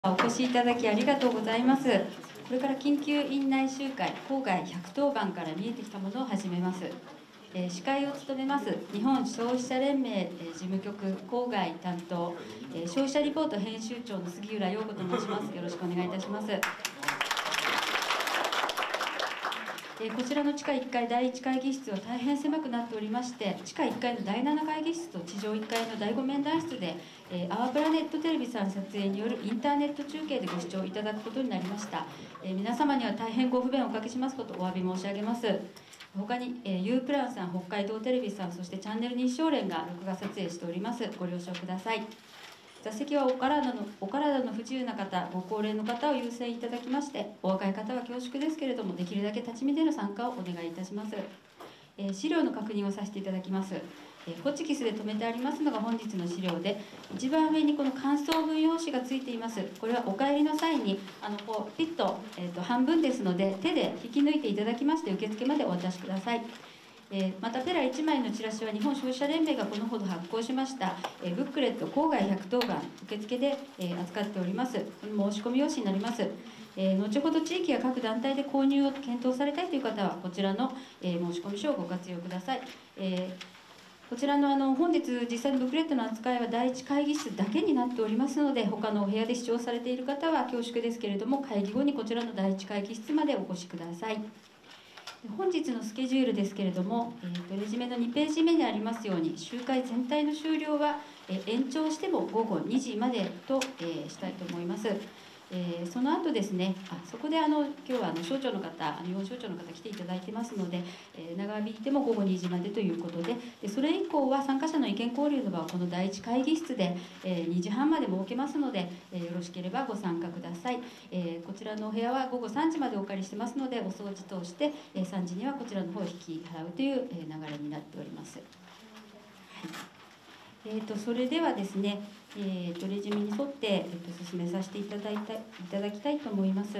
お越しいただきありがとうございます。これから緊急院内集会郊外110番から見えてきたものを始めます。司会を務めます日本消費者連盟事務局郊外担当消費者リポート編集長の杉浦陽子と申します。よろしくお願いいたします。こちらの地下1階第1会議室は大変狭くなっておりまして、地下1階の第7会議室と地上1階の第5面談室でアワープラネットテレビさん撮影によるインターネット中継でご視聴いただくことになりました。皆様には大変ご不便をおかけしますことをお詫び申し上げます。他に U プランさん、北海道テレビさん、そしてチャンネル日照連が録画撮影しております。ご了承ください。座席はお体の不自由な方、ご高齢の方を優先いただきまして、お若い方は恐縮ですけれども、できるだけ立ち見での参加をお願いいたします。資料の確認をさせていただきます。ホチキスで留めてありますのが本日の資料で、一番上にこの感想文用紙がついています。これはお帰りの際にピッと、半分ですので、手で引き抜いていただきまして、受付までお渡しください。またペラ1枚のチラシは日本消費者連盟がこのほど発行しましたブックレット郊外110番受付で扱っております。この申し込み用紙になります。後ほど地域や各団体で購入を検討されたいという方はこちらの申し込み書をご活用ください。こちらの本日実際のブックレットの扱いは第1会議室だけになっておりますので、他のお部屋で視聴されている方は恐縮ですけれども、会議後にこちらの第1会議室までお越しください。本日のスケジュールですけれども、レジュメの2ページ目にありますように、集会全体の終了は延長しても午後2時までとしたいと思います。その後ですね、そこで今日は省庁の方、日本省庁の方来ていただいてますので、長引いても午後2時までということで、それ以降は参加者の意見交流の場はこの第1会議室で2時半まで設けますので、よろしければご参加ください。こちらのお部屋は午後3時までお借りしてますので、お掃除等して3時にはこちらの方を引き払うという流れになっております。それではですね、レジュメに沿って、進めさせていただきたいと思います。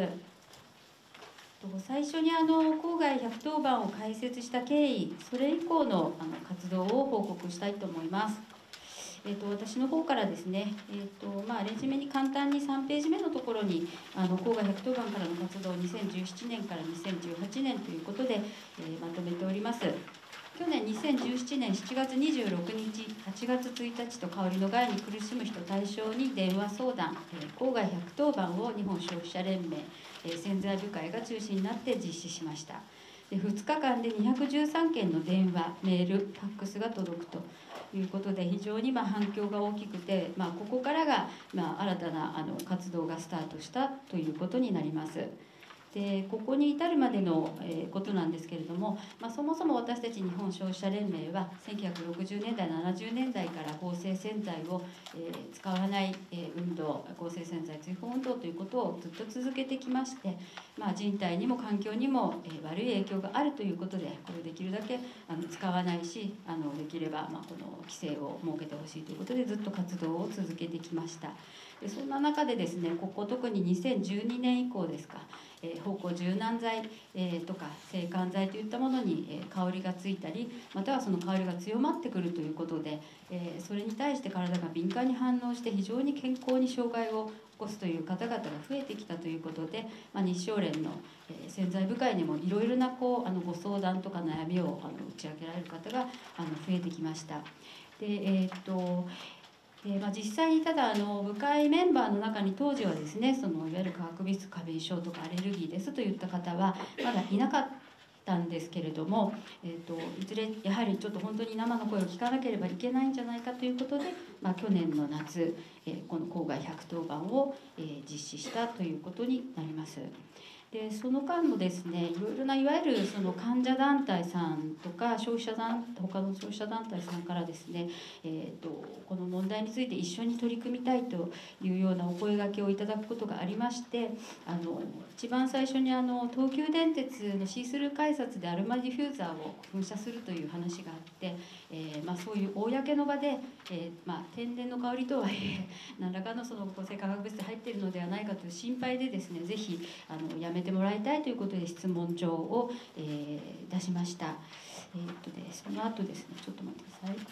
最初に郊外110番を開設した経緯、それ以降の活動を報告したいと思います。私の方からですね、レジュメに簡単に3ページ目のところに郊外110番からの活動2017年から2018年ということで、まとめております。去年2017年7月26日、8月1日と香りの害に苦しむ人対象に電話相談、郊外110番を日本消費者連盟、潜在部会が中心になって実施しました。2日間で213件の電話、メール、ファックスが届くということで、非常に反響が大きくて、ここからが新たな活動がスタートしたということになります。でここに至るまでのことなんですけれども、そもそも私たち日本消費者連盟は1960年代70年代から合成洗剤を使わない運動、合成洗剤追放運動ということをずっと続けてきまして、人体にも環境にも悪い影響があるということで、これをできるだけ使わないし、できればこの規制を設けてほしいということでずっと活動を続けてきました。でそんな中でですね、ここ特に2012年以降ですか、芳香柔軟剤、とか制汗剤といったものに、香りがついたり、またはその香りが強まってくるということで、それに対して体が敏感に反応して非常に健康に障害を起こすという方々が増えてきたということで、日照連の、潜在部会にもいろいろなご相談とか悩みを打ち明けられる方が増えてきました。で実際にただ部会メンバーの中に当時はですね、いわゆる化学物質過敏症とかアレルギーですといった方はまだいなかったんですけれども、いずれやはりちょっと本当に生の声を聞かなければいけないんじゃないかということで、去年の夏、この郊外110番を、実施したということになります。でその間もですね、いろいろないわゆるその患者団体さんとか他の消費者団体さんからですね、この問題について一緒に取り組みたいというようなお声掛けをいただくことがありまして、一番最初に東急電鉄のシースルー改札でアルマディフューザーを噴射するという話があって、そういう公の場で、天然の香りとはいえ何らかのその抗生化学物質入っているのではないかという心配でですね、ぜひやめてもらいたいということで質問状を、出しました。その後ですね、ちょっと待ってください。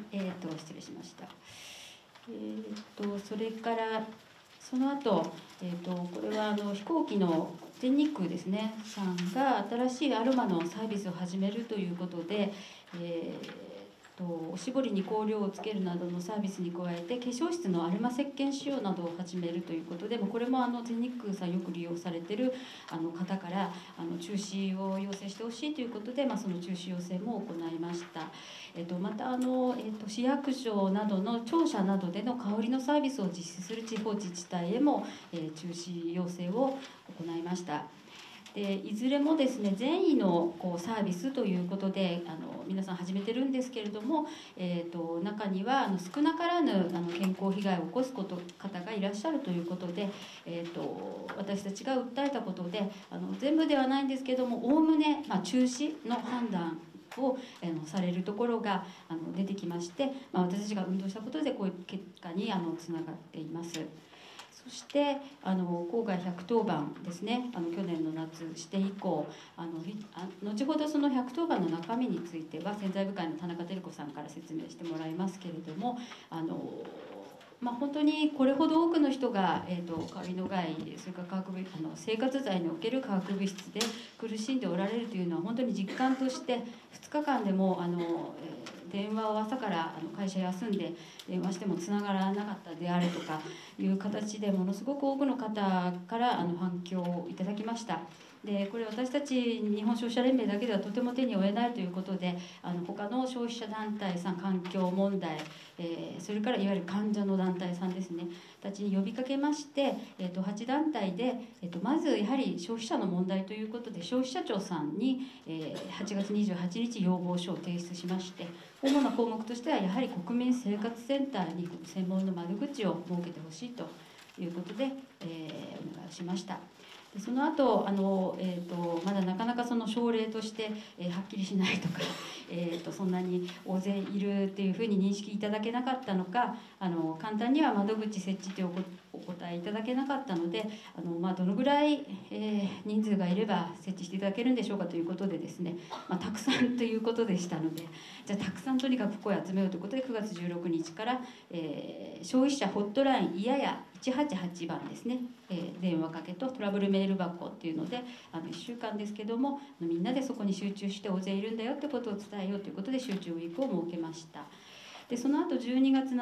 失礼しました。それからその後、これは飛行機の全日空ですねさんが新しいアロマのサービスを始めるということで、おしぼりに香料をつけるなどのサービスに加えて化粧室のアロマ石鹸使用などを始めるということで、これも全日空さんよく利用されてる方から中止を要請してほしいということで、その中止要請も行いました。また市役所などの庁舎などでの香りのサービスを実施する地方自治体へも、中止要請を行いました。でいずれもですね善意のサービスということで皆さん始めてるんですけれども、中には少なからぬ健康被害を起こす方がいらっしゃるということで、私たちが訴えたことで全部ではないんですけどもおおむね中止の判断をされるところが出てきまして、私たちが運動したことでこういう結果につながっています。そして郊外110番ですね去年の夏して以降後ほどその110番の中身については潜在部会の田中照子さんから説明してもらいますけれども本当にこれほど多くの人が、香りの害それから生活剤における化学物質で苦しんでおられるというのは本当に実感として2日間でも電話を朝から会社休んで電話してもつながらなかったであるとかいう形でものすごく多くの方から反響をいただきました。でこれ私たち日本消費者連盟だけではとても手に負えないということで他の消費者団体さん環境問題、それからいわゆる患者の団体さんですねたちに呼びかけまして、8団体で、まずやはり消費者の問題ということで消費者庁さんに、8月28日要望書を提出しまして主な項目としてはやはり国民生活センターに専門の窓口を設けてほしいということで、お願いしました。でその後まだなかなかその症例として、はっきりしないとか、そんなに大勢いるっていうふうに認識いただけなかったのか簡単には窓口設置とお答えいただけなかったのでどのぐらい、人数がいれば設置していただけるんでしょうかということでですね、たくさんということでしたのでじゃあたくさんとにかく声を集めようということで9月16日から、消費者ホットラインいやや188番ですね、電話かけとトラブルメール箱っていうので1週間ですけどもみんなでそこに集中して大勢いるんだよってことを伝えようということで集中ウィークを設けました。でその後12月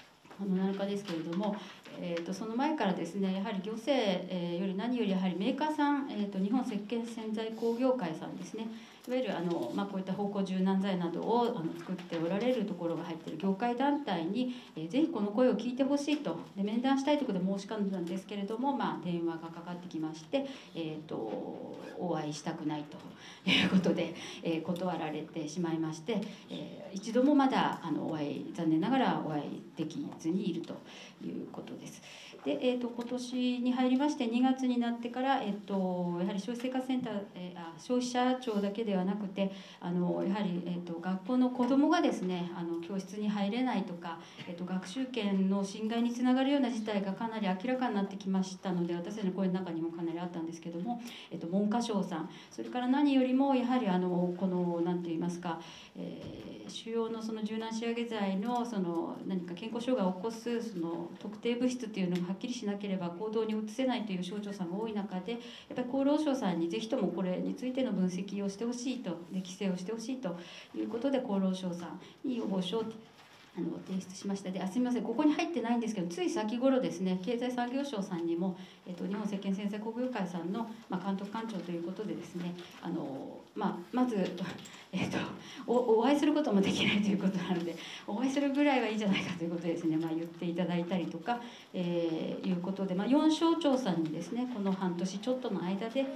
7日ですけれども、その前からですねやはり行政、より何よりやはりメーカーさん、日本石鹸洗剤工業会さんですねいわゆるこういった芳香柔軟剤などを作っておられるところが入っている業界団体に、ぜひこの声を聞いてほしいとで面談したいということで申し込んだんですけれども、電話がかかってきまして、お会いしたくないということで、断られてしまいまして、一度もまだ残念ながらお会いできずにいるということです。で今年に入りまして2月になってから、やはり消費生活センター、消費者庁だけではなくてやはり、学校の子どもがですね教室に入れないとか、学習権の侵害につながるような事態がかなり明らかになってきましたので私たちの声の中にもかなりあったんですけども、文科省さんそれから何よりもやはりこの何て言いますか、主要のその柔軟仕上げ剤の何か健康障害を起こす特定物質っていうのがはっきりしなければ行動に移せないという省庁さんが多い中でやっぱり厚労省さんにぜひともこれについての分析をしてほしいとで規制をしてほしいということで厚労省さんに要望書を提出しました。ですみませんここに入ってないんですけどつい先頃ですね経済産業省さんにも、日本石鹸洗剤工業会さんの、監督官庁ということでですねまず、お会いすることもできないということなのでお会いするぐらいはいいじゃないかということでですね、言っていただいたりとか、いうことで、4省庁さんにですねこの半年ちょっとの間で、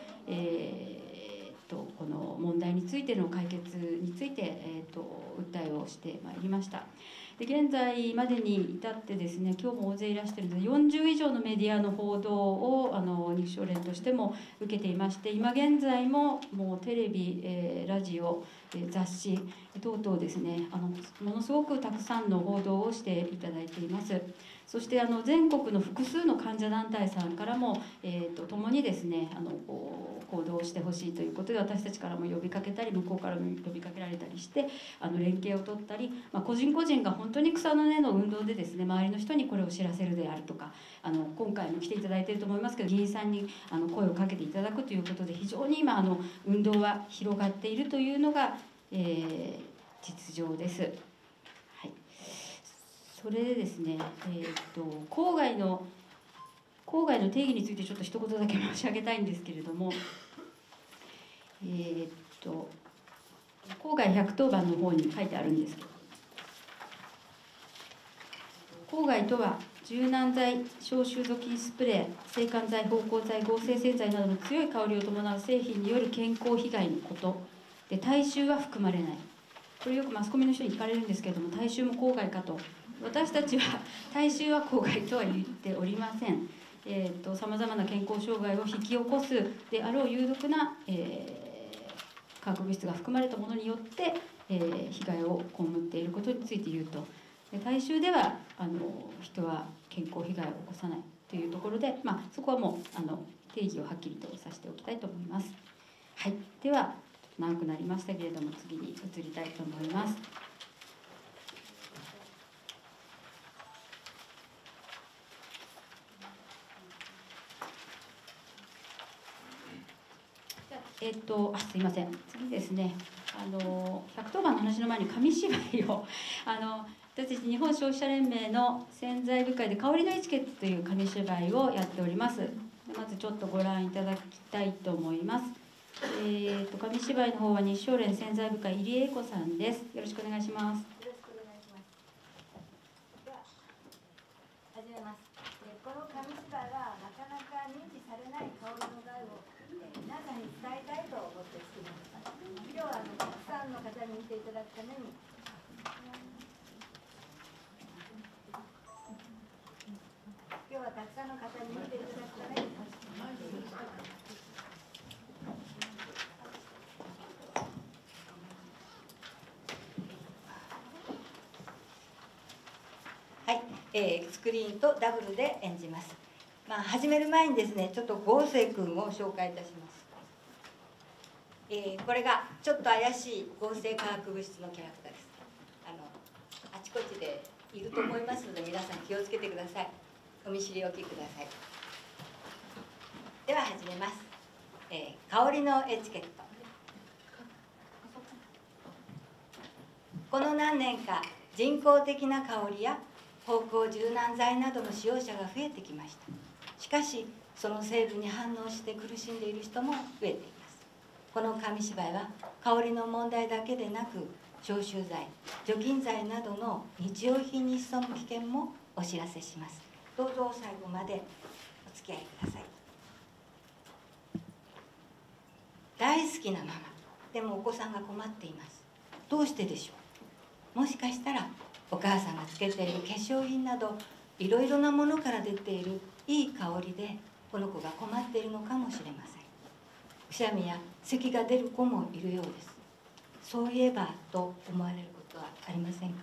この問題についての解決について、訴えをしてまいりました。で現在までに至ってですね今日も大勢いらしているので40以上のメディアの報道を日商連としても受けていまして今現在ももうテレビ、ラジオ、雑誌等々ですねものすごくたくさんの報道をしていただいています。 そして全国の複数の患者団体さんからも、共にですね行動してほしいということで、私たちからも呼びかけたり、向こうからも呼びかけられたりして、連携を取ったり、個人個人が本当に草の根の運動でですね、周りの人にこれを知らせるであるとか、今回も来ていただいていると思いますけど、議員さんに声をかけていただくということで、非常に今運動は広がっているというのが、実情です。はい、それでですね、郊外の定義についてちょっと一言だけ申し上げたいんですけれども、郊外110番の方に書いてあるんですけど、郊外とは柔軟剤、消臭除菌スプレー、制汗剤、芳香剤、合成洗剤などの強い香りを伴う製品による健康被害のことで、体臭は含まれない。これよくマスコミの人に聞かれるんですけれども、体臭も郊外かと。私たちは体臭は郊外とは言っておりません。さまざまな健康障害を引き起こすであろう有毒な、化学物質が含まれたものによって、被害を被っていることについて言うと、体臭では人は健康被害を起こさないというところで、そこはもう定義をはっきりとさせておきたいと思います。はい、では長くなりましたけれども、次に移りたいと思います。すいません、次ですね、110番の話の前に紙芝居を私たち日本消費者連盟の潜在部会で香りのエチケットという紙芝居をやっております。まずちょっとご覧いただきたいと思います。紙芝居の方は日照連潜在部会入江英子さんです。よろしくお願いします。 よろしくお願いします。では始めます。この紙芝居はなかなか認知されない香りの害を皆さんに伝えたいと思って作りました。今日はたくさんの方に見ていただくために、はい、スクリーンとダブルで演じます。始める前にですね、ちょっと合成君を紹介いたします。これがちょっと怪しい合成化学物質のキャラクターです。あちこちでいると思いますので、皆さん気をつけてください。お見知りおきください。では始めます。香りのエチケット。この何年か人工的な香りや芳香柔軟剤などの使用者が増えてきました。しかしその成分に反応して苦しんでいる人も増えています。この紙芝居は香りの問題だけでなく、消臭剤、除菌剤などの日用品に潜む危険もお知らせします。どうぞ最後までお付き合いください。大好きなママ、でもお子さんが困っています。どうしてでしょう。もしかしたらお母さんがつけている化粧品などいろいろなものから出ているいい香りでこの子が困っているのかもしれません。くしゃみや咳が出る子もいるようです。そういえばと思われることはありませんか。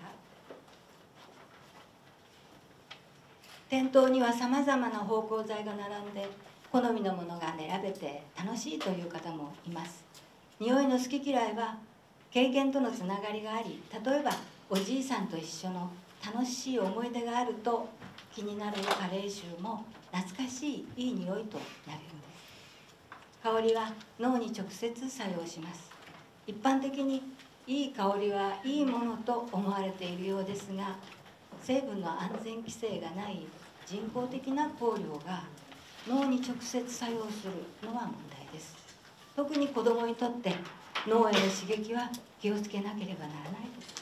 店頭にはさまざまな芳香剤が並んで、好みのものが選べて楽しいという方もいます。匂いの好き嫌いは経験とのつながりがあり、例えばおじいさんと一緒の楽しい思い出があると、気になる加齢臭も懐かしいいい匂いとなるようです。香りは脳に直接作用します。一般的にいい香りはいいものと思われているようですが、成分の安全規制がない人工的な香料が脳に直接作用するのは問題です。特に子どもにとって脳への刺激は気をつけなければならないです。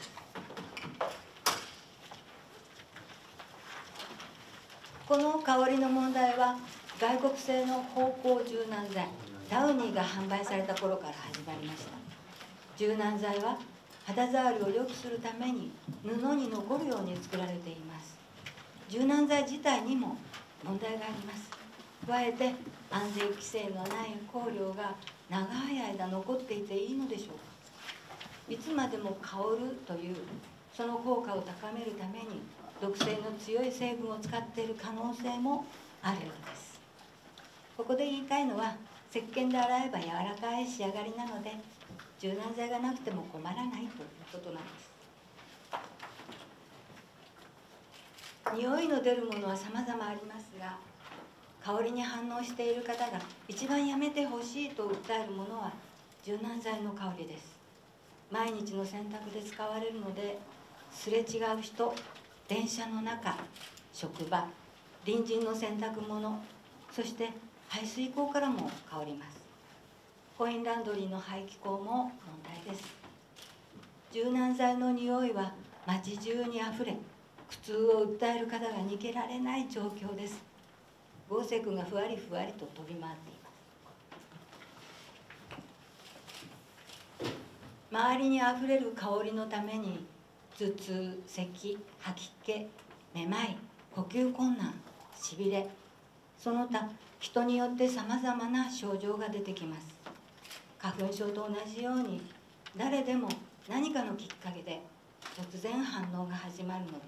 この香りの問題は外国製の芳香柔軟剤ダウニーが販売された頃から始まりました。柔軟剤は肌触りを良くするために布に残るように作られています。柔軟剤自体にも問題があります。加えて安全規制のない香料が長い間残っていていいのでしょうか。いつまでも香るというその効果を高めるために毒性の強い成分を使っている可能性もあるようです。ここで言いたいのは、石鹸で洗えば柔らかい仕上がりなので、柔軟剤がなくても困らないということなんです。匂いの出るものは様々ありますが、香りに反応している方が一番やめてほしいと訴えるものは柔軟剤の香りです。毎日の洗濯で使われるので、すれ違う人、電車の中、職場、隣人の洗濯物、そして排水口からも香ります。コインランドリーの排気口も問題です。柔軟剤の匂いは街中にあふれ、苦痛を訴える方が逃げられない状況です。合成君がふわりふわりと飛び回っています。周りにあふれる香りのために頭痛、咳、吐き気、めまい、呼吸困難、しびれ、その他人によってさまざまな症状が出てきます。花粉症と同じように誰でも何かのきっかけで突然反応が始まるのです。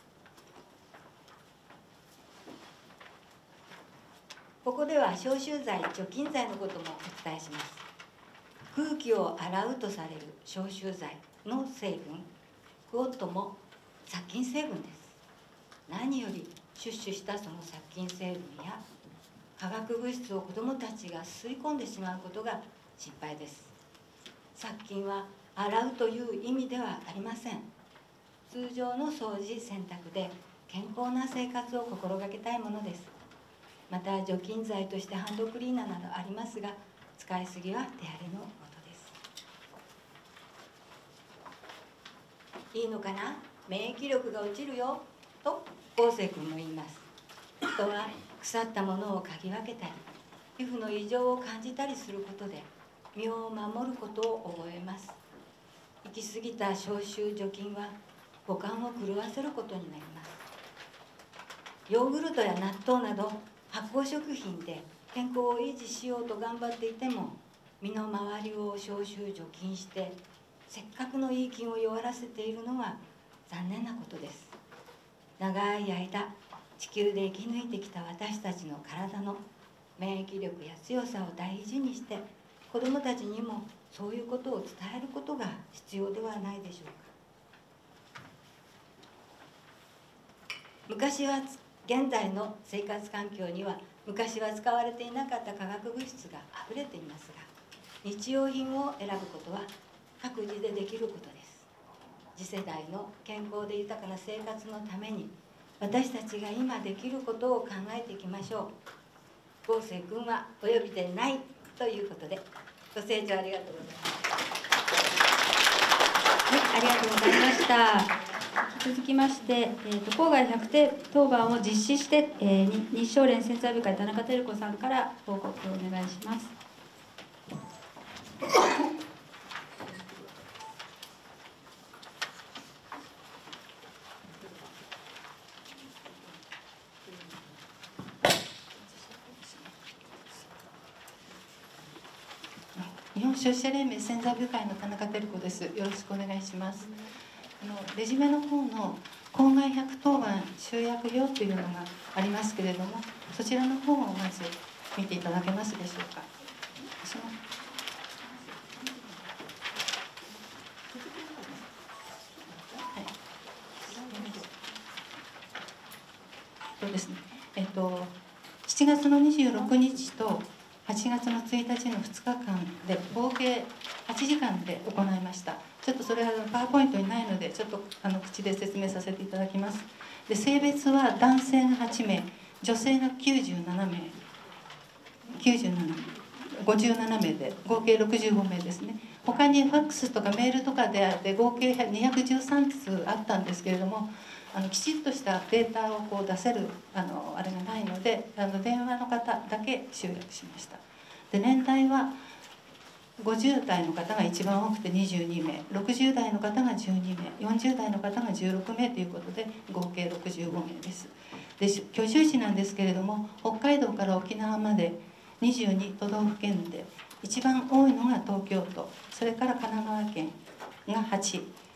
ここでは消臭剤、除菌剤のこともお伝えします。空気を洗うとされる消臭剤の成分、クオットも殺菌成分です。何よりシュッシュしたその殺菌成分や化学物質を子どもたちが吸い込んでしまうことが心配です。殺菌は洗うという意味ではありません。通常の掃除洗濯で健康な生活を心がけたいものです。また除菌剤としてハンドクリーナーなどありますが、使いすぎは手荒れのことです。いいのかな、免疫力が落ちるよと合成君も言います。人は腐ったものを嗅ぎ分けたり、皮膚の異常を感じたりすることで身を守ることを覚えます。行き過ぎた消臭除菌は五感を狂わせることになります。ヨーグルトや納豆など発酵食品で健康を維持しようと頑張っていても、身の回りを消臭除菌してせっかくのいい菌を弱らせているのは残念なことです。長い間地球で生き抜いてきた私たちの体の免疫力や強さを大事にして、子どもたちにもそういうことを伝えることが必要ではないでしょうか。昔は現在の生活環境には昔は使われていなかった化学物質があふれていますが、日用品を選ぶことは各自でできることです。次世代の健康で豊かな生活のために私たちが今できることを考えていきましょう。合成君はお呼びでないということで、ご清聴ありがとうございます。 はい、ありがとうございました。続きまして、郊外100定当番を実施して、日照連潜在部会田中照子さんから報告をお願いします。 日本消費者連盟潜在部会の田中照子です。よろしくお願いします。レジュメの方の郊外100当番集約料というのがありますけれども、そちらの方をまず見ていただけますでしょうか。そうですね。7月の26日と8月の1日の2日間で合計8時間で行いました。ちょっとそれはパワーポイントにないので、ちょっと口で説明させていただきます。で、性別は男性が8名、女性が97名、57名で合計65名ですね。他にファックスとかメールとかであって合計213通あったんですけれども、きちっとしたデータをこう出せるあれがないので、電話の方だけ集約しました。で、年代は50代の方が一番多くて22名、60代の方が12名、40代の方が16名ということで合計65名です。で、居住地なんですけれども、北海道から沖縄まで22都道府県で一番多いのが東京都、それから神奈川県が8、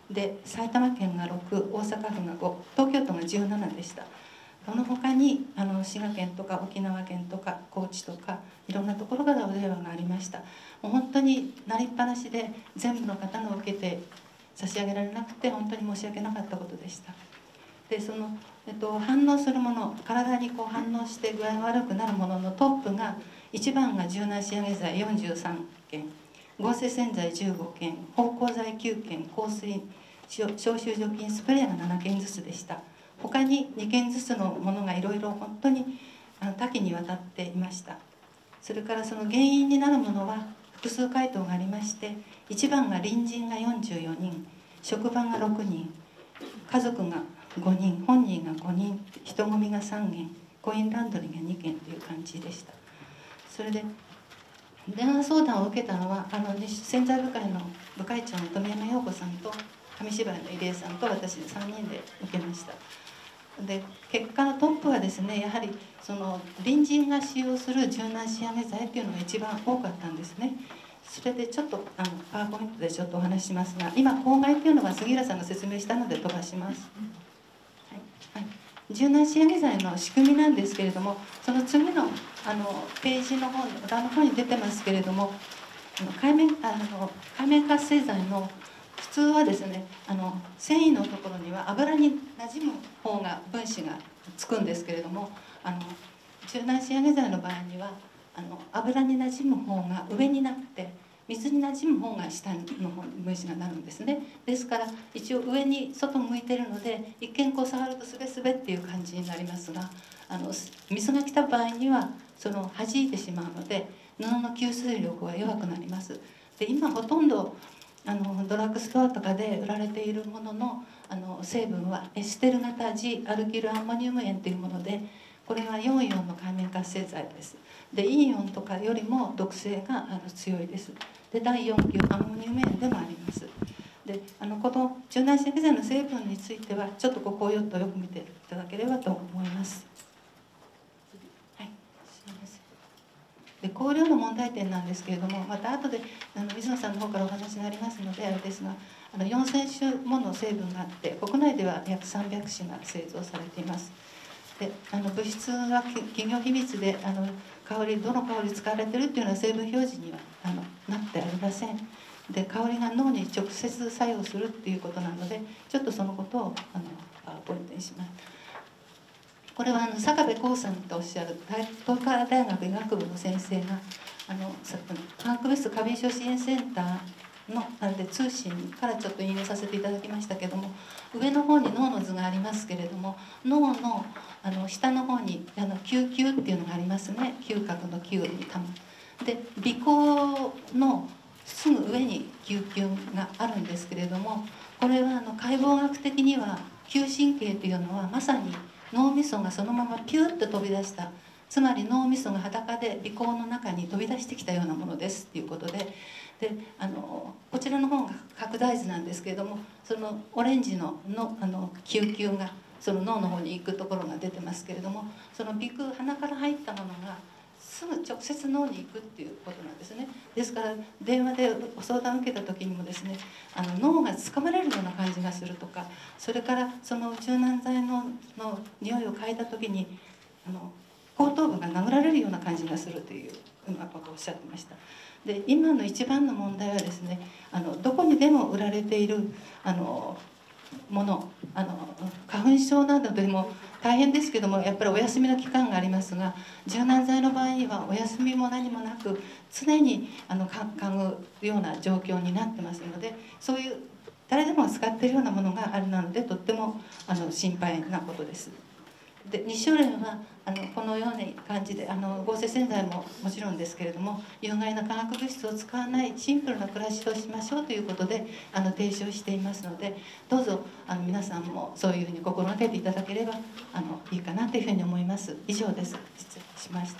で埼玉県が6、大阪府が5、東京都が17でした。その他に滋賀県とか沖縄県とか高知とかいろんなところからお電話がありました。もう本当になりっぱなしで全部の方の受けて差し上げられなくて本当に申し訳なかったことでした。でその、反応するもの、体にこう反応して具合が悪くなるもののトップが、1番が柔軟仕上げ剤43件、合成洗剤15件、芳香剤9件、香水消臭除菌スプレーが7件ずつでした。他に2件ずつのものがいろいろ本当に多岐にわたっていました。それからその原因になるものは複数回答がありまして、1番が隣人が44人、職場が6人、家族が5人、本人が5人、人混みが3件、コインランドリーが2件という感じでした。それで電話相談を受けたのは潜在部会の部会長の富山陽子さんと紙芝居の入江さんと私で3人で受けました。で結果のトップはですね、やはりその隣人が使用する柔軟仕上げ剤っていうのが一番多かったんですね。それでちょっとパワーポイントでちょっとお話ししますが、今公害っていうのは杉浦さんが説明したので飛ばします。はい、柔軟仕上げ剤の仕組みなんですけれども、その次のページの方裏の方に出てますけれども、界面活性剤の普通はですね、繊維のところには油になじむ方が分子がつくんですけれども、柔軟仕上げ剤の場合には油になじむ方が上になって水になじむ方が下の方に分子がなるんですね。ですから一応上に外向いてるので、一見こう触るとスベスベっていう感じになりますが、水が来た場合にはその弾いてしまうので布の吸水力は弱くなります。で今ほとんどドラッグストアとかで売られているものの成分はエステル型ジアルキルアンモニウム塩というもので、これは4イオンの界面活性剤です。でイオンとかよりも毒性が強いです。で第4級アンモニウム塩でもあります。でこの柔軟仕上げ剤の成分についてはちょっとここをよく見ていただければと思います。はい、すいません。で香料の問題点なんですけれども、また後で水野さんの方からお話になりますのであれですが、4000種もの成分があって国内では約300種が製造されています。で物質は企業秘密で香りどの香り使われてるっていうのは成分表示にはなってありません。で香りが脳に直接作用するっていうことなので、ちょっとそのことをパワーポイントにします。これは坂部光さんとおっしゃる東海大学医学部の先生が化学物質過敏症支援センターの通信からちょっと引用させていただきましたけども、上の方に脳の図がありますけれども、脳の下の方に嗅球っていうのがありますね。嗅覚の嗅にたまで鼻孔のすぐ上に嗅球があるんですけれども、これは解剖学的には嗅神経というのはまさに脳みそがそのままピューッと飛び出した、つまり脳みそが裸で鼻孔の中に飛び出してきたようなものですっていうことで、こちらの方が拡大図なんですけれども、そのオレンジの嗅球がその脳の方に行くところが出てますけれども、その鼻から入ったものがすぐ直接脳に行くっていうことなんですね。ですから電話でご相談を受けた時にもですね、脳がつかまれるような感じがするとか、それからその柔軟剤の匂いを嗅いだ時に後頭部が殴られるような感じがするということをおっしゃってました。で今の一番の問題はですね、どこにでも売られているもの、花粉症などでも大変ですけども、やっぱりお休みの期間がありますが、柔軟剤の場合にはお休みも何もなく常に嗅ぐような状況になってますので、そういう誰でも使っているようなものがあるので、とっても心配なことです。で日照連はこのような感じで合成洗剤ももちろんですけれども、有害な化学物質を使わないシンプルな暮らしをしましょうということで提唱していますので、どうぞ皆さんもそういうふうに心がけていただければいいかなというふうに思います。以上です。失礼しました。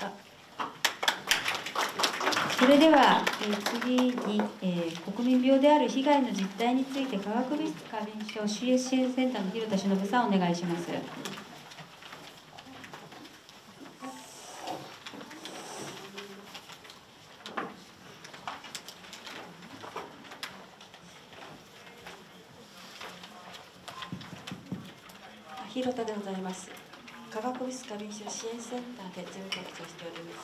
それでは、次に、国民病である被害の実態について化学物質過敏症 CS 支援センターの広田忍さんお願いします。 広田でございます。化学物質過敏症支援センターで事務局長をしております。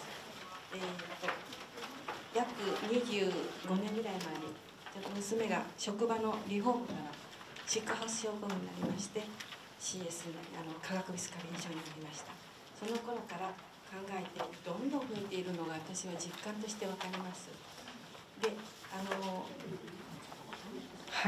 約25年ぐらい前に娘が職場のリフォームからシックハウス症候群になりまして CS 化学物質過敏症になりました。その頃から考えてどんどん増えているのが私は実感として分かります。ではい。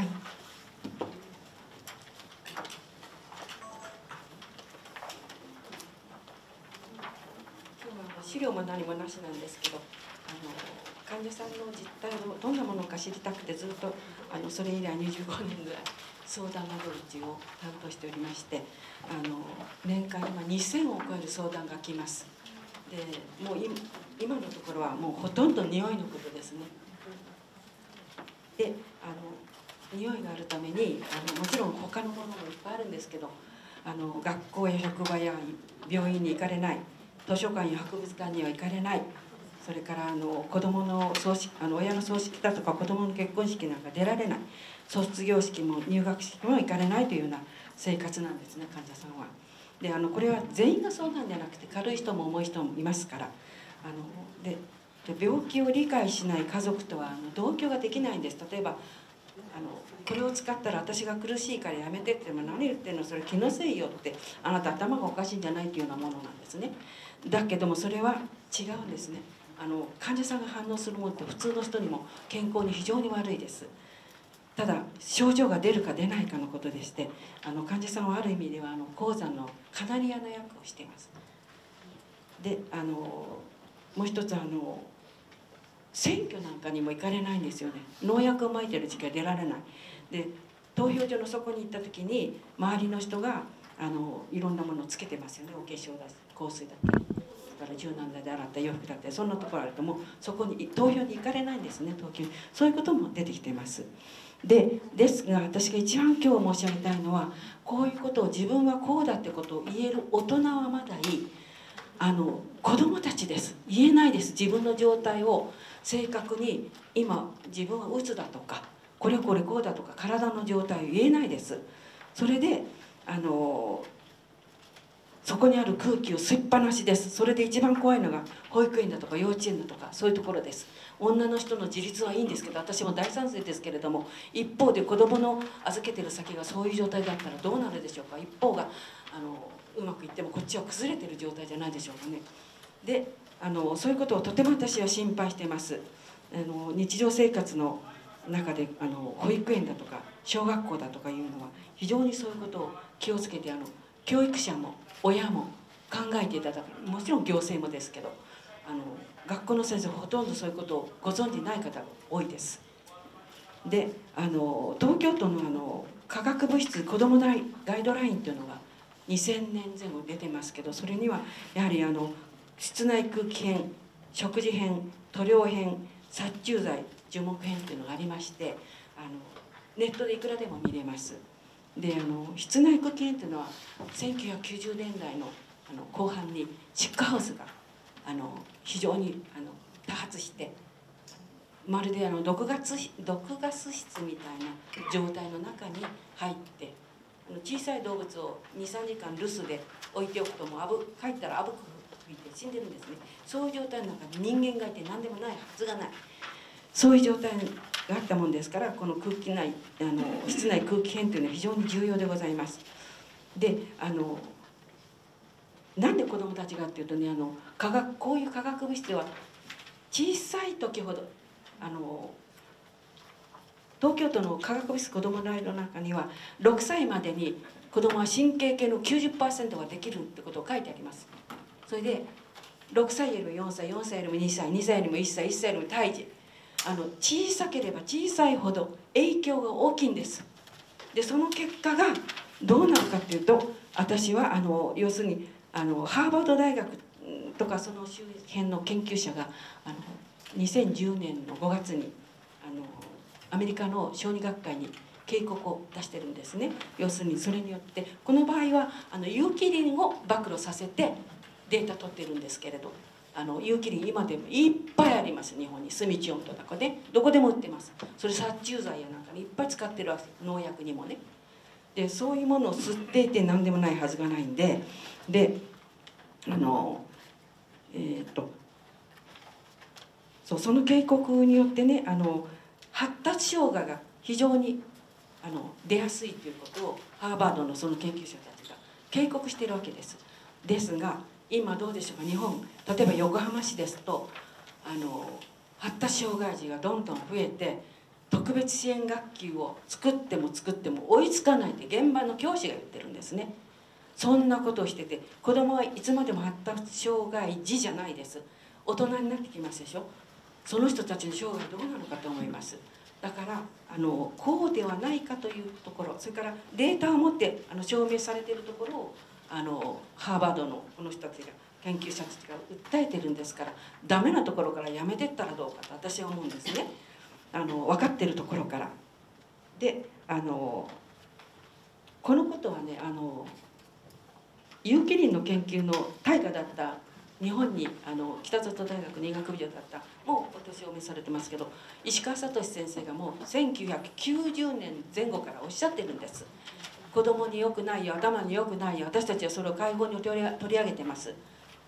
資料も何もなしなんですけど、患者さんの実態をどんなものか知りたくてずっとそれ以来25年ぐらい相談窓口を担当しておりまして、年間今2000を超える相談が来ます。でもう今のところはもうほとんど匂いのことですね。で匂いがあるためにもちろん他のものもいっぱいあるんですけど、学校や職場や病院に行かれない、図書館や博物館には行かれない、それから子どもの親の葬式だとか子どもの結婚式なんか出られない、卒業式も入学式も行かれないというような生活なんですね、患者さんは。でこれは全員がそうなんじゃなくて軽い人も重い人もいますから、で病気を理解しない家族とは同居ができないんです。例えばこれを使ったら私が苦しいからやめてって言っても、何言ってんのそれ気のせいよって、あなた頭がおかしいんじゃないっていうようなものなんですね。だけどもそれは違うんですね。患者さんが反応するものって普通の人にも健康に非常に悪いです。ただ症状が出るか出ないかのことでして、患者さんはある意味では鉱山のカナリアの役をしています。でもう一つ選挙なんかにも行かれないんですよね。農薬をまいてる時期は出られない。で投票所のそこに行った時に周りの人がいろんなものをつけてますよね。お化粧だし香水だったり、だから柔軟剤で洗った洋服だったり、そんなところあるともうそこに投票に行かれないんですね。そういうことも出てきています。ですが私が一番今日申し上げたいのは、こういうことを自分はこうだってことを言える大人はまだいい。子どもたちです。言えないです。自分の状態を正確に今自分はうつだとかこれこれこうだとか体の状態を言えないです。それでそこにある空気を吸いっぱなしです。それで一番怖いのが保育園だとか幼稚園だとかそういうところです。女の人の自立はいいんですけど、私も大賛成ですけれども、一方で子どもの預けてる先がそういう状態だったらどうなるでしょうか。一方がうまくいってもこっちは崩れてる状態じゃないでしょうかね。でそういうことをとても私は心配しています。日常生活の中で保育園だとか小学校だとかいうのは非常にそういうことを気をつけて教育者も親も考えていただく、もちろん行政もですけど学校の先生ほとんどそういうことをご存じない方が多いです。で東京都の化学物質子どもガイドラインというのが2000年前後出てますけど、それにはやはり室内空気編、食事編、塗料編、殺虫剤樹木編というのがありまして、ネットでいくらでも見れます。で室内空気編というのは1990年代の後半にシックハウスが非常に多発して、まるで毒ガス室みたいな状態の中に入って小さい動物を 2,3 時間留守で置いておくともう帰ったらあぶく吹いて死んでるんですね。そういう状態の中に人間がいて何でもないはずがない、そういう状態があったもんですから、この室内空気編というのは非常に重要でございます。でなんで子どもたちがっていうとね、こういう化学物質は小さい時ほど東京都の化学物質子どもラインの中には6歳までに子どもは神経系の 90% ができるってことを書いてあります。それで6歳よりも4歳、4歳よりも2歳、2歳よりも1歳、1歳よりも胎児、小さければ小さいほど影響が大きいんです。でその結果がどうなるかっていうと、私は要するにハーバード大学とかその周辺の研究者が2010年の5月にアメリカの小児学会に警告を出してるんですね。要するにそれによってこの場合は有機リンを暴露させてデータ取ってるんですけれど、有機リン今でもいっぱいあります。日本にスミチオンとかでどこでも売ってます。それ殺虫剤やなんかにいっぱい使ってるわけ、農薬にもね。 でそういうものを吸っていて何でもないはずがないんで、その警告によってね、発達障害が非常に出やすいということをハーバードのその研究者たちが警告しているわけです。ですが今どうでしょうか、日本例えば横浜市ですと発達障害児がどんどん増えて、特別支援学級を作っても追いつかないって現場の教師が言ってるんですね。そんなことをしてて、子供はいつまでも発達障害児じゃないです。大人になってきますでしょ。その人たちの生涯どうなのかと思います。だからこうではないかというところ、それからデータを持って証明されているところをハーバードのこの人たちが研究者たちが訴えてるんですから、ダメなところからやめてったらどうかと私は思うんですね。分かってるところから。でこのことはね有機リンの研究の大家だった日本に北里大学の医学部長だったもうお年を召されてますけど石川聡先生がもう1990年前後からおっしゃってるんです。子供に良くないよ、頭に良くないよ、私たちはそれを解剖に取り上げてます。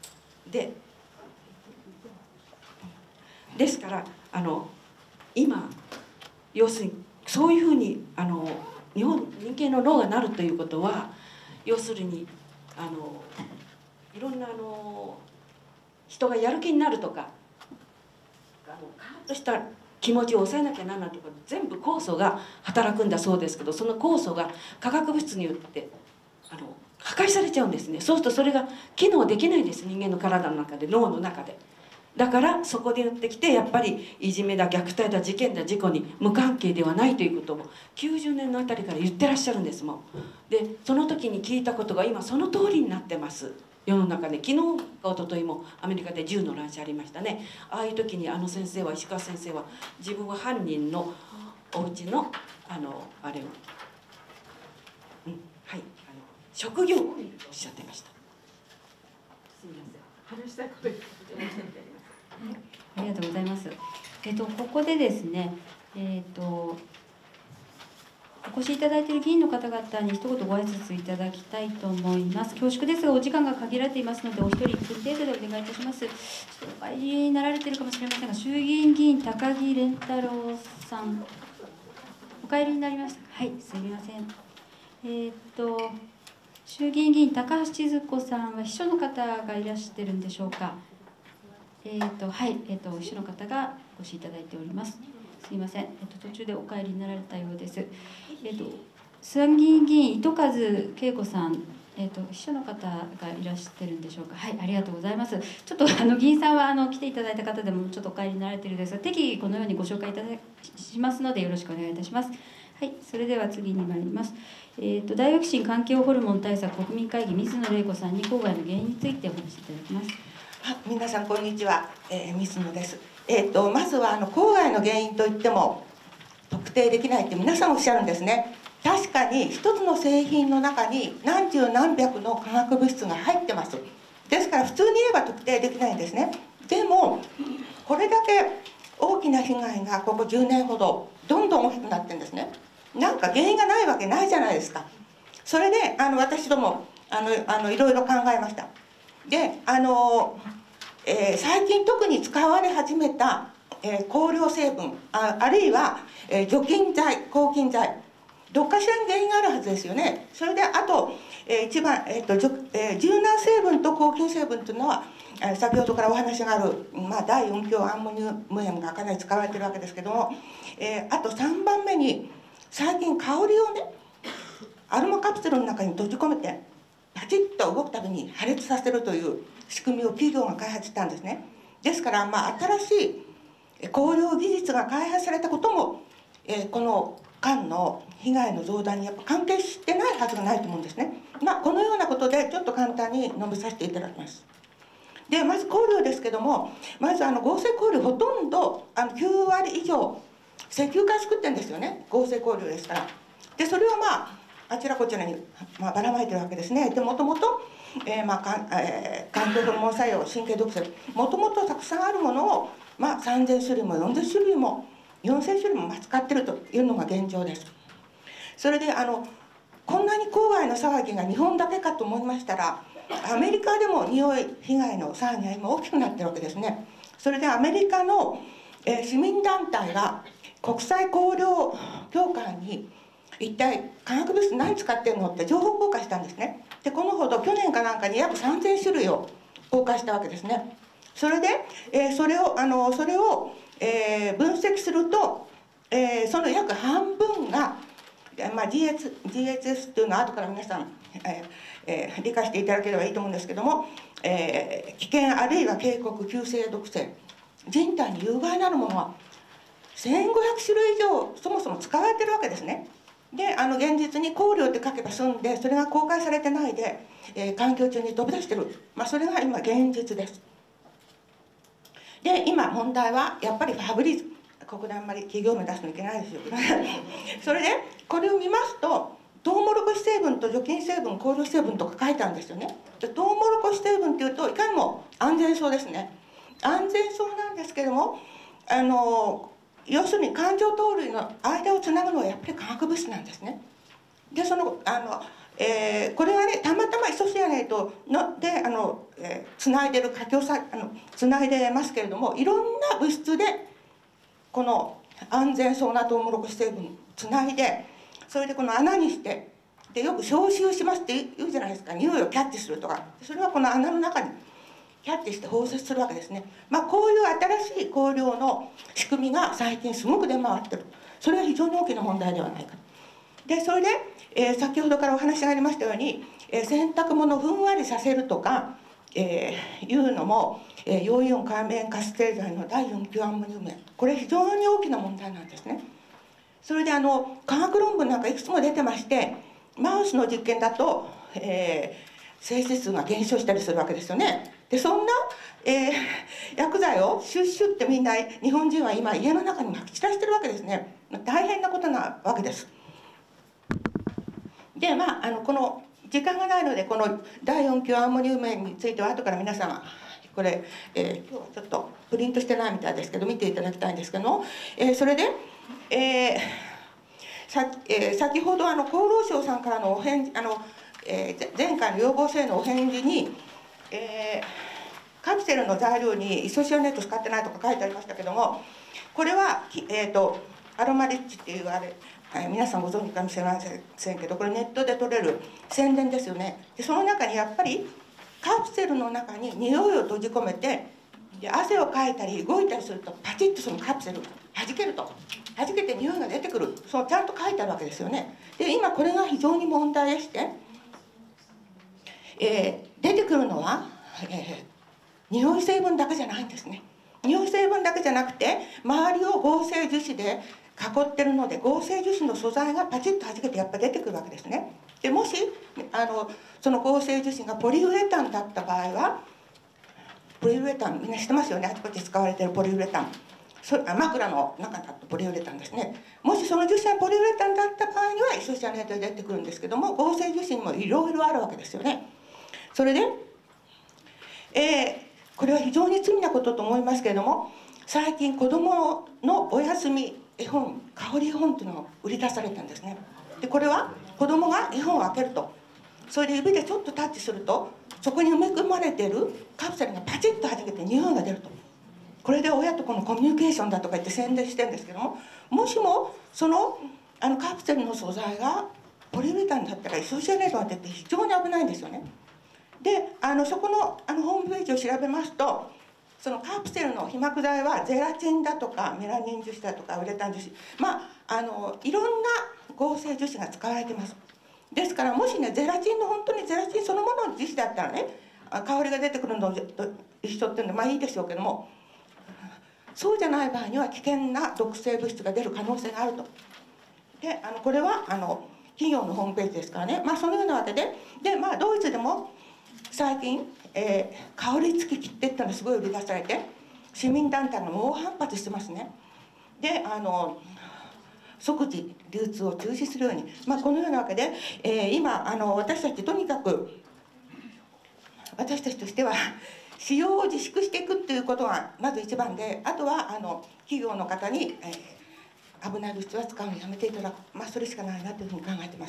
ですから今要するにそういうふうに人間の脳がなるということは、要するにいろんな人がやる気になるとかカーッとした気持ちを抑えなきゃならないとか全部酵素が働くんだそうですけど、その酵素が化学物質によって破壊されちゃうんですね。そうするとそれが機能できないんです、人間の体の中で、脳の中で。だからそこで言ってきて、やっぱりいじめだ虐待だ事件だ事故に無関係ではないということも90年のあたりから言ってらっしゃるんですもん。でその時に聞いたことが今その通りになってます世の中で。昨日か一昨日もアメリカで銃の乱射ありましたね。ああいう時に先生は石川先生は自分は犯人のお家のあれを、職業をおっしゃってました。すみません、話したいこと言っております。 ありがとうございます。ここでですね、お越しいただいている議員の方々に一言ご挨拶いただきたいと思います。恐縮ですがお時間が限られていますので、お一人1分程度でお願いいたします。ちょっとお帰りになられているかもしれませんが、衆議院議員高木蓮太郎さん、お帰りになりました。はい、すみません。衆議院議員高橋千鶴子さんは秘書の方がいらしてるんでしょうか。はい、秘書の方がお越しいただいております。すみません、途中でお帰りになられたようです。参議院議員糸数恵子さん、秘書の方がいらしてるんでしょうか。はい、ありがとうございます。ちょっと議員さんは来ていただいた方でもちょっとお帰りになられているんですが、適宜このようにご紹介いただしますのでよろしくお願いいたします。はい、それでは次に参ります。大学心環境ホルモン対策国民会議水野玲子さんに郊外の原因についてお話しいただきます。 皆さんこんにちは、水野です。まずは郊外の原因といっても特定できないって皆さんおっしゃるんですね。確かに一つの製品の中に何十何百の化学物質が入ってます。ですから普通に言えば特定できないんですね。でもこれだけ大きな被害がここ10年ほどどんどん大きくなってるんですね。なんか原因がないわけないじゃないですか。それで私どもいろいろ考えました。で最近特に使われ始めた、香料成分あるいは、除菌剤抗菌剤どっかしらに原因があるはずですよね。それであと、一番、柔軟成分と抗菌成分というのは先ほどからお話がある、第4強アンモニウム塩がかなり使われているわけですけども、あと3番目に最近香りをねアロマカプセルの中に閉じ込めてパチッと動くたびに破裂させるという仕組みを企業が開発したんですね。ですから新しい香料技術が開発されたことも、この間の被害の増大にやっぱ関係してないはずがないと思うんですね。このようなことでちょっと簡単に述べさせていただきます。でまず香料ですけども、まず合成香料ほとんど9割以上石油から作ってるんですよね、合成香料ですから。でそれをあちらこちらにばらまいてるわけですね。でもともと環境ホルモン作用神経毒性もともとたくさんあるものを3000種類も4000種類も4000種類も使ってるというのが現状です。それで香こんなに郊外の騒ぎが日本だけかと思いましたら、アメリカでも匂い被害の騒ぎが今大きくなってるわけですね。それでアメリカの、市民団体が国際香料協会に一体化学物質何使ってるのって情報公開したんですね。でこのほど去年かなんかに約3000種類を公開したわけですね。それで、それを分析すると、その約半分が、GHS というのは後から皆さん、理解していただければいいと思うんですけども、危険あるいは警告、急性毒性、人体に有害なるものは1500種類以上そもそも使われてるわけですね。で現実に香料って書けば済んで、それが公開されてないで、環境中に飛び出してる、それが今現実です。で今問題はやっぱりファブリーズ、ここであんまり企業名出すのいけないですよそれでこれを見ますと、トウモロコシ成分と除菌成分、香料成分とか書いてあるんですよね。でトウモロコシ成分っていうといかにも安全そうですね。安全そうなんですけども、要するに環状糖類の間をつなぐのはやっぱり化学物質なんですね。でこれはね、たまたまイソシアネートでつないでるつないでますけれども、いろんな物質でこの安全そうなトウモロコシ成分つないで、それでこの穴にして、でよく消臭しますって言うじゃないですか。匂いをキャッチするとか、それはこの穴の中にキャッチして放出するわけですね。こういう新しい香料の仕組みが最近すごく出回ってる。それは非常に大きな問題ではないか。でそれで、先ほどからお話がありましたように、洗濯物をふんわりさせるとか、いうのも、陽イオン界面活性剤の第4級アンモニウム塩、これ非常に大きな問題なんですね。それで科学論文なんかいくつも出てまして、マウスの実験だと、精子数が減少したりするわけですよね。でそんな、薬剤をシュッシュってみんな日本人は今家の中にまき散らしてるわけですね。大変なことなわけです。でこの時間がないので、この第4級アンモニウム塩については後から皆さんこれ、今日はちょっとプリントしてないみたいですけど見ていただきたいんですけども、それで、先ほど厚労省さんからのお返事、前回の要望性のお返事に、カプセルの材料にイソシアネート使ってないとか書いてありましたけども、これは、アロマリッチっていう皆さんご存知かもしれませんけど、これネットで取れる宣伝ですよね。でその中にやっぱりカプセルの中に匂いを閉じ込めて、で汗をかいたり動いたりするとパチッとそのカプセル弾けると、弾けて匂いが出てくる、そうちゃんと書いてあるわけですよね。で今これが非常に問題でして、出てくるのは、匂い成分だけじゃないんですね。匂い成分だけじゃなくて周りを合成樹脂で囲ってるので、合成樹脂の素材がパチッと弾けてやっぱ出てくるわけですね。でもしその合成樹脂がポリウレタンだった場合は、ポリウレタンみんな知ってますよね。あちこち使われてるポリウレタン、枕の中だとポリウレタンですね。もしその樹脂がポリウレタンだった場合にはイソシアネートで出てくるんですけども、合成樹脂にもいろいろあるわけですよね。それで、これは非常に罪なことと思いますけれども、最近子どものお休み絵本、香り絵本というのが売り出されたんですね。でこれは子どもが絵本を開けると、それで指でちょっとタッチすると、そこに埋め込まれているカプセルがパチッと弾けて匂いが出ると。これで親と子のコミュニケーションだとか言って宣伝してるんですけども、もしもそのカプセルの素材がポリウレタンだったらイソシアネートが出て非常に危ないんですよね。でそこのホームページを調べますと、そのカプセルの被膜剤はゼラチンだとかメラニン樹脂だとかウレタン樹脂、いろんな合成樹脂が使われてます。ですからもしね、ゼラチンの本当にゼラチンそのものの樹脂だったらね、香りが出てくるのと一緒っていうのでいいでしょうけども、そうじゃない場合には危険な毒性物質が出る可能性があると。でこれは企業のホームページですからね。そのようなわけで、ドイツでも最近、香り付き切手っていうのがすごい売り出されて、市民団体が猛反発してますね。で即時流通を中止するように、このようなわけで、今私たちとにかく私たちとしては使用を自粛していくっていうことがまず一番で、あとは企業の方に、危ない物質は使うのやめていただく、それしかないなというふうに考えてます。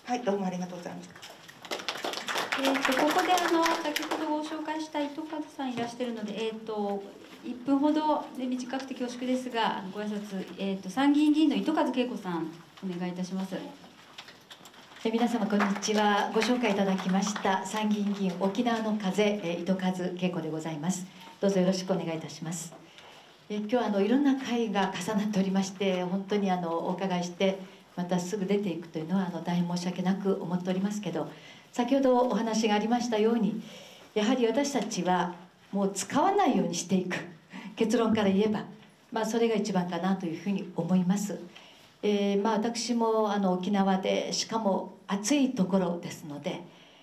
はい、どうもありがとうございました。 ここで先ほどご紹介した糸数さんいらしているので、1分ほどで短くて恐縮ですがご挨拶、参議院議員の糸数恵子さんお願いいたします。 皆様こんにちは。ご紹介いただきました参議院議員沖縄の風糸数恵子でございます。どうぞよろしくお願いいたします。今日はいろんな会が重なっておりまして、本当にお伺いしてまたすぐ出ていくというのは大変申し訳なく思っておりますけど、先ほどお話がありましたように、やはり私たちはもう使わないようにしていく、結論から言えば、それが一番かなというふうに思います。私も沖縄で、しかも暑いところですので、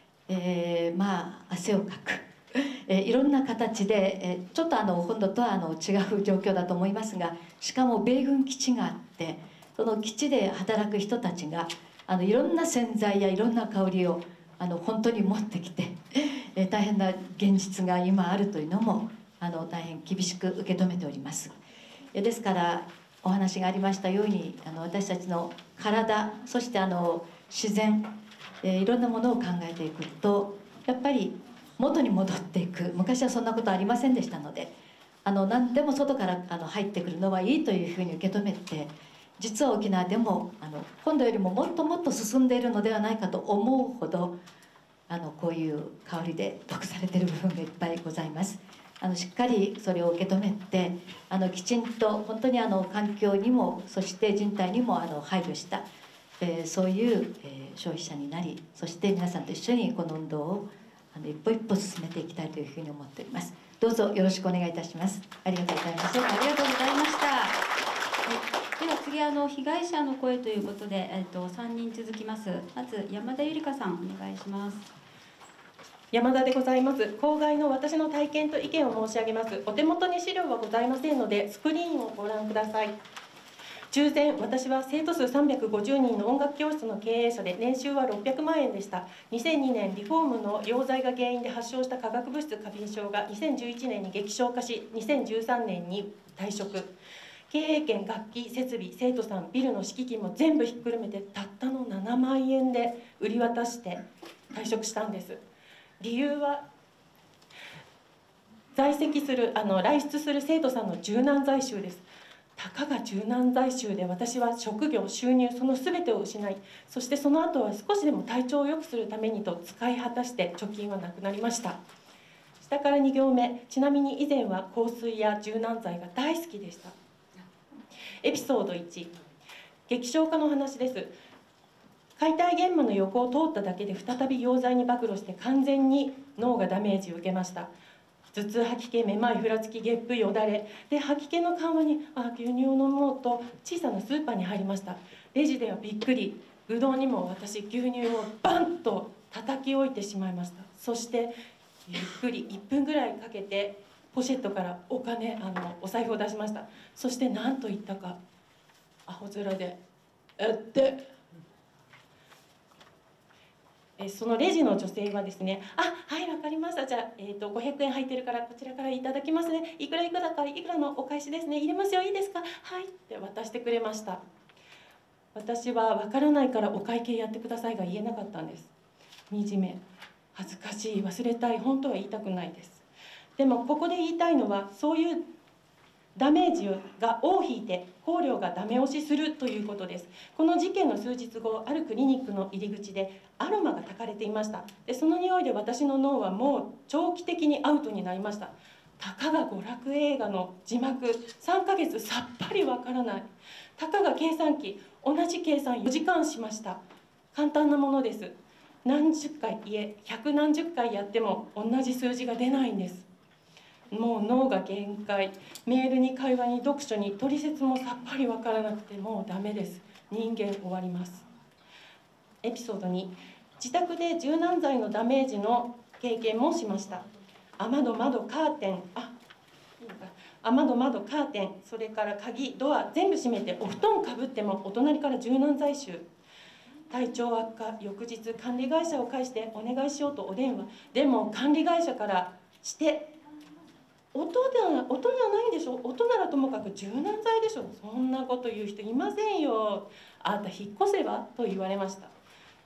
汗をかく、いろんな形で、ちょっと本土とは違う状況だと思いますが、しかも米軍基地があって、その基地で働く人たちがいろんな洗剤やいろんな香りを本当に持ってきて、大変な現実が今あるというのも大変厳しく受け止めております。ですからお話がありましたように私たちの体、そして自然、いろんなものを考えていくと、やっぱり元に戻っていく。昔はそんなことありませんでしたので、何でも外から入ってくるのはいいというふうに受け止めて、実は沖縄でも本土よりももっともっと進んでいるのではないかと思うほどこういう香りで毒されている部分がいっぱいございます。しっかりそれを受け止めてきちんと本当に環境にもそして人体にも配慮した、そういう消費者になり、そして皆さんと一緒にこの運動を一歩一歩進めていきたいというふうに思っております。どうぞよろしくお願いいたします。ありがとうございます。 ありがとうございました。では次被害者の声ということで、3人続きます。まず山田ゆりかさんお願いします。 山田でございます。公害の私の体験と意見を申し上げます。お手元に資料はございませんのでスクリーンをご覧ください。従前、私は生徒数350人の音楽教室の経営者で年収は600万円でした。2002年リフォームの溶剤が原因で発症した化学物質過敏症が2011年に激症化し、2013年に退職。経営権、楽器、設備、生徒さん、ビルの敷金も全部ひっくるめてたったの7万円で売り渡して退職したんです。理由は来出する生徒さんの柔軟剤臭です。たかが柔軟剤臭で私は職業、収入、その全てを失い、そしてその後は少しでも体調を良くするためにと使い果たして貯金はなくなりました。下から2行目、ちなみに以前は香水や柔軟剤が大好きでした。エピソード1、劇症家の話です。解体現場の横を通っただけで再び溶剤に暴露して完全に脳がダメージを受けました。頭痛、吐き気、めまい、ふらつき、ゲップ、よだれで、吐き気の緩和に牛乳を飲もうと小さなスーパーに入りました。レジではびっくり、ぶどうにも私牛乳をバンと叩き置いてしまいました。そしてゆっくり1分ぐらいかけてポシェットからお財布を出しました。そして何と言ったか、アホ面でそのレジの女性はですね、はい、わかりました。じゃあ、500円入ってるからこちらからいただきますね。いくらいくらか、いくらのお返しですね。入れますよ、いいですか？はいって渡してくれました。私はわからないからお会計やってくださいが言えなかったんです。惨め、恥ずかしい、忘れたい、本当は言いたくないです。でもここで言いたいのは、そういうダメージが尾を引いて考慮がダメ押しするということです。この事件の数日後、あるクリニックの入り口でアロマが焚かれていました。でその匂いで私の脳はもう長期的にアウトになりました。たかが娯楽映画の字幕、3ヶ月さっぱりわからない。たかが計算機、同じ計算4時間しました。簡単なものです。何十回、いえ百何十回やっても同じ数字が出ないんです。もう脳が限界。メールに会話に読書に取説もさっぱり分からなくてもうダメです。人間終わります。エピソード2、自宅で柔軟剤のダメージの経験もしました。雨戸、窓、カーテン、雨戸、窓、カーテン、それから鍵、ドア全部閉めてお布団かぶってもお隣から柔軟剤臭。体調悪化、翌日管理会社を介してお願いしようとお電話。でも管理会社からして音じゃないでしょ、音ならともかく柔軟剤でしょ、そんなこと言う人いませんよ、あなた引っ越せばと言われました。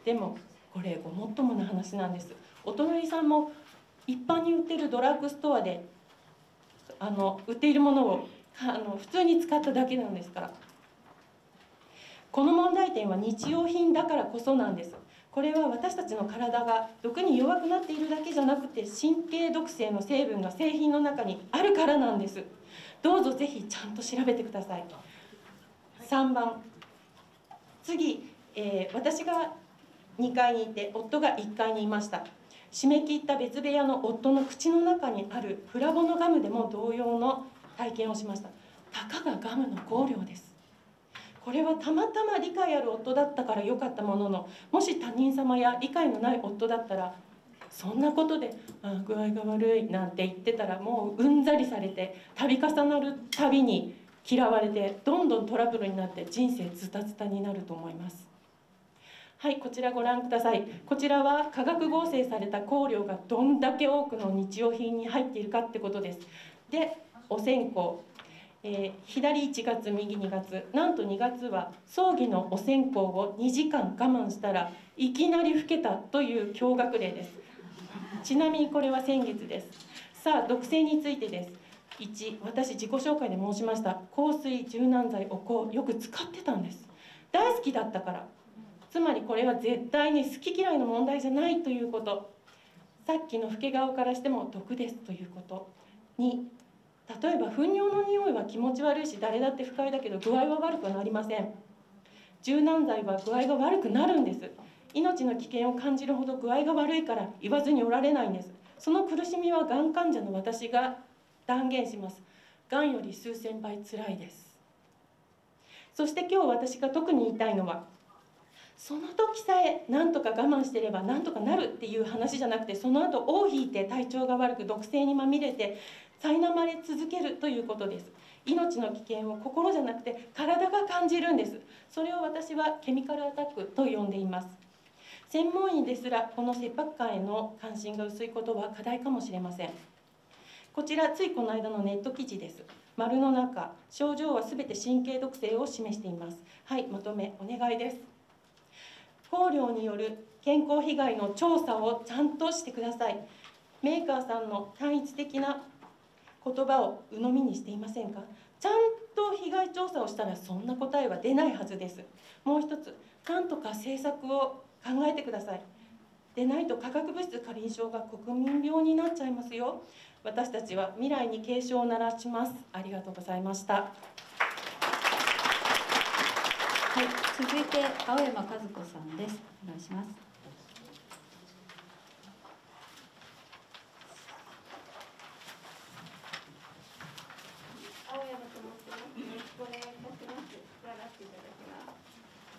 でもこれごもっともな話なんです。お隣さんも一般に売ってるドラッグストアで売っているものを普通に使っただけなんですから。この問題点は日用品だからこそなんです。これは私たちの体が毒に弱くなっているだけじゃなくて、神経毒性の成分が製品の中にあるからなんです。どうぞぜひちゃんと調べてください。3番、次、私が2階にいて夫が1階にいました。締め切った別部屋の夫の口の中にあるフラボノガムでも同様の体験をしました。たかがガムの香料です。これはたまたま理解ある夫だったから良かったものの、もし他人様や理解のない夫だったら、そんなことで具合が悪いなんて言ってたら、もううんざりされて、度重なるたびに嫌われて、どんどんトラブルになって人生ズタズタになると思います。はい、こちらご覧ください。こちらは化学合成された香料がどんだけ多くの日用品に入っているかってことです。で、お線香、左1月右2月、なんと2月は葬儀のお線香を2時間我慢したらいきなり老けたという驚愕例です。ちなみにこれは先月です。さあ、毒性についてです。1、私自己紹介で申しました。香水、柔軟剤、お香、よく使ってたんです。大好きだったから。つまりこれは絶対に好き嫌いの問題じゃないということ。さっきの老け顔からしても毒ですということ。2、例えば糞尿の匂いは気持ち悪いし、誰だって不快だけど具合は悪くはなりません。柔軟剤は具合が悪くなるんです。命の危険を感じるほど具合が悪いから言わずにおられないんです。その苦しみはがん患者の私が断言します。がんより数千倍つらいです。そして今日私が特に言いたいのは、その時さえ何とか我慢してれば何とかなるっていう話じゃなくて、その後尾を引いて体調が悪く毒性にまみれて苛まれ続けるということです。命の危険を心じゃなくて体が感じるんです。それを私はケミカルアタックと呼んでいます。専門医ですらこの切迫感への関心が薄いことは課題かもしれません。こちらついこの間のネット記事です。丸の中、症状はすべて神経毒性を示しています。はい、まとめお願いです。香料による健康被害の調査をちゃんとしてください。メーカーさんの単一的な言葉を鵜呑みにしていませんか？ちゃんと被害調査をしたらそんな答えは出ないはずです。もう一つ、なんとか政策を考えてください。でないと化学物質過敏症が国民病になっちゃいますよ。私たちは未来に警鐘を鳴らします。ありがとうございました。 はい、続いて青山和子さんです。お願いします。 青山と申します。よろしくお願いいたします。座らせていただきます。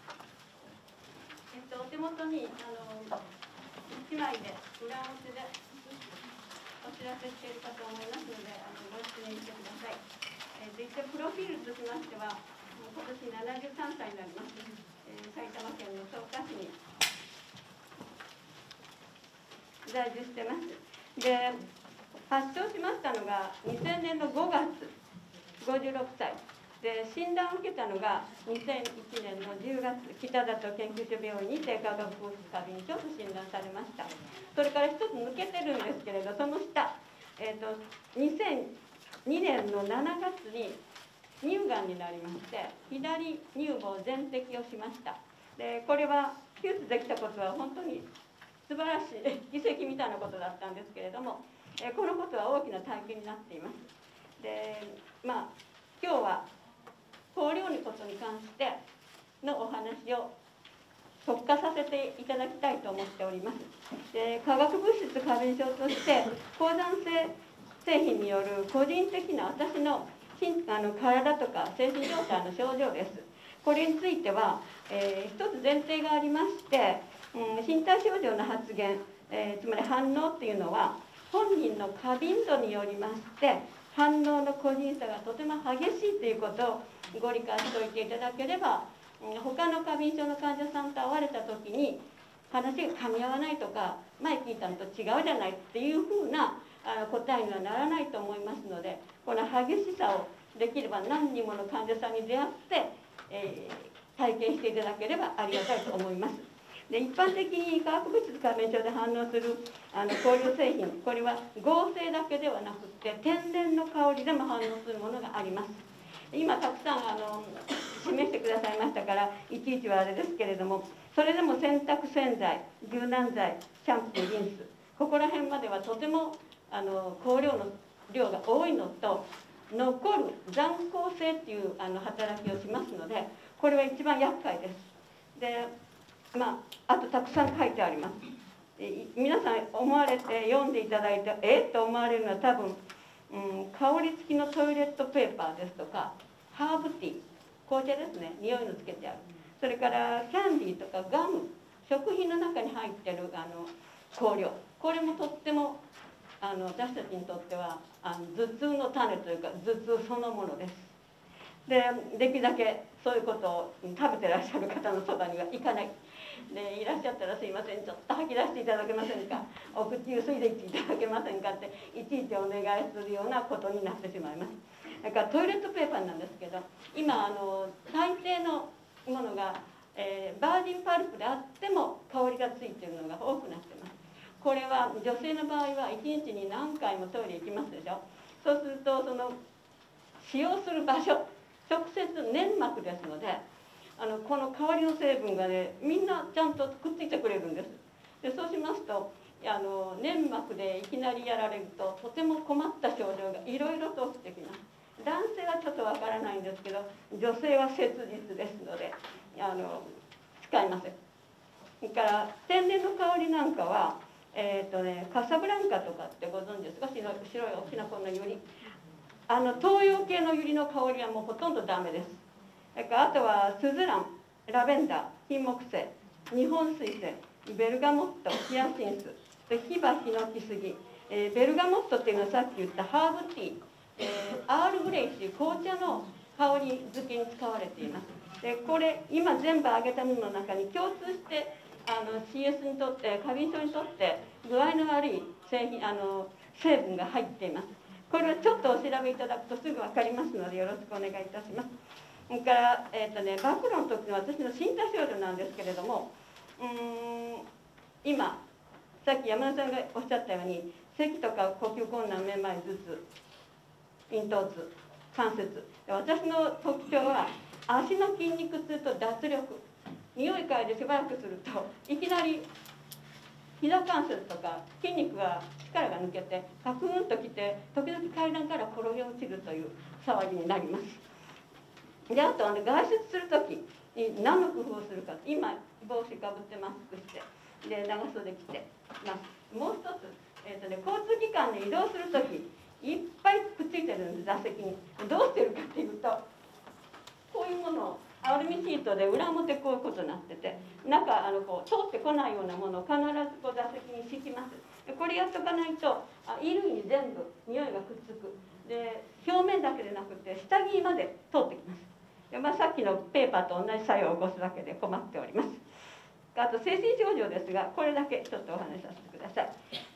お手元に1枚で裏表でお知らせしているかと思いますのでご失礼してください。一応プロフィールとしましては今年73歳になります。埼玉県の草加市に在住してます。で、発症しましたのが2000年の5月、56歳で、診断を受けたのが2001年の10月、北里研究所病院に低化学物質過敏症と診断されました。それから一つ抜けてるんですけれど、その下、2002年の7月に乳がんになりまして、左乳房全摘をしました。で、これは手術できたことは本当に素晴らしい奇跡みたいなことだったんですけれども、このことは大きな体験になっています。で、今日は香料のことに関してのお話を特化させていただきたいと思っております。で、化学物質過敏症として高山性製品による個人的な私の体とか精神状態の症状です。これについては、一つ前提がありまして、身体症状の発現、つまり反応っていうのは本人の過敏度によりまして反応の個人差がとても激しいということをご理解しておいていただければ、他の過敏症の患者さんと会われた時に話が噛み合わないとか前聞いたのと違うじゃないっていうふうな答えにはならないと思いますので、この激しさをできれば何人もの患者さんに出会って、体験していただければありがたいと思います。 で一般的に化学物質過敏症で反応する香料製品、これは合成だけではなくて天然の香りでも反応するものがあります。今たくさん示してくださいましたからいちいちはあれですけれども、それでも洗濯洗剤、柔軟剤、シャンプー、リンス、ここら辺まではとても香料の量が多いのと、残る残効性っていう働きをしますので、これは一番厄介です。であとたくさん書いてあります。皆さん思われて読んでいただいてと思われるのは多分、香り付きのトイレットペーパーですとかハーブティー、紅茶ですね、匂いのつけてある、それからキャンディーとかガム、食品の中に入ってる香料、これもとっても私たちにとっては頭痛の種というか頭痛そのものです。できるだけそういうことを食べてらっしゃる方のそばには行かないで、いらっしゃったらすいません、ちょっと吐き出していただけませんか、お口ゆすいでいただけませんかっていちいちお願いするようなことになってしまいます。だからトイレットペーパーなんですけど、今大抵のものが、バージンパルプであっても香りがついているのが多くなってます。これは女性の場合は1日に何回もトイレ行きますでしょ。そうするとその使用する場所、直接粘膜ですので、この香りの成分がね、みんなちゃんとくっついてくれるんです。でそうしますと粘膜でいきなりやられるととても困った症状がいろいろと起きてきます。男性はちょっとわからないんですけど、女性は切実ですので使いません。それから天然の香りなんかはカサブランカとかってご存知ですか。白い大きなこんなユリ、東洋系のユリの香りはもうほとんどダメです。それからあとはスズラン、ラベンダー、金木犀、日本水仙、ベルガモット、ヒヤシンス、ヒバヒノキスギ、ベルガモットっていうのはさっき言ったハーブティー、アールグレイっていう紅茶の香り付けに使われています。でこれ今全部挙げたものの中に共通してCS にとって過敏症にとって具合の悪い成分が入っています。これをちょっとお調べいただくとすぐ分かりますのでよろしくお願いいたします。それから暴露の時の私の身体症状なんですけれども、今さっき山田さんがおっしゃったように咳とか呼吸困難、めまい、頭痛、咽頭痛、関節、私の特徴は足の筋肉痛と脱力、匂い嗅いでしばらくするといきなり膝関節とか筋肉が力が抜けてカクンときて、時々階段から転げ落ちるという騒ぎになります。であと外出する時に何の工夫をするか、今帽子かぶってマスクしてで長袖着てます。もう一つ、交通機関で移動する時いっぱいくっついてるんです、座席に。どうしてるかっていうと、こういうものをアルミシートで裏表こういうことになってて、中こう通ってこないようなものを必ずこう座席に敷きます。でこれやっとかないと衣類に全部匂いがくっつく。で表面だけでなくて下着まで通ってきます。で、さっきのペーパーと同じ作用を起こすだけで困っております。あと精神症状ですが、これだけちょっとお話しさせてください。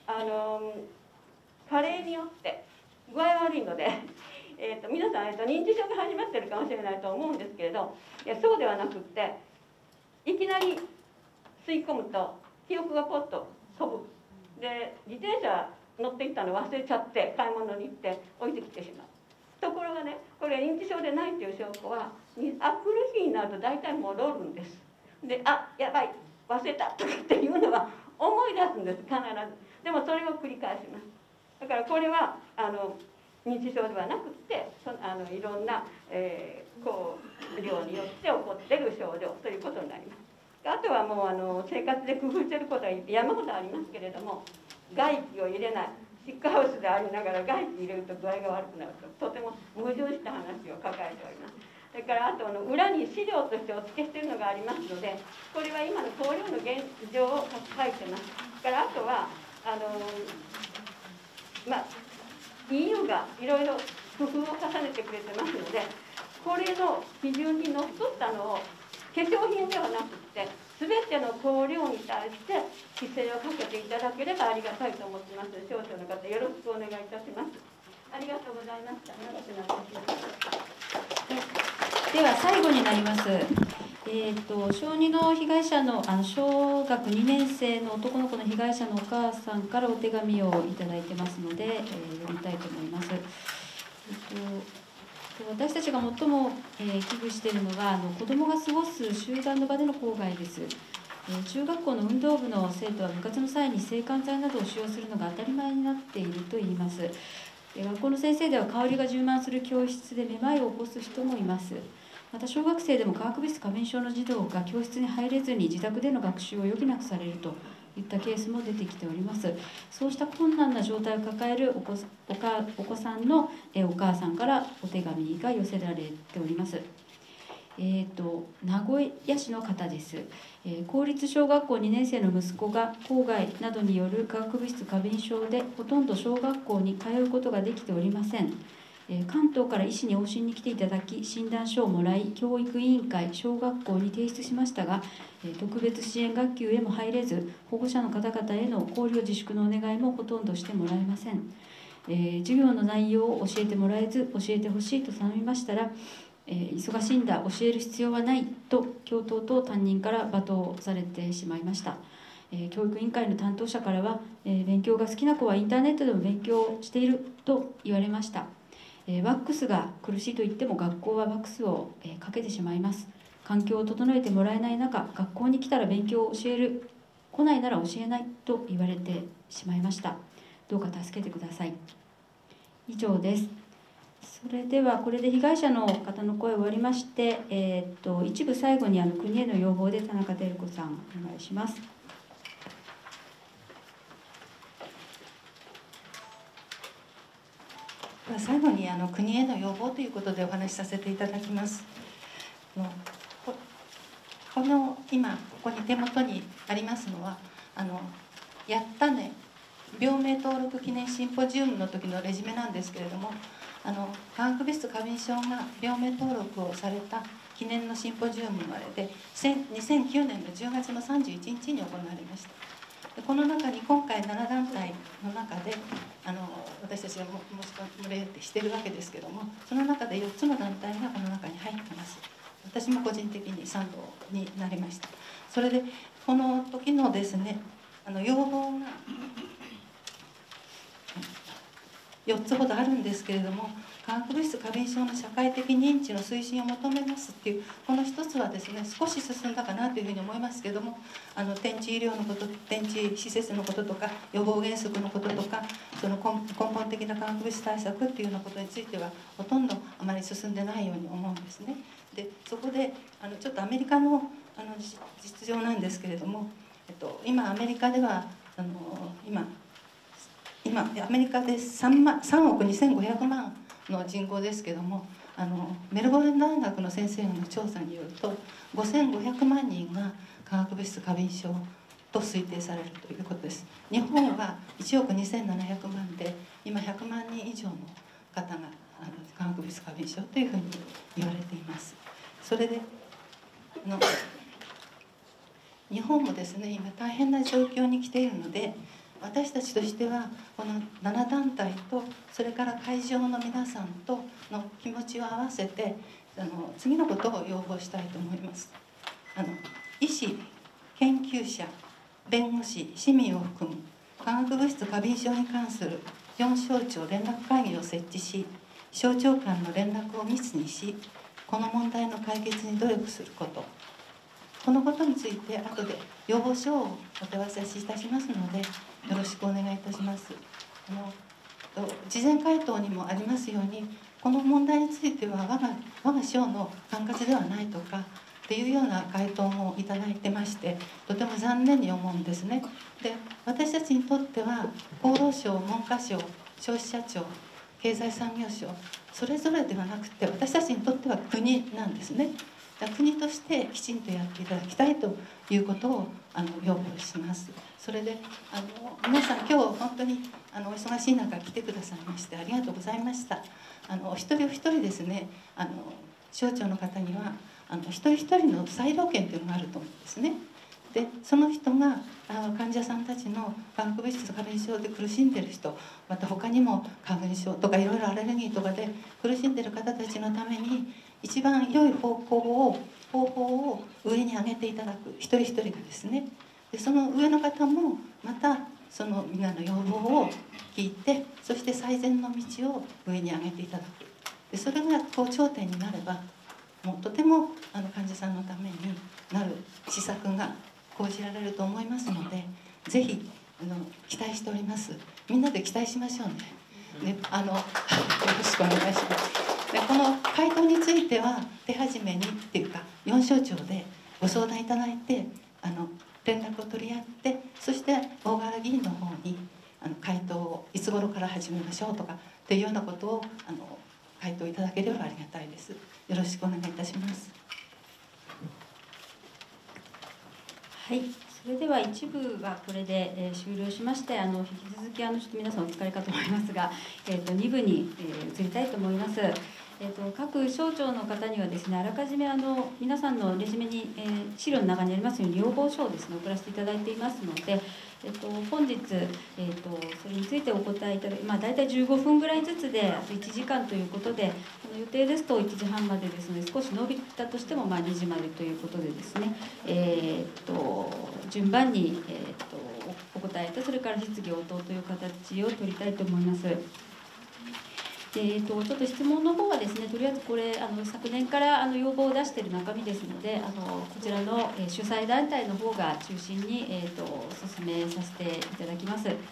加齢によって具合悪いので皆さん認知症が始まってるかもしれないと思うんですけれど、そうではなくっていきなり吸い込むと記憶がポッと飛ぶ。で自転車乗っていったの忘れちゃって買い物に行って置いてきてしまう。ところがね、これ認知症でないという証拠は来る日になると大体戻るんです。でやばい忘れたとかっていうのは思い出すんです、必ず。でもそれを繰り返します。だからこれは認知症ではなくていろんな、量によって起こっている症状ということになります。あとはもう生活で工夫していることは山ほどありますけれども、外気を入れない、シックハウスでありながら外気入れると具合が悪くなるととても矛盾した話を抱えております。それからあと裏に資料としてお付けしているのがありますので、これは今の香料の現状を書いてます。それからあとはEU がいろいろ工夫を重ねてくれてますので、これの基準にのっとったのを化粧品ではなくて全ての香料に対して規制をかけていただければありがたいと思ってますので、少々の方よろしくお願いいたします。ありがとうございました。長くなりました。 では最後になります。 小児の被害者の小学2年生の男の子の被害者のお母さんからお手紙をいただいてますので、読みたいと思います。私たちが最も、危惧しているのが子どもが過ごす集団の場での公害です。中学校の運動部の生徒は部活の際に制汗剤などを使用するのが当たり前になっているといいます。学校の先生では香りが充満する教室でめまいを起こす人もいます。また小学生でも化学物質過敏症の児童が教室に入れずに自宅での学習を余儀なくされるといったケースも出てきております。そうした困難な状態を抱えるお子さんのお母さんからお手紙が寄せられております。名古屋市の方です。公立小学校2年生の息子が郊外などによる化学物質過敏症でほとんど小学校に通うことができておりません。関東から医師に往診に来ていただき、診断書をもらい、教育委員会、小学校に提出しましたが、特別支援学級へも入れず、保護者の方々への交流自粛のお願いもほとんどしてもらえません。授業の内容を教えてもらえず、教えてほしいと頼みましたら、忙しいんだ、教える必要はないと教頭と担任から罵倒されてしまいました。教育委員会の担当者からは、勉強が好きな子はインターネットでも勉強していると言われました。ワックスが苦しいと言っても学校はワックスをかけてしまいます。環境を整えてもらえない中、学校に来たら勉強を教える、来ないなら教えないと言われてしまいました。どうか助けてください。以上です。それではこれで被害者の方の声を終わりまして、一部最後に国への要望で田中照子さんお願いします。 最後に国への要望ということでお話しさせていただきます。この今ここに手元にありますのはやったね病名登録記念シンポジウムの時のレジュメなんですけれども、化学物質過敏症が病名登録をされた記念のシンポジウムのあれで2009年の10月の31日に行われました。この中に今回7団体の中で私たちが申し込まれてしているわけですけども、その中で4つの団体がこの中に入ってます。私も個人的に賛同になりました。それでこの時のですね要望が4つほどあるんですけれども、化学物質過敏症の社会的認知の推進を求めますっていうこの一つはですね少し進んだかなというふうに思いますけれども、転地医療のこと、転地施設のこととか予防原則のこととか、その根本的な化学物質対策っていうようなことについてはほとんどあまり進んでないように思うんですね。でそこでちょっとアメリカの実情なんですけれども、今アメリカでは今アメリカで3億2500万の人口ですけども、メルボルン大学の先生の調査によると5500万人が化学物質過敏症と推定されるということです。日本は1億2700万で今100万人以上の方が化学物質過敏症というふうに言われています。それで日本もですね今大変な状況に来ているので、私たちとしてはこの7団体とそれから会場の皆さんとの気持ちを合わせて次のことを要望したいと思います。医師、研究者、弁護士、市民を含む化学物質過敏症に関する4省庁連絡会議を設置し、省庁間の連絡を密にし、この問題の解決に努力すること、このことについて後で要望書をお手渡しいたしますのでよろしくお願いいたします。事前回答にもありますように、この問題については我が省の管轄ではないとかっていうような回答もいただいてまして、とても残念に思うんですね。で私たちにとっては厚労省、文科省、消費者庁、経済産業省それぞれではなくて、私たちにとっては国なんですね。国としてきちんとやっていただきたいということを要望します。それで皆さん今日本当にお忙しい中来てくださいましてありがとうございました。お一人お一人ですね省庁の方には一人一人の裁量権というのがあると思うんですね。でその人が患者さんたちの化学物質過敏症で苦しんでいる人、また他にも花粉症とかいろいろアレルギーとかで苦しんでいる方たちのために一番良い方向を方法を上に上げていただく、一人一人がですね。でその上の方もまたそのみんなの要望を聞いて、そして最善の道を上に上げていただく。でそれがこう頂点になれば、もうとても患者さんのためになる施策が講じられると思いますので、ぜひ期待しております。みんなで期待しましょうね。よろしくお願いします。でこの回答については手始めにっていうか4省庁でご相談いただいて連絡を取り合って、そして大柄議員の方に回答をいつ頃から始めましょうとかっていうようなことを回答いただければありがたいです。よろしくお願いいたします。 はい、それでは一部はこれで終了しまして、引き続きちょっと皆さんお疲れかと思いますが、2部に移りたいと思います。各省庁の方にはですね、あらかじめ皆さんのレジュメに、資料の中にありますように要望書をですね送らせていただいていますので、本日、それについてお答えいただき、大体15分ぐらいずつであと1時間ということで、予定ですと1時半までですので、少し伸びたとしても2時までということでですね、順番に、お答えと、それから質疑応答という形を取りたいと思います。ちょっと質問の方はですね、とりあえずこれ昨年から要望を出している中身ですので、こちらの主催団体の方が中心に進めさせていただきます。そ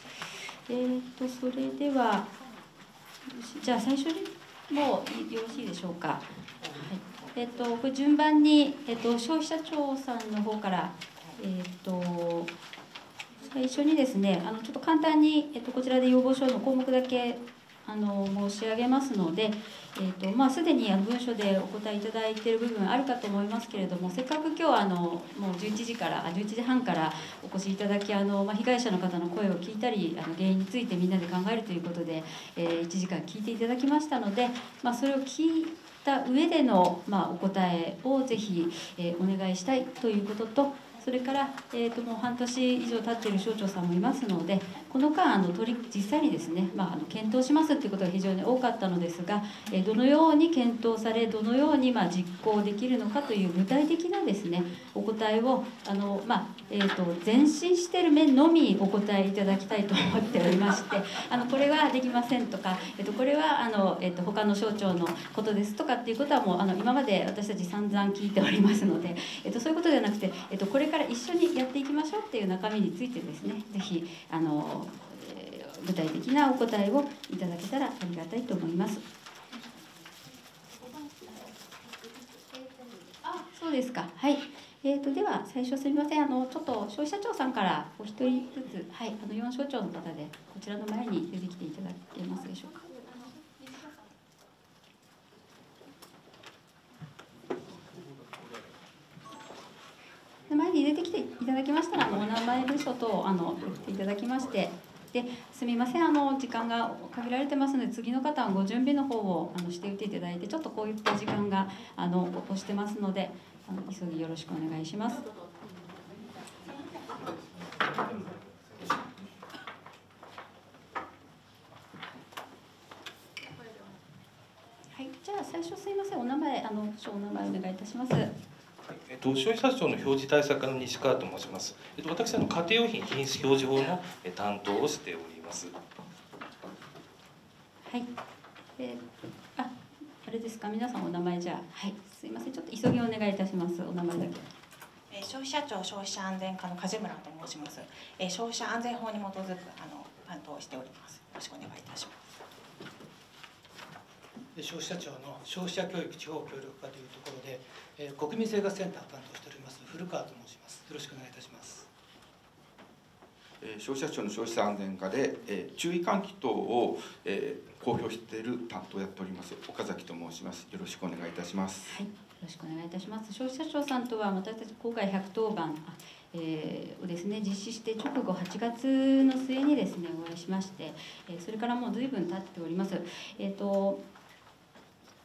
れではじゃあ最初にもうよろしいでしょうか。はい、これ順番に消費者庁さんの方から最初にですね、ちょっと簡単にこちらで要望書の項目だけ申し上げますので、すでに文書でお答えいただいている部分あるかと思いますけれども、せっかく今日もう11時半からお越しいただき、被害者の方の声を聞いたり原因についてみんなで考えるということで、1時間聞いていただきましたので、それを聞いた上での、お答えをぜひ、お願いしたいということと、それから、もう半年以上経っている省庁さんもいますので、この間実際にですね、検討しますということが非常に多かったのですが、どのように検討され、どのように実行できるのかという具体的なですねお答えを前進している面のみお答えいただきたいと思っておりまして、これはできませんとか、これは他の省庁のことですとかっていうことはもう今まで私たち散々聞いておりますので、そういうことではなくて、これから一緒にやっていきましょうっていう中身についてですね、ぜひ具体的なお答えをいただけたらありがたいと思います。そうですか。はい。では最初すみません。ちょっと消費者庁さんからお一人ずつ、はい、4省庁の方でこちらの前に出てきていただけますでしょうか。前に出てきていただきましたら、お名前部署と言っていただきまして、ですみません、時間が限られてますので、次の方はご準備の方をしておいていただいて、ちょっとこういった時間が押してますので、急ぎよろしくお願いします。はい、じゃあ最初すみません、お名前お名前お願いいたします。 消費者庁の表示対策課の西川と申します。私家庭用品品質表示法の担当をしております。 はい。あれですか、皆さんお名前じゃあ、はい、すいません、ちょっと急ぎお願いいたします。お名前だけ。 消費者庁消費者安全課の梶村と申します。消費者安全法に基づく担当をしております。よろしくお願いいたします。 消費者庁の消費者教育地方協力課というところで、国民生活センターを担当しております古川と申します。よろしくお願いいたします。 消費者庁の消費者安全課で、注意喚起等を、公表している担当をやっております岡崎と申します。よろしくお願いいたします。 はい、よろしくお願いいたします。消費者庁さんとは私たち郊外110番をですね実施して直後8月の末にですねお会いしまして、それからもう随分経っております。で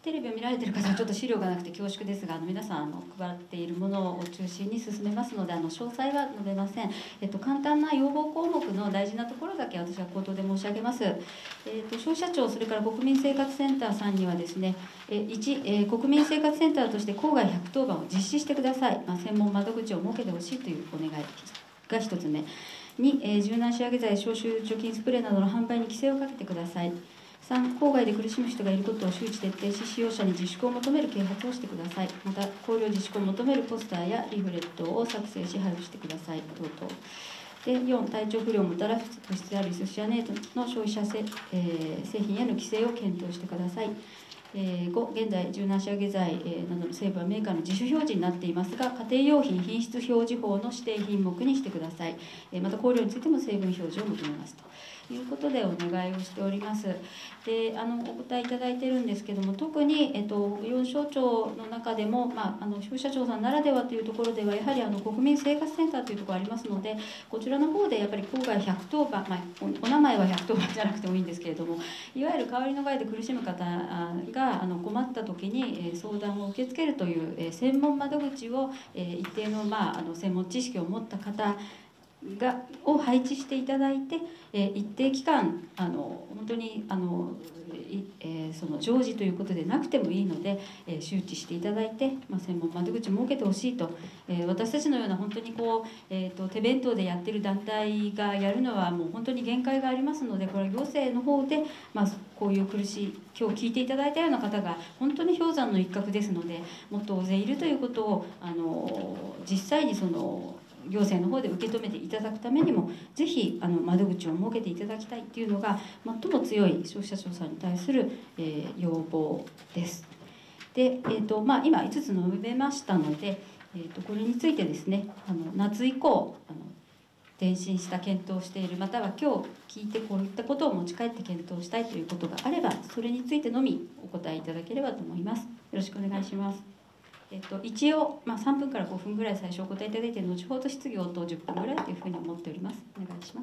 テレビを見られている方はちょっと資料がなくて恐縮ですが、皆さん配っているものを中心に進めますので詳細は述べません。簡単な要望項目の大事なところだけ私は口頭で申し上げます。消費者庁、それから国民生活センターさんにはですね、1、国民生活センターとして郊外110番を実施してください。専門窓口を設けてほしいというお願いが1つ目。2、柔軟仕上げ剤、消臭除菌スプレーなどの販売に規制をかけてください。3、郊外で苦しむ人がいることを周知徹底し、使用者に自粛を求める啓発をしてください。また、考慮自粛を求めるポスターやリフレットを作成し、配布してください。等々。で4、体調不良をもたらす物質であるイソシアネートの消費者製品への規制を検討してください。5、現在、柔軟仕上げ剤などの成分はメーカーの自主表示になっていますが、家庭用品品質表示法の指定品目にしてください。また、香料についても成分表示を求めますということでお願いをしております。でお答えいただいているんですけども、特に、4省庁の中でも、消費者庁さんならではというところでは、やはり国民生活センターというところありますので、こちらの方でやっぱり郊外110番、お名前は110番じゃなくてもいいんですけれども、いわゆる代わりの害で苦しむ方が困った時に相談を受け付けるという専門窓口を一定の専門知識を持った方を配置していただいて、一定期間本当にその常時ということでなくてもいいので、周知していただいて、専門窓口を設けてほしいと、私たちのような本当に手弁当でやってる団体がやるのはもう本当に限界がありますので、これは行政の方で、こういう苦しい今日聞いていただいたような方が本当に氷山の一角ですので、もっと大勢いるということを実際にその行政の方で受け止めていただくためにも、ぜひ窓口を設けていただきたいというのが最も強い消費者庁さんに対する、要望です。で、今5つ述べましたので、これについてですね、夏以降前進した検討している、または今日聞いてこういったことを持ち帰って検討したいということがあれば、それについてのみお答えいただければと思います。よろしくお願いします。一応、3分から5分ぐらい最初お答えいただいて、後ほど質疑応答10分ぐらいというふうに思っております。お願いします。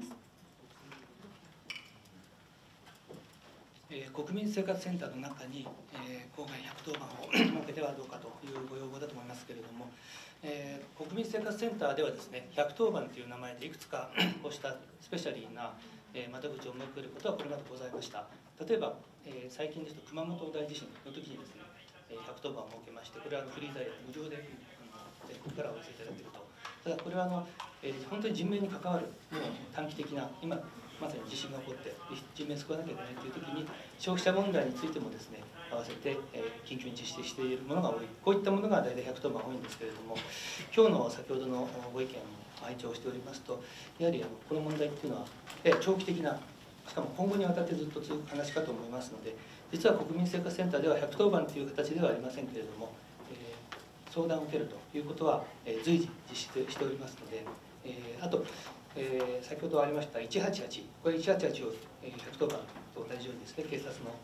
国民生活センターの中に、郊外110番を設けてはどうかというご要望だと思いますけれども、国民生活センターではですね、110番という名前でいくつかこうしたスペシャリーな窓口を設けることはこれまでございました。例えば、最近ですと熊本大地震の時にですね、110番を設けまして、これはフリーダイヤル無料で全国からお寄せいただけると。ただこれは本当に人命に関わるもう短期的な、今まさに地震が起こって人命救わなきゃいけないという時に、消費者問題についてもですね、合わせて緊急に実施しているものが多い、こういったものが大体110番多いんですけれども、今日の先ほどのご意見を拝聴しておりますと、やはりこの問題っていうのは長期的な、しかも今後にわたってずっと続く話かと思いますので、実は国民生活センターでは110番という形ではありませんけれども、相談を受けるということは随時実施しておりますので、あと、先ほどありました188、これ188を110番と同じようにですね、警察の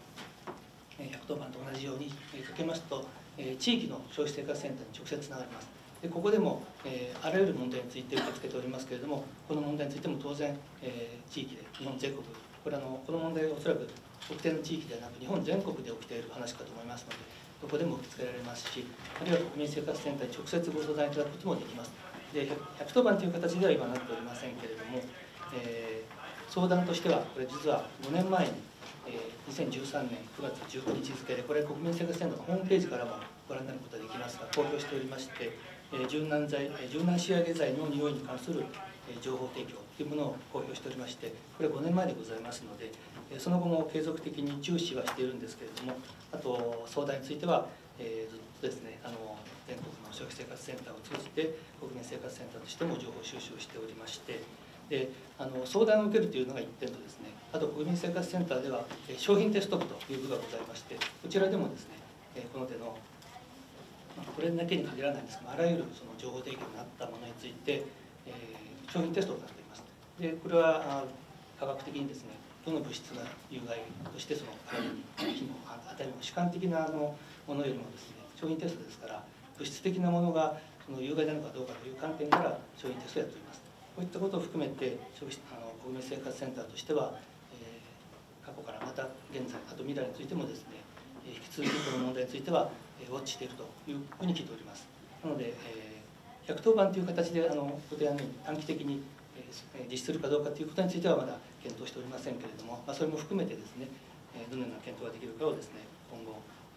110番と同じようにかけますと、地域の消費生活センターに直接つながります。でここでも、あらゆる問題について受け付けておりますけれども、この問題についても当然、地域で日本全国、これこの問題はおそらく特定の地域ではなく日本全国で起きている話かと思いますので、どこでも受け付けられますし、あるいは国民生活センターに直接ご相談いただくこともできます。で110番という形では今なっておりませんけれども、相談としてはこれ実は5年前に、2013年9月19日付で、これ国民生活センターのホームページからもご覧になることができますが、公表しておりまして、柔軟仕上げ剤の匂いに関する情報提供というものを公表しておりまして、これ5年前でございますので、その後も継続的に注視はしているんですけれども、あと相談については、ずっとですね、全国の消費生活センターを通じて国民生活センターとしても情報収集をしておりまして、で相談を受けるというのが1点とですね、あと国民生活センターでは商品テスト部という部がございまして、こちらでもですね、この手のこれだけに限らないんですが、あらゆるその情報提供になったものについて、商品テストを行っています。でこれは科学的にですね、どの物質が有害としてその体に機能を与えるのか、主観的なものよりもですね、商品テストですから、物質的なものがその有害なのかどうかという観点から商品テストをやっております。こういったことを含めて国民生活センターとしては、過去からまた現在、あと未来についてもですね、 引き続きこの問題についてはウォッチしているというふうに聞いております。なので、110番という形でご提案のように短期的に実施するかどうかということについてはまだ検討しておりませんけれども、それも含めてですね、どのような検討ができるかをですね、今後、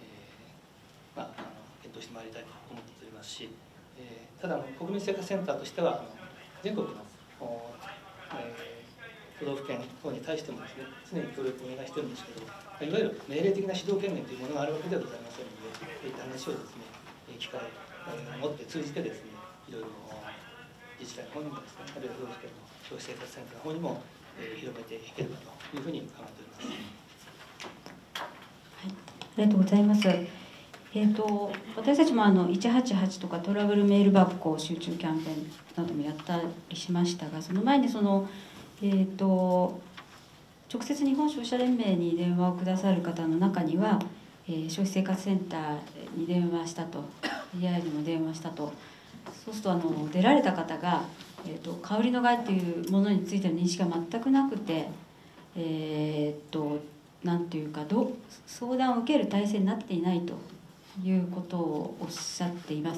検討してまいりたいと思っておりますし、ただ国民生活センターとしては全国の都道府県等に対してもですね、常に協力をお願いしているんですけど、いわゆる命令的な指導権限というものがあるわけではございませんので、そういった話をですね、機会を持って通じてですね、いろいろ自治体の方にもですね、あるいは都道府県の消費生活センターの方にも広めていければというふうに考えております。 はい、ありがとうございます。私たちも188とかトラブルメールバッグ集中キャンペーンなどもやったりしましたが、その前に直接日本消費者連盟に電話をくださる方の中には、消費生活センターに電話したと、EI にも電話したと、そうすると出られた方が、香りの害というものについての認識が全くなくて、なんていうか相談を受ける体制になっていないということをおっしゃっています。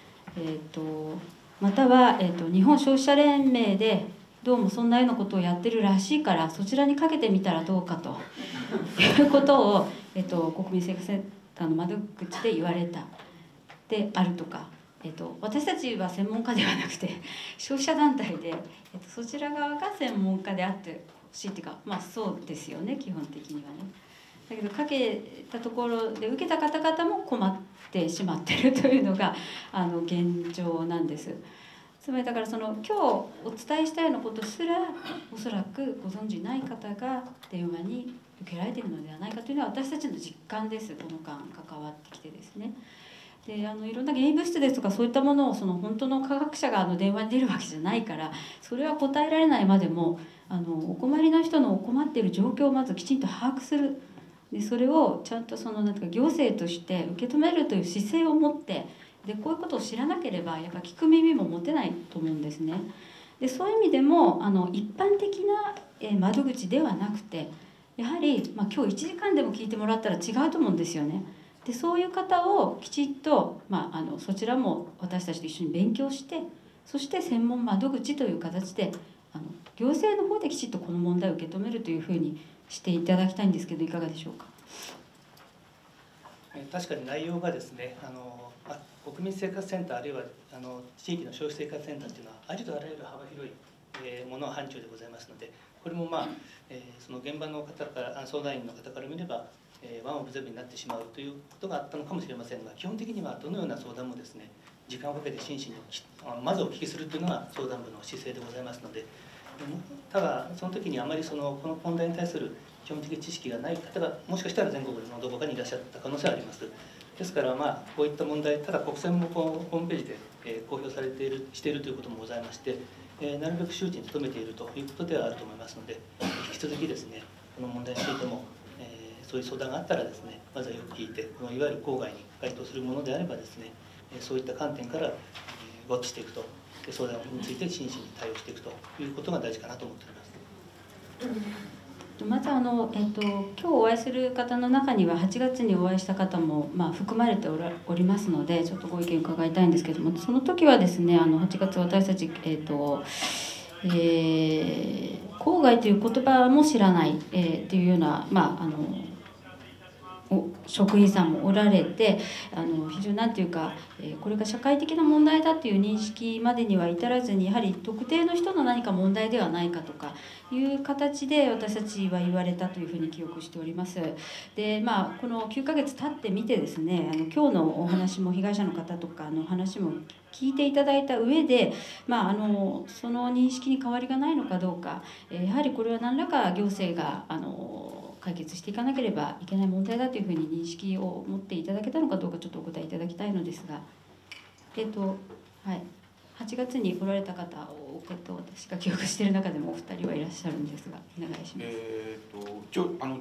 または、日本消費者連盟でどうもそんなようなことをやってるらしいからそちらにかけてみたらどうかということを、国民生活センターの窓口で言われたであるとか、私たちは専門家ではなくて消費者団体で、そちら側が専門家であってほしいっていうか、そうですよね、基本的にはね。だけどかけたところで受けた方々も困ってしまっているというのが現状なんです。つまりだから今日お伝えしたようなことすらおそらくご存じない方が電話に受けられているのではないかというのは私たちの実感です。この間関わってきてですね。でいろんな原因物質ですとかそういったものを本当の科学者が電話に出るわけじゃないから、それは答えられないまでもお困りの人の困っている状況をまずきちんと把握する。でそれをちゃんとなんていうか行政として受け止めるという姿勢を持って、でこういうことを知らなければやっぱ聞く耳も持てないと思うんですね。でそういう意味でも一般的な窓口ではなくて、やはり、今日1時間でも聞いてもらったら違うと思うんですよね。でそういう方をきちっと、そちらも私たちと一緒に勉強して、そして専門窓口という形で行政の方できちっとこの問題を受け止めるというふうにしていただきたいんですけど、いかがでしょうか。 確かに内容がですね、国民生活センターあるいは地域の消費生活センターというのはありとあらゆる幅広いもの範疇でございますので、これもその現場の方から相談員の方から見ればワンオブゼブになってしまうということがあったのかもしれませんが、基本的にはどのような相談もですね、時間をかけて真摯にまずお聞きするというのが相談部の姿勢でございますので、ただその時にあまりこの問題に対する基本的知識がない方がもしかしたら全国のどこかにいらっしゃった可能性はあります。ですからこういった問題、ただ国選もホームページで公表しているということもございまして、なるべく周知に努めているということではあると思いますので、引き続きですね、この問題についてもそういう相談があったらですね、まずはよく聞いて、いわゆる郊外に該当するものであればですね、そういった観点からウォッチしていくと、相談について真摯に対応していくということが大事かなと思っております。 まず今日お会いする方の中には8月にお会いした方も含まれておりますので、ちょっとご意見伺いたいんですけども、その時はですね、8月私たち郊外という言葉も知らない、っていうような職員さんもおられて、非常に何ていうか、これが社会的な問題だという認識までには至らずに、やはり特定の人の何か問題ではないかとかいう形で私たちは言われたというふうに記憶しております。でこの9ヶ月経ってみてですね、今日のお話も被害者の方とかの話も聞いていただいた上で、その認識に変わりがないのかどうか、やはりこれは何らか行政が解決していかなければいけない問題だというふうに認識を持っていただけたのかどうか、ちょっとお答えいただきたいのですが、はい、8月に来られた方を私が記憶している中でもお二人はいらっしゃるんですが、お願いします。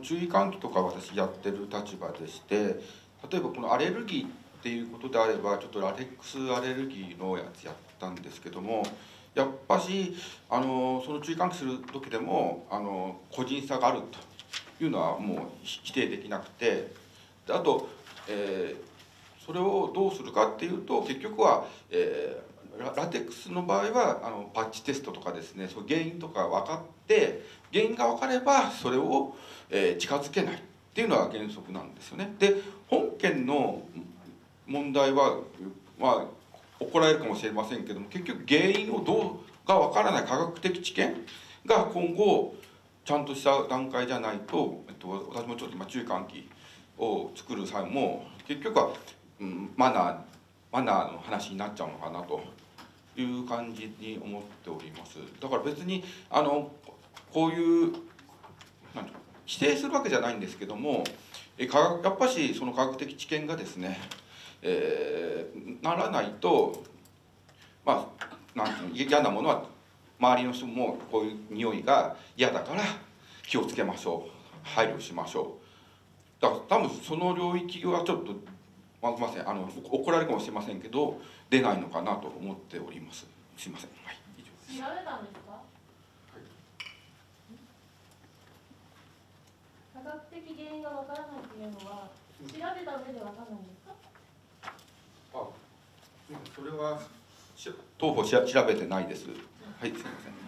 注意喚起とか私やってる立場でして、例えばこのアレルギーっていうことであればちょっとラテックスアレルギーのやつやったんですけども、やっぱしその注意喚起する時でも個人差があるというのはもう否定できなくて、 であと、それをどうするかっていうと結局は、ラテックスの場合はパッチテストとかですね、そういう原因とか分かって原因が分かればそれを、近づけないっていうのが原則なんですよね。で本件の問題は、怒られるかもしれませんけども、結局原因をが分からない科学的知見が今後ちゃんとした段階じゃないと、私もちょっと今注意喚起を作る際も結局は、マナーの話になっちゃうのかなという感じに思っております。だから別にこういう否定するわけじゃないんですけども、やっぱしその科学的知見がですね、ならないと嫌なものは周りの人もこういう匂いが嫌だから気をつけましょう、配慮しましょう。だから多分その領域はちょっとすみません、怒られるかもしれませんけど出ないのかなと思っております。すみません。はい、以上です。 調べたんですか？科学的原因がわからないというのは調べた上でわからないんですか？ それは当方調べてないです。はい、すみません。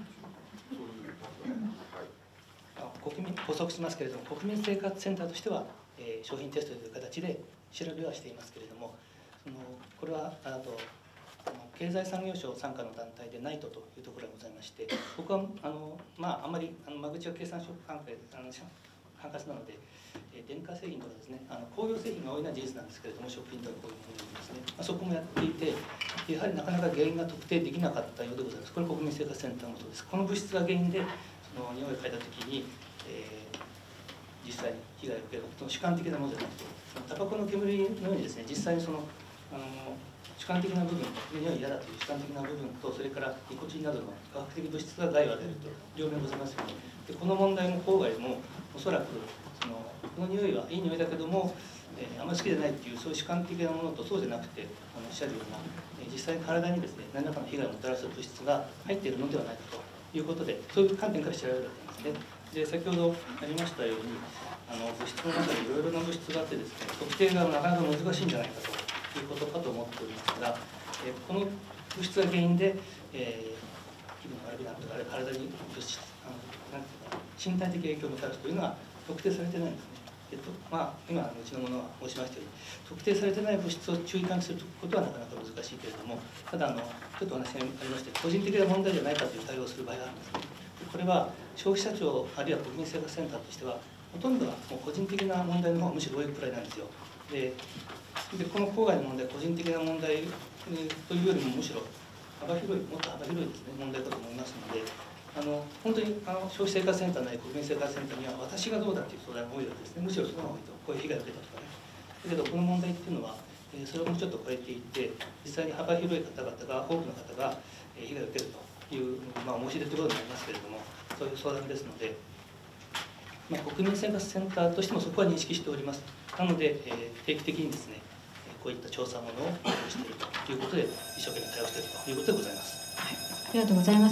補足しますけれども、国民生活センターとしては、商品テストという形で調べはしていますけれども、これは経済産業省傘下の団体でNITEというところがございまして、僕はあんまり間口は経産省管轄なので、電化製品とかですね、工業製品が多いのは事実なんですけれども、食品とかこういうものですね、そこもやっていて、やはりなかなか原因が特定できなかったようでございます。これ国民生活センターもそうです。この物質が原因でその匂いを嗅いだ時に、実際に被害を受けると主観的なものじゃなくて、タバコの煙のようにですね、実際にその主観的な部分、匂い嫌だという主観的な部分と、それからニコチンなどの化学的物質が害を与えると両面ございますよね。でこの問題も郊外もおそらくこの匂いはいい匂いだけども、あまり好きじゃないっていうそういう主観的なものと、そうじゃなくておっしゃるような、実際に体にですね何らかの被害をもたらす物質が入っているのではないかということで、そういう観点から調べられていますね。で先ほどありましたように物質の中にいろいろな物質があってですね、特定がなかなか難しいんじゃないかということかと思っておりますが、この物質が原因で、気分が悪くなるとか、体に物質身体的影響をもたらすというのは特定されてないんですね。今うちのものは申しましたように、特定されてない物質を注意喚起することはなかなか難しいけれども、ただちょっとお話がありまして、個人的な問題じゃないかという対応をする場合があるんですね。これは消費者庁あるいは国民生活センターとしては、ほとんどはもう個人的な問題の方がむしろ多いくらいなんですよ。でこの郊外の問題、個人的な問題というよりもむしろもっと幅広いですね、問題だと思いますので、本当に消費生活センターなり国民生活センターには私がどうだという相談が多いわけですね。むしろその方が多いと、こういう被害を受けたとかね。だけどこの問題っていうのは、それをもうちょっと超えていって、実際に幅広い方々が、多くの方が被害を受けるという、申し出ということになりますけれども、そういう相談ですので、国民生活センターとしてもそこは認識しております。なので、定期的にですね、こういった調査ものをしているということで、一生懸命対応しているということでございます。 はい、ありがとうございます。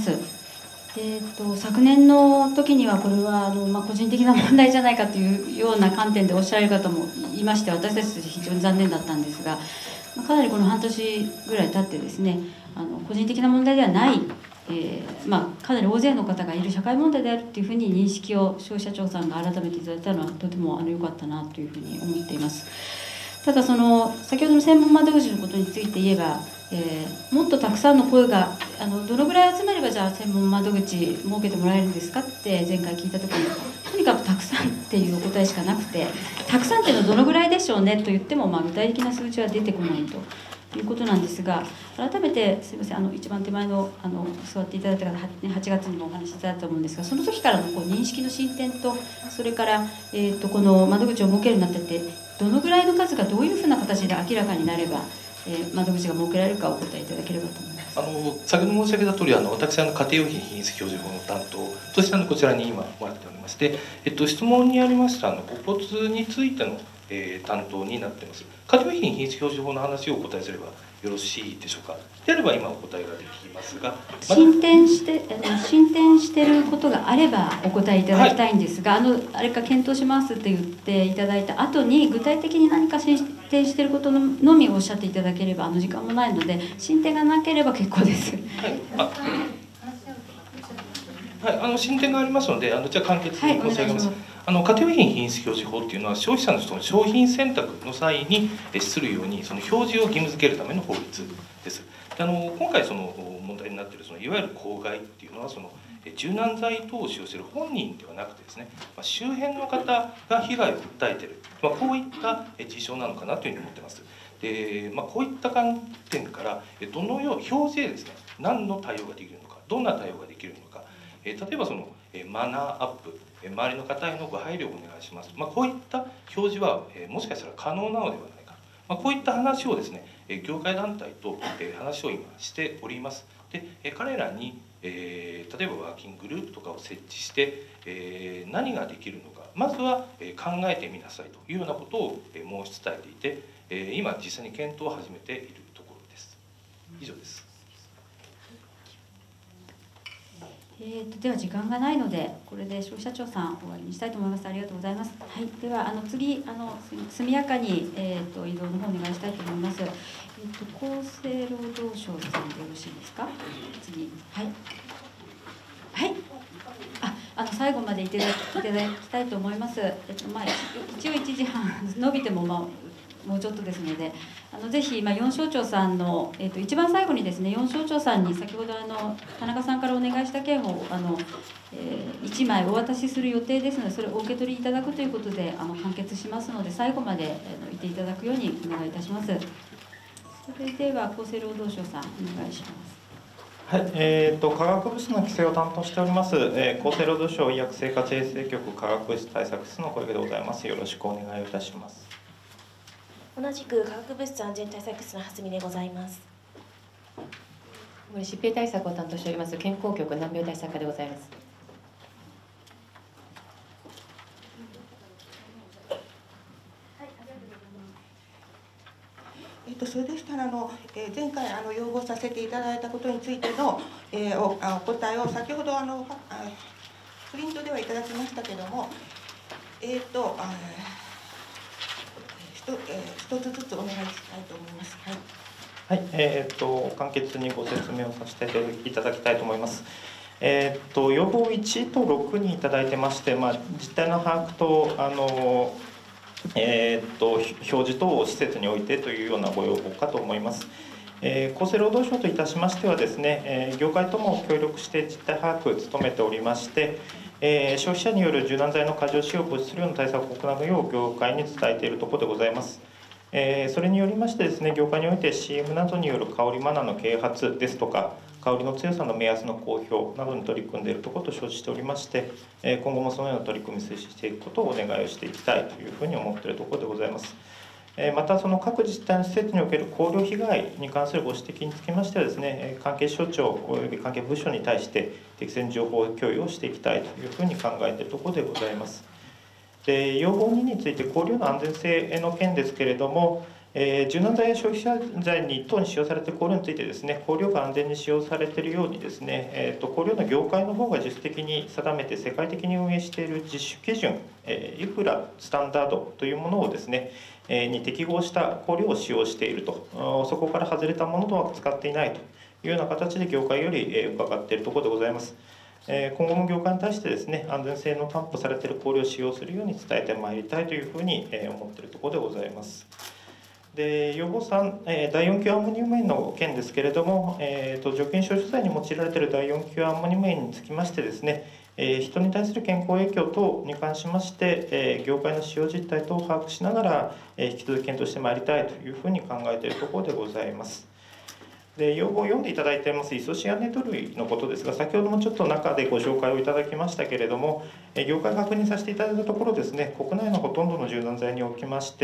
昨年の時にはこれは個人的な問題じゃないかというような観点でおっしゃられる方もいまして、私たちとして非常に残念だったんですが、かなりこの半年ぐらい経ってですね、個人的な問題ではない、かなり大勢の方がいる社会問題であるというふうに認識を消費者庁さんが改めていただいたのはとても良かったなというふうに思っています。ただ先ほどの専門窓口のことについて言えば、もっとたくさんの声がどのぐらい集まればじゃあ専門窓口設けてもらえるんですかって前回聞いた時に、とにかくたくさんっていうお答えしかなくて、たくさんっていうのはどのぐらいでしょうねと言っても、具体的な数字は出てこないということなんですが、改めてすみません、一番手前の座っていただいた方、8月にもお話しいただいたと思うんですが、その時からの認識の進展と、それから、この窓口を設けるようになってて、どのぐらいの数がどういうふうな形で明らかになれば、窓口が設けられるかお答えいただければと思います。 先ほど申し上げた通り、私家庭用品品質表示法の担当としてこちらに今もらっておりまして、質問にありましたご骨についての担当になっています。家庭用品品質表示法の話をお答えすればよよろしいでしょうか。であれば今お答えができますが、 進展してることがあればお答えいただきたいんですが、あれか検討しますって言っていただいた後に具体的に何か進展していることのみおっしゃっていただければ時間もないので、進展がなければ結構です。 はい、進展がありますので、じゃあ簡潔に申し上げます。家庭用品品質表示法っていうのは消費者のその商品選択の際にするようにその表示を義務付けるための法律です。で今回その問題になっているそのいわゆる公害っていうのはその柔軟剤等を使用している本人ではなくてですね、周辺の方が被害を訴えている、こういった事象なのかなというふうに思っています。で、こういった観点からどのよう表示でですね、何の対応ができるのか、どんな対応ができるのか、例えばそのマナーアップ、周りの方へのご配慮をお願いします、こういった表示はもしかしたら可能なのではないか、こういった話をですね業界団体と話を今しております。で彼らに例えばワーキンググループとかを設置して何ができるのかまずは考えてみなさいというようなことを申し伝えていて今実際に検討を始めているところです。以上です。 では時間がないのでこれで消費者庁さん終わりにしたいと思います。ありがとうございます。はい、では次速やかに移動の方お願いしたいと思います。厚生労働省さんでよろしいですか。次はいはい最後までいただきたいと思います。一応1時半伸びてももうちょっとですのでぜひ4省庁さんの、一番最後にですね4省庁さんに先ほど田中さんからお願いした件を1枚お渡しする予定ですのでそれをお受け取りいただくということで完結しますので最後までいていただくようにお願いいたします。それでは厚生労働省さんお願いします。 はい、化学物質の規制を担当しております、厚生労働省医薬生活衛生局化学物質対策室の小池でございます。よろしくお願いいたします。 同じく化学物質安全対策室の蓮見でございます。 疾病対策を担当しております健康局難病対策課でございます。 それでしたら前回要望させていただいたことについての、お答えを先ほどプリントではいただきましたけども一つずつお願いしたいと思います。 はい、簡潔にご説明をさせていただきたいと思います。要望1と6にいただいてまして、実態の把握と表示等を施設においてというようなご要望かと思います。厚生労働省といたしましてはですね、業界とも協力して実態把握を努めておりまして、消費者による柔軟剤の過剰使用を防止するような対策を行うよう業界に伝えているところでございます。それによりましてですね、業界において CM などによる香りマナーの啓発ですとか、香りの強さの目安の公表などに取り組んでいるところと承知しておりまして、今後もそのような取り組みを推進していくことをお願いをしていきたいというふうに思っているところでございます。またその各自治体の施設における香料被害に関するご指摘につきましてはですね、関係省庁および関係部署に対して適切に情報共有をしていきたいというふうに考えているところでございます。で、要望2について香料の安全性の件ですけれども、柔軟剤や消費者剤等に使用されている香料についてですね、香料が安全に使用されているようにですね、香料の業界の方が自主的に定めて世界的に運営している自主基準、イフラスタンダードというものをですね、に適合した香料を使用していると、そこから外れたものとは使っていないというような形で業界より伺っているところでございます。今後も業界に対してですね、安全性の担保されている香料を使用するように伝えてまいりたいというふうに思っているところでございます。で、要望3、第4級アンモニウム塩の件ですけれども、除菌消臭剤に用いられている第4級アンモニウム塩につきましてですね、人に対する健康影響等に関しまして、業界の使用実態等を把握しながら、引き続き検討してまいりたいというふうに考えているところでございます。で、要望を読んでいただいていますイソシアネト類のことですが、先ほどもちょっと中でご紹介をいただきましたけれども、業界確認させていただいたところですね、国内のほとんどの柔軟剤におきまして、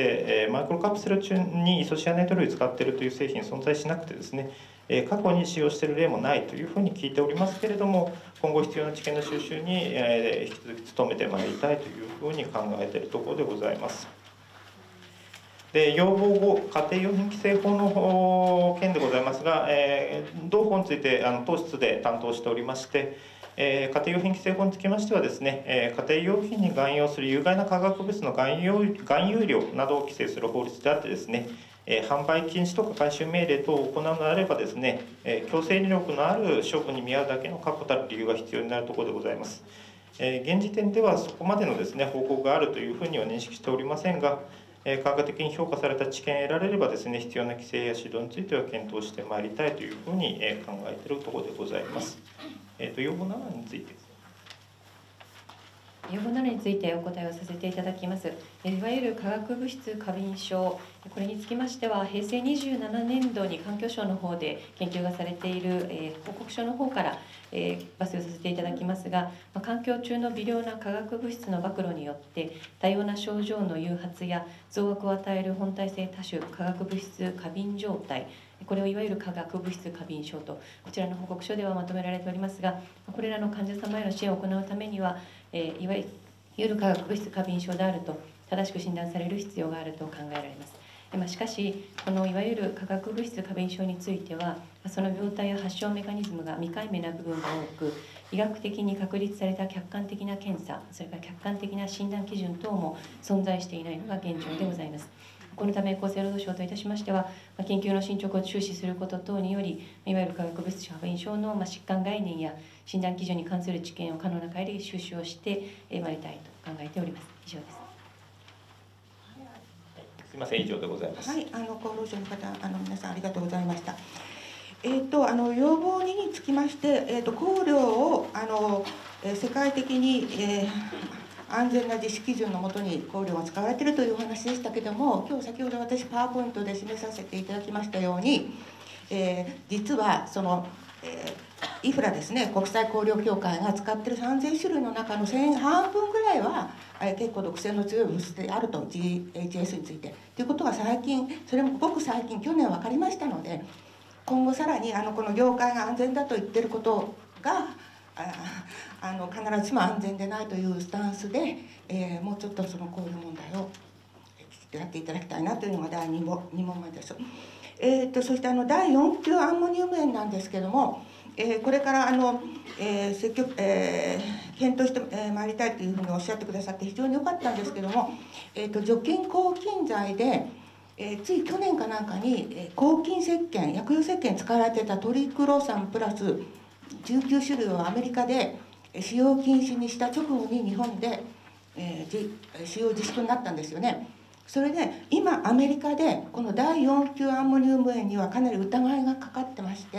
マイクロカプセル中にイソシアネト類を使っているという製品存在しなくてですね、過去に使用している例もないというふうに聞いておりますけれども、今後必要な知見の収集に引き続き努めてまいりたいというふうに考えているところでございます。 で要望後、家庭用品規制法の件でございますが、同法について当室で担当しておりまして、家庭用品規制法につきましてはですね、家庭用品に含有する有害な化学物質の含有量などを規制する法律であってですね、販売禁止とか回収命令等を行うのであればですね、強制力のある処分に見合うだけの確固たる理由が必要になるところでございます。現時点ではそこまでのですね報告があるというふうには認識しておりませんが、科学的に評価された知見を得られればですね、必要な規制や指導については検討してまいりたいというふうに考えているところでございます。要望7について。 要望7についてお答えをさせていただきます。いわゆる化学物質過敏症、これにつきましては、平成27年度に環境省の方で研究がされている報告書の方から抜粋をさせていただきますが、環境中の微量な化学物質の暴露によって多様な症状の誘発や増悪を与える本体性多種化学物質過敏状態、これをいわゆる化学物質過敏症とこちらの報告書ではまとめられておりますが、これらの患者様への支援を行うためには、いわゆる化学物質過敏症であると正しく診断される必要があると考えられます。しかし、このいわゆる化学物質過敏症については、その病態や発症メカニズムが未解明な部分が多く、医学的に確立された客観的な検査、それから客観的な診断基準等も存在していないのが現状でございます。このため、厚生労働省といたしましては、研究の進捗を注視すること等により、いわゆる化学物質過敏症の疾患概念や診断基準に関する知見を可能な限り収集をしてまいりたいと考えております。以上です。 すみません、以上でございます。 はい、厚労省の方、皆さんありがとうございました。要望2につきまして、香料を世界的に、安全な実施基準のもとに香料が使われているというお話でしたけれども、今日先ほど私パワーポイントで示させていただきましたように、実はその、イフラですね、国際香料協会が使っている3000種類の中の半分ぐらいは結構毒性の強い物質であると GHS についてということが最近、それもごく最近去年分かりましたので、今後さらにこの業界が安全だと言っていることが必ずしも安全でないというスタンスで、もうちょっとそのこういう問題をやっていただきたいなというのが第2問目です。そして第4級アンモニウム塩なんですけども、これから積極、検討してまいりたいというふうにおっしゃってくださって非常に良かったんですけども、除菌抗菌剤で、つい去年かなんかに抗菌石鹸、薬用石鹸に使われていたトリクロ酸プラス19種類をアメリカで使用禁止にした直後に日本で、使用自粛になったんですよね。それで今アメリカでこの第4級アンモニウム塩にはかなり疑いがかかってまして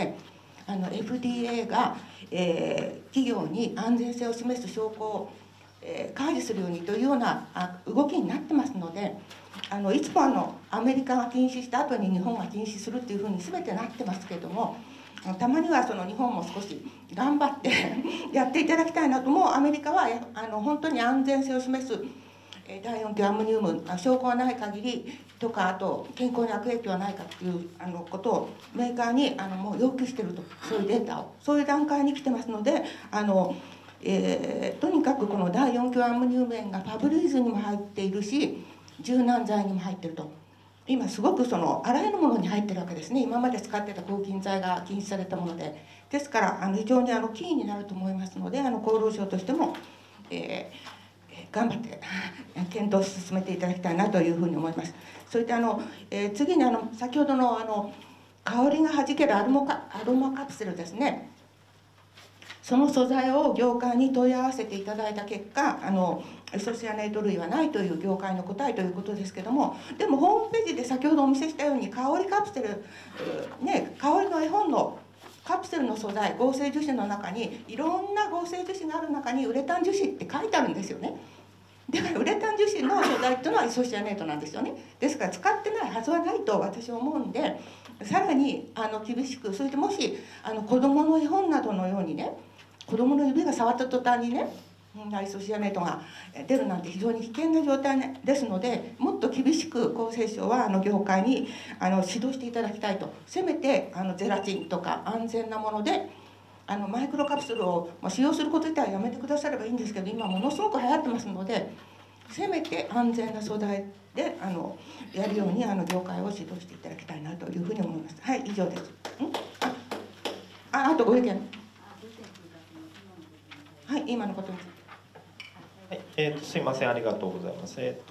、FDA が、企業に安全性を示す証拠を、開示するようにというような動きになってますので、いつもアメリカが禁止した後に日本が禁止するっていうふうに全てなってますけれども、たまにはその日本も少し頑張ってやっていただきたいなと。もうアメリカは本当に安全性を示す第4級アンモニウム証拠がない限りとか、あと健康に悪影響はないかということをメーカーにもう要求していると、そういうデータをそういう段階に来てますので、とにかくこの第4級アンモニウム塩がファブリーズにも入っているし柔軟剤にも入っていると。今すごくあらゆるものに入ってるわけですね。今まで使ってた抗菌剤が禁止されたもので、ですから非常にキーになると思いますので、厚労省としても、頑張って検討を進めていただきたいなというふうに思います。それで次に先ほどの香りがはじけるアロマカプセルですね、その素材を業界に問い合わせていただいた結果、イソシアネート類はないという業界の答えということですけども、でもホームページで先ほどお見せしたように香りカプセル、香りの絵本のカプセルの素材、合成樹脂の中にいろんな合成樹脂がある中にウレタン樹脂って書いてあるんですよね。だからウレタン樹脂の素材っていうのはイソシアネートなんですよね。ですから使ってないはずはないと私は思うんで、さらに厳しく、そしてもし子どもの絵本などのようにね、子どもの指が触った途端にねイソシアネートが出るなんて非常に危険な状態ですので、もっと厳しく厚生省は業界に指導していただきたいと。せめてゼラチンとか安全なものでマイクロカプセルを使用すること自体はやめてくださればいいんですけど、今ものすごく流行ってますので、 せめて安全な素材でやるように業界を指導していただきたいなというふうに思います。はい、以上です。あとご意見。はい、今のことについて。 はい、すいません、ありがとうございます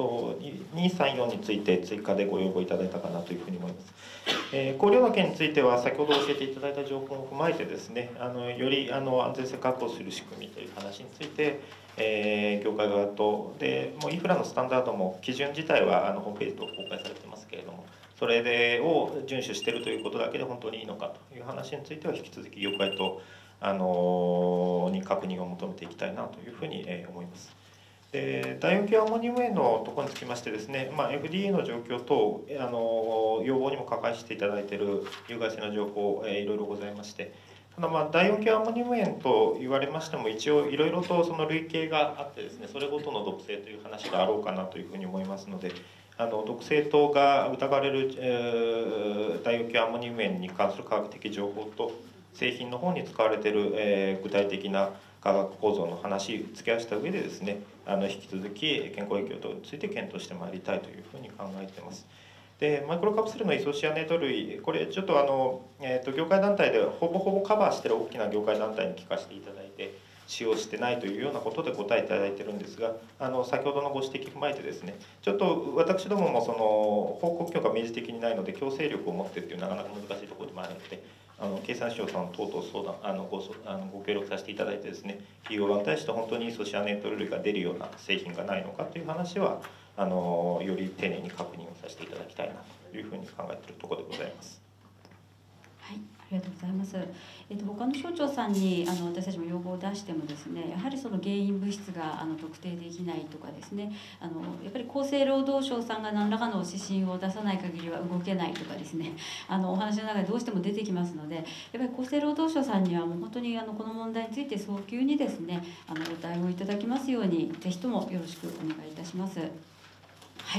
。234について追加でご要望いただいたかなというふうに思います。綱領分けについては先ほど教えていただいた情報を踏まえてですね、より安全性確保する仕組みという話について、業界側とでもうインフラのスタンダードも基準自体はホームページと公開されてますけれども、それを遵守しているということだけで本当にいいのかという話については引き続き業界とに確認を求めていきたいなというふうに思います。で大容器アンモニウム塩のところにつきましてですね、FDA の状況等要望にも関わしていただいている有害性の情報いろいろございまして、ただ大容器アンモニウム塩と言われましても一応いろいろとその類型があってですね、それごとの毒性という話があろうかなというふうに思いますので、毒性等が疑われる大容器アンモニウム塩に関する科学的情報と製品の方に使われている具体的な化学構造の話を付け合わせた上でですね、引き続き健康影響等について検討してまいりたいというふうに考えています。でマイクロカプセルのイソシアネート類、これちょっと業界団体でほぼカバーしている大きな業界団体に聞かせていただいて、使用してないというようなことで答えていただいているんですが、先ほどのご指摘を踏まえてですね、ちょっと私どももその報告許可明示的にないので強制力を持ってっていうなかなか難しいところでもあるので、経産省さん等々相談ご協力させていただいてですね、企業側に対して本当にイソシアネート類が出るような製品がないのかという話はより丁寧に確認をさせていただきたいなというふうに考えているところでございます。 はい、ありがとうございます。他の省庁さんに私たちも要望を出してもですね、やはりその原因物質が特定できないとかですね、やっぱり厚生労働省さんが何らかの指針を出さない限りは動けないとかですね、お話の中でどうしても出てきますので、やっぱり厚生労働省さんにはもう本当にこの問題について早急にですねご対応いただきますようにぜひともよろしくお願いいたします。はい、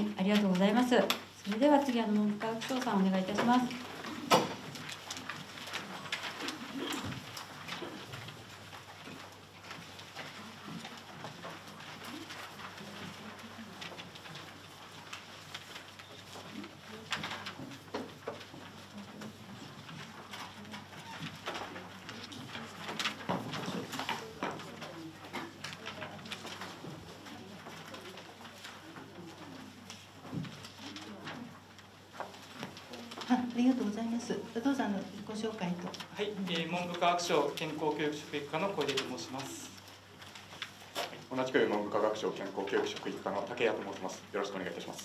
ありがとうございます。それでは次文部科学省さんお願いいたします。 ありがとうございます。どうぞご紹介と。 はい、文部科学省健康教育職育課の小出と申します。 同じく文部科学省健康教育職育課の竹谷と申します。よろしくお願いいたします。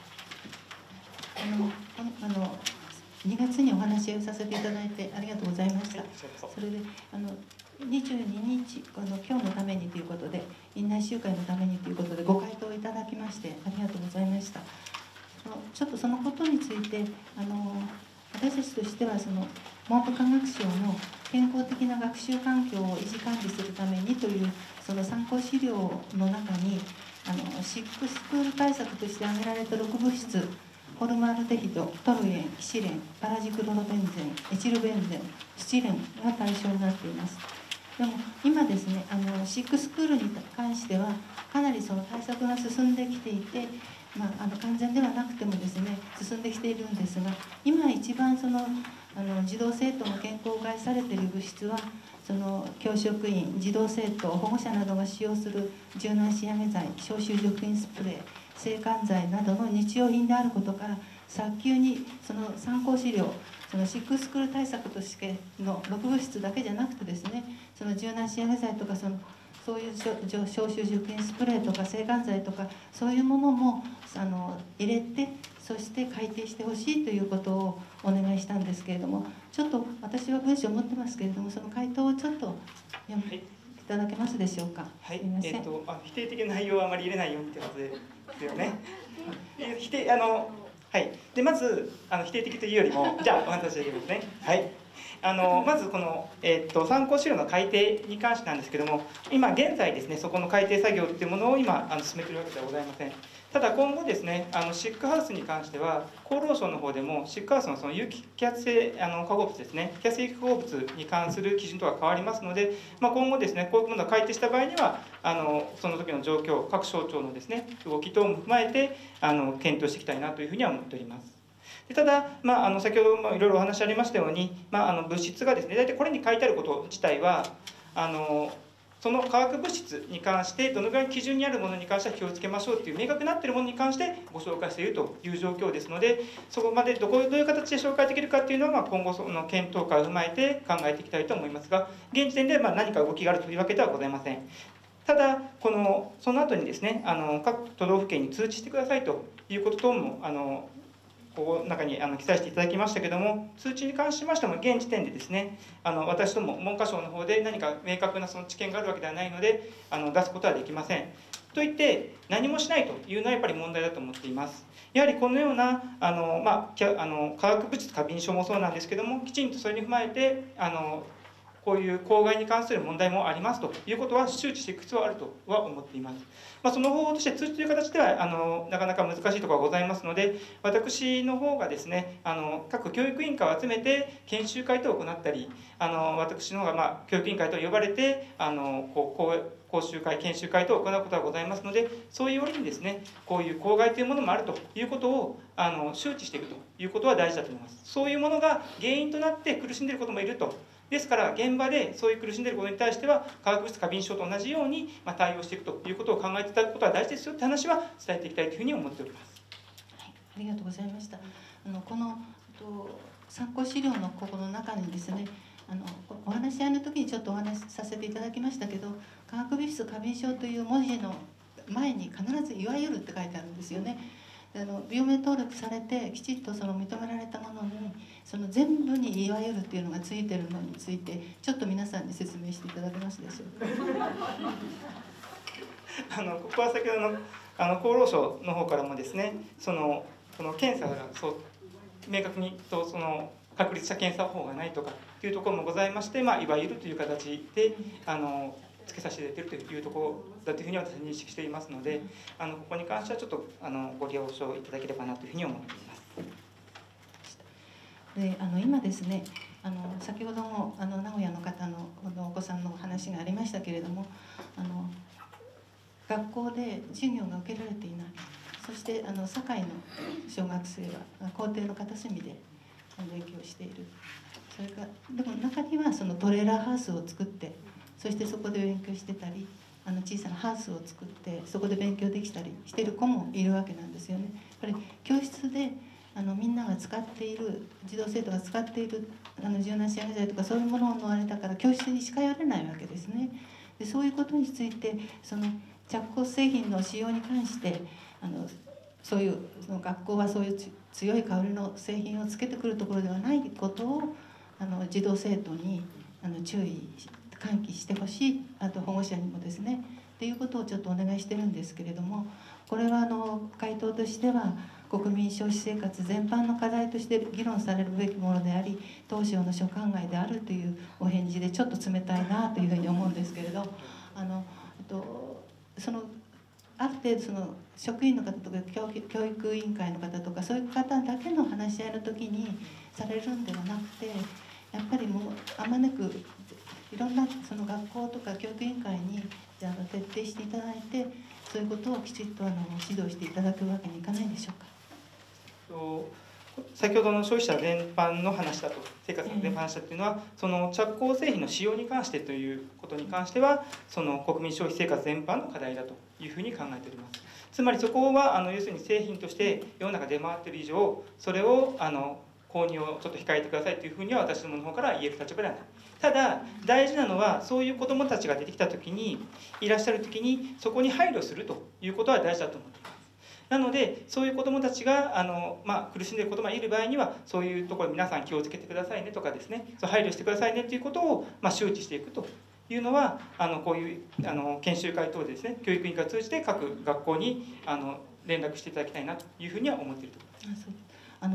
2月にお話をさせていただいてありがとうございました。それで22日今日のためにということで、院内集会のためにということでご回答いただきましてありがとうございました。ちょっとそのことについて私たちとしては文部科学省の健康的な学習環境を維持管理するためにというその参考資料の中にシックスクール対策として挙げられた6物質、ホルマルデヒド、トルエン、キシレン、パラジクロロベンゼン、エチルベンゼン、スチレンが対象になっています。でも今ですねシックスクールに関してはかなりその対策が進んできていて、完全ではなくてもですね進んできているんですが、今一番児童生徒の健康を害されている物質は教職員、児童生徒、保護者などが使用する柔軟仕上げ剤、消臭除菌スプレー、制汗剤などの日用品であることから、早急に参考資料シックスクール対策としての6物質だけじゃなくてですね、柔軟仕上げ剤とかそういう消臭除菌スプレーとか制汗剤とかそういうものも入れて、そして改定してほしいということをお願いしたんですけれども、ちょっと私は文章を持ってますけれども、その回答をちょっと読んでいただけますでしょうか。 はい、 すみません。 否定的な内容はあまり入れないようにってことですよね。はい、でまず否定的というよりもじゃあお話し上げますね。はい、 まずこの、参考資料の改定に関してなんですけども、今現在ですね、そこの改定作業っていうものを今進めているわけではございません。ただ今後ですね、シックハウスに関しては厚労省の方でもシックハウスのその有機揮発性化合物ですね、揮発性化合物に関する基準とは変わりますので、今後ですね、こういうものを改定した場合にはその時の状況、各省庁のですね動き等も踏まえて検討していきたいなというふうには思っております。ただ、先ほどもいろいろお話ありましたように、物質がですね、大体これに書いてあること自体はその化学物質に関してどのぐらい基準にあるものに関しては気をつけましょうという明確になっているものに関してご紹介しているという状況ですので、そこまでどういう形で紹介できるかというのは今後その検討会を踏まえて考えていきたいと思いますが、現時点で何か動きがあるというわけではございません。ただその後にですね、各都道府県に通知してくださいということ等もここの中に記載していただきましたけども、通知に関しましても現時点でですね、私ども文科省の方で何か明確なその知見があるわけではないので出すことはできません。といって何もしないというのはやっぱり問題だと思っています。やはりこのような化学物質過敏症もそうなんですけども、きちんとそれに踏まえてこういう公害に関する問題もありますということは周知していく必要はあるとは思っています。その方法として通知という形ではなかなか難しいところがございますので、私の方がですね各教育委員会を集めて研修会等を行ったり、私の方が教育委員会と呼ばれて講習会研修会等を行うことがございますので、そういう折にですねこういう公害というものもあるということを周知していくということは大事だと思います。そういうものが原因となって苦しんでいることもいると。ですから現場でそういう苦しんでいることに対しては化学物質過敏症と同じように対応していくということを考えていただくことは大事ですよという話は伝えていきたいというふうに思っております。 はい、ありがとうございました。この参考資料のここの中にですね、お話し合いの時にちょっとお話しさせていただきましたけど、化学物質過敏症という文字の前に必ずいわゆるって書いてあるんですよね。病名登録されてきちっとその認められたものにその全部にいわゆるっていうのがついてるのについてちょっと皆さんに説明していただけますでしょうか。 ここは先ほどの厚労省の方からもですね、この検査が明確にその確立した検査法がないとかというところもございまして、いわゆるという形でつけさせていただいているというところだというふうに私は認識していますので、ここに関してはちょっとご了承いただければなというふうに思っています。 で今ですね先ほども名古屋の方のお子さんの話がありましたけれども、学校で授業が受けられていない、そして堺の小学生は校庭の片隅で勉強している。それからでも中にはそのトレーラーハウスを作ってそしてそこで勉強してたり小さなハウスを作ってそこで勉強できたりしている子もいるわけなんですよね。やっぱり教室でみんなが使っている児童生徒が使っている柔軟支援剤とかそういうもののあれだから教室に近寄れないわけですね。でそういうことについてその着工製品の使用に関してそういうその学校はそういう強い香りの製品をつけてくるところではないことを児童生徒に注意喚起してほしい、あと保護者にもですねっていうことをちょっとお願いしてるんですけれども、これは回答としては国民消費生活全般の課題として議論されるべきものであり当省の所管外であるというお返事でちょっと冷たいなというふうに思うんですけれど、そのある程度その職員の方とか教育委員会の方とかそういう方だけの話し合いの時にされるんではなくて、やっぱりもうあまねくいろんなその学校とか教育委員会に徹底していただいてそういうことをきちっと指導していただくわけにいかないでしょうか。 先ほどの消費者全般の話だと生活の全般の話だというのはその着工製品の使用に関してということに関してはその国民消費生活全般の課題だというふうに考えております。つまりそこは要するに製品として世の中出回っている以上それを購入をちょっと控えてくださいというふうには私どもの方から言える立場ではない。ただ大事なのはそういう子どもたちが出てきた時にいらっしゃる時にそこに配慮するということは大事だと思っています。なのでそういう子どもたちが苦しんでいる子どもがいる場合にはそういうところ皆さん気をつけてくださいねとかですね配慮してくださいねということを周知していくというのはこういう研修会等でですね教育委員会を通じて各学校に連絡していただきたいなというふうには思っているところです。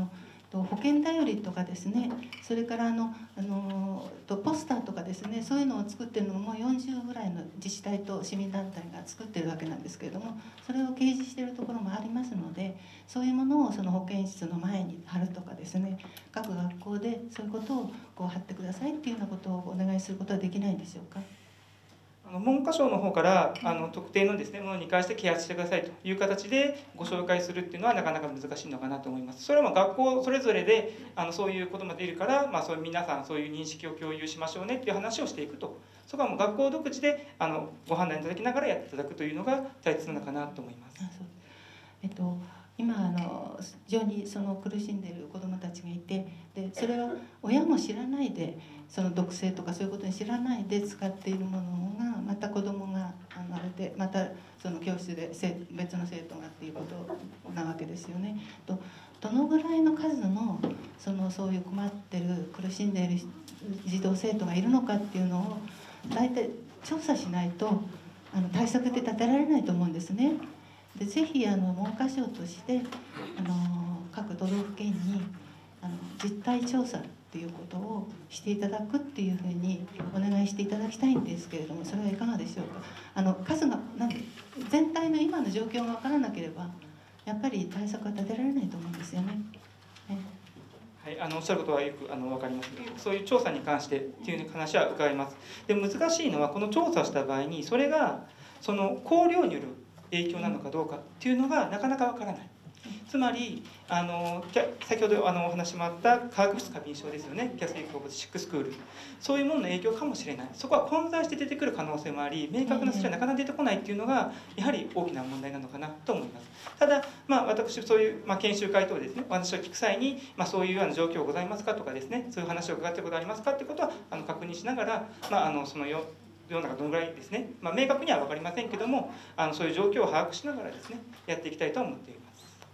保険頼りとかですね、それからポスターとかですね、そういうのを作ってるのももう40ぐらいの自治体と市民団体が作ってるわけなんですけれども、それを掲示しているところもありますので、そういうものをその保健室の前に貼るとかですね、各学校でそういうことを貼ってくださいっていうようなことをお願いすることはできないんでしょうか。 文科省の方から特定のですねものに関して啓発してくださいという形でご紹介するっていうのはなかなか難しいのかなと思います。それは学校それぞれでそういうことも出るから、そういう皆さんそういう認識を共有しましょうねっていう話をしていくと、そこはもう学校独自でご判断いただきながらやっていただくというのが大切なのかなと思います。 今非常に苦しんでいる子どもたちがいて、でそれは親も知らないで、その毒性とかそういうことに知らないで使っているものがまた子どもがあれでまたその教室で別の生徒がっていうことなわけですよね。どのぐらいの数のそういう困ってる苦しんでいる児童生徒がいるのかっていうのを大体調査しないと対策って立てられないと思うんですね。でぜひ文科省として各都道府県に実態調査っていうことをしていただくっていうふうにお願いしていただきたいんですけれども、それはいかがでしょうか。数が全体の今の状況が分からなければやっぱり対策は立てられないと思うんですよね。 はい、おっしゃることはよく分かります。そういう調査に関してっていう話は伺います。で難しいのはこの調査をした場合にそれがその香料による影響なのかどうかっていうのがなかなかわからない。つまり先ほどお話もあった化学物過敏症ですよね、キャスリック・オブ・シックスクール、そういうものの影響かもしれない。そこは混在して出てくる可能性もあり、明確な数値はなかなか出てこないっていうのがやはり大きな問題なのかなと思います。ただ私そういう研修会等ですね、お話を聞く際にそういうような状況ございますかとかですね、そういう話を伺ったことありますかってことは確認しながらその世の中どのぐらいですね、明確には分かりませんけどもそういう状況を把握しながらですねやっていきたいと思っています。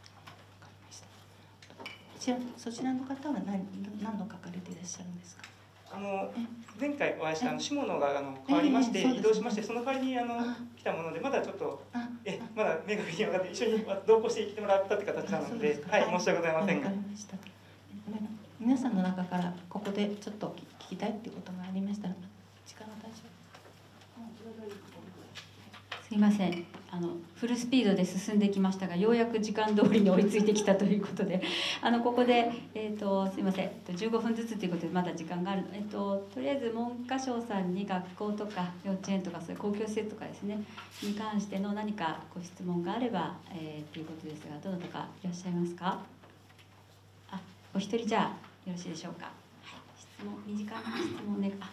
そちらの方は何度書かれていらっしゃるんですか。 前回お会いした下野が変わりまして移動しまして、その代わりに来たものでまだちょっとまだ明確に分かって一緒に同行してきてもらったって形なので、はい、申し訳ございませんが。 皆さんの中からここでちょっと聞きたいっていうことがありましたら時間は大丈夫。 すいません、フルスピードで進んできましたが、ようやく時間通りに追いついてきたということでここで、すいません、15分ずつということでまだ時間があるとりあえず文科省さんに学校とか幼稚園とかそういう公共施設とかですねに関しての何かご質問があれば、ということですが、どなたかいらっしゃいますか。お一人じゃあよろしいでしょうか。はい、質問、短い質問ね。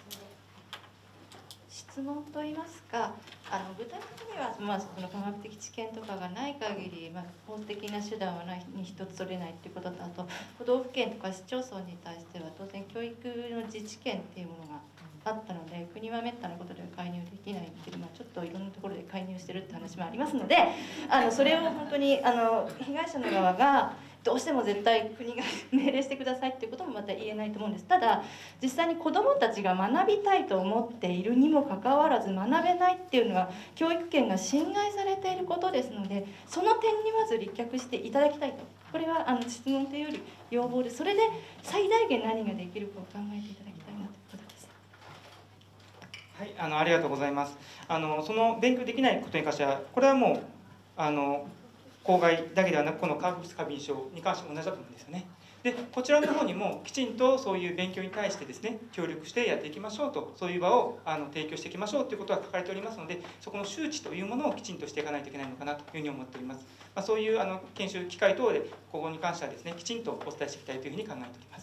質問といいますか、具体的には、その科学的知見とかがない限り、法的な手段はに一つ取れないということと、あと都道府県とか市町村に対しては当然教育の自治権っていうものがあったので、国はめったなことでは介入できないっていう、ちょっといろんなところで介入してるって話もありますので、それを本当に被害者の側がどうしても絶対国が命令してくださいっていうこともまた言えないと思うんです。ただ実際に子どもたちが学びたいと思っているにもかかわらず学べないっていうのは教育権が侵害されていることですので、その点にまず立脚していただきたいと。これは質問というより要望で、それで最大限何ができるかを考えていただきたいなということです。 はい、ありがとうございます。その勉強できないことに関しては、これはもう公害だけではなく、この化学物過敏症に関しても同じだと思うんですよね。でこちらの方にもきちんとそういう勉強に対してですね協力してやっていきましょうと、そういう場を提供していきましょうということが書かれておりますので、そこの周知というものをきちんとしていかないといけないのかなというふうに思っております。そういう研修機会等でここに関してはですねきちんとお伝えしていきたいというふうに考えております。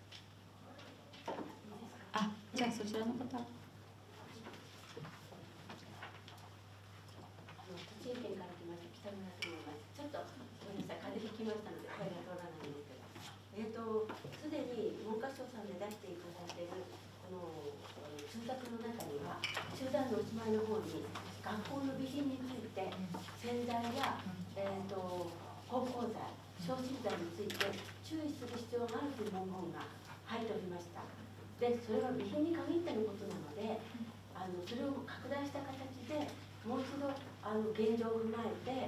じゃあそちらの方。 栃木県から来ました北村と申します。ちょっとごめんなさい、風邪ひきましたので声が通らないんですけど、すでに文科省さんで出していただいているこの通達の中には、集団のおしまいの方に学校の備品について洗剤や芳香剤、消臭剤について注意する必要があるという文言が入っておりました。でそれは備品に限ってのことなので、それを拡大した形でもう一度現状を踏まえて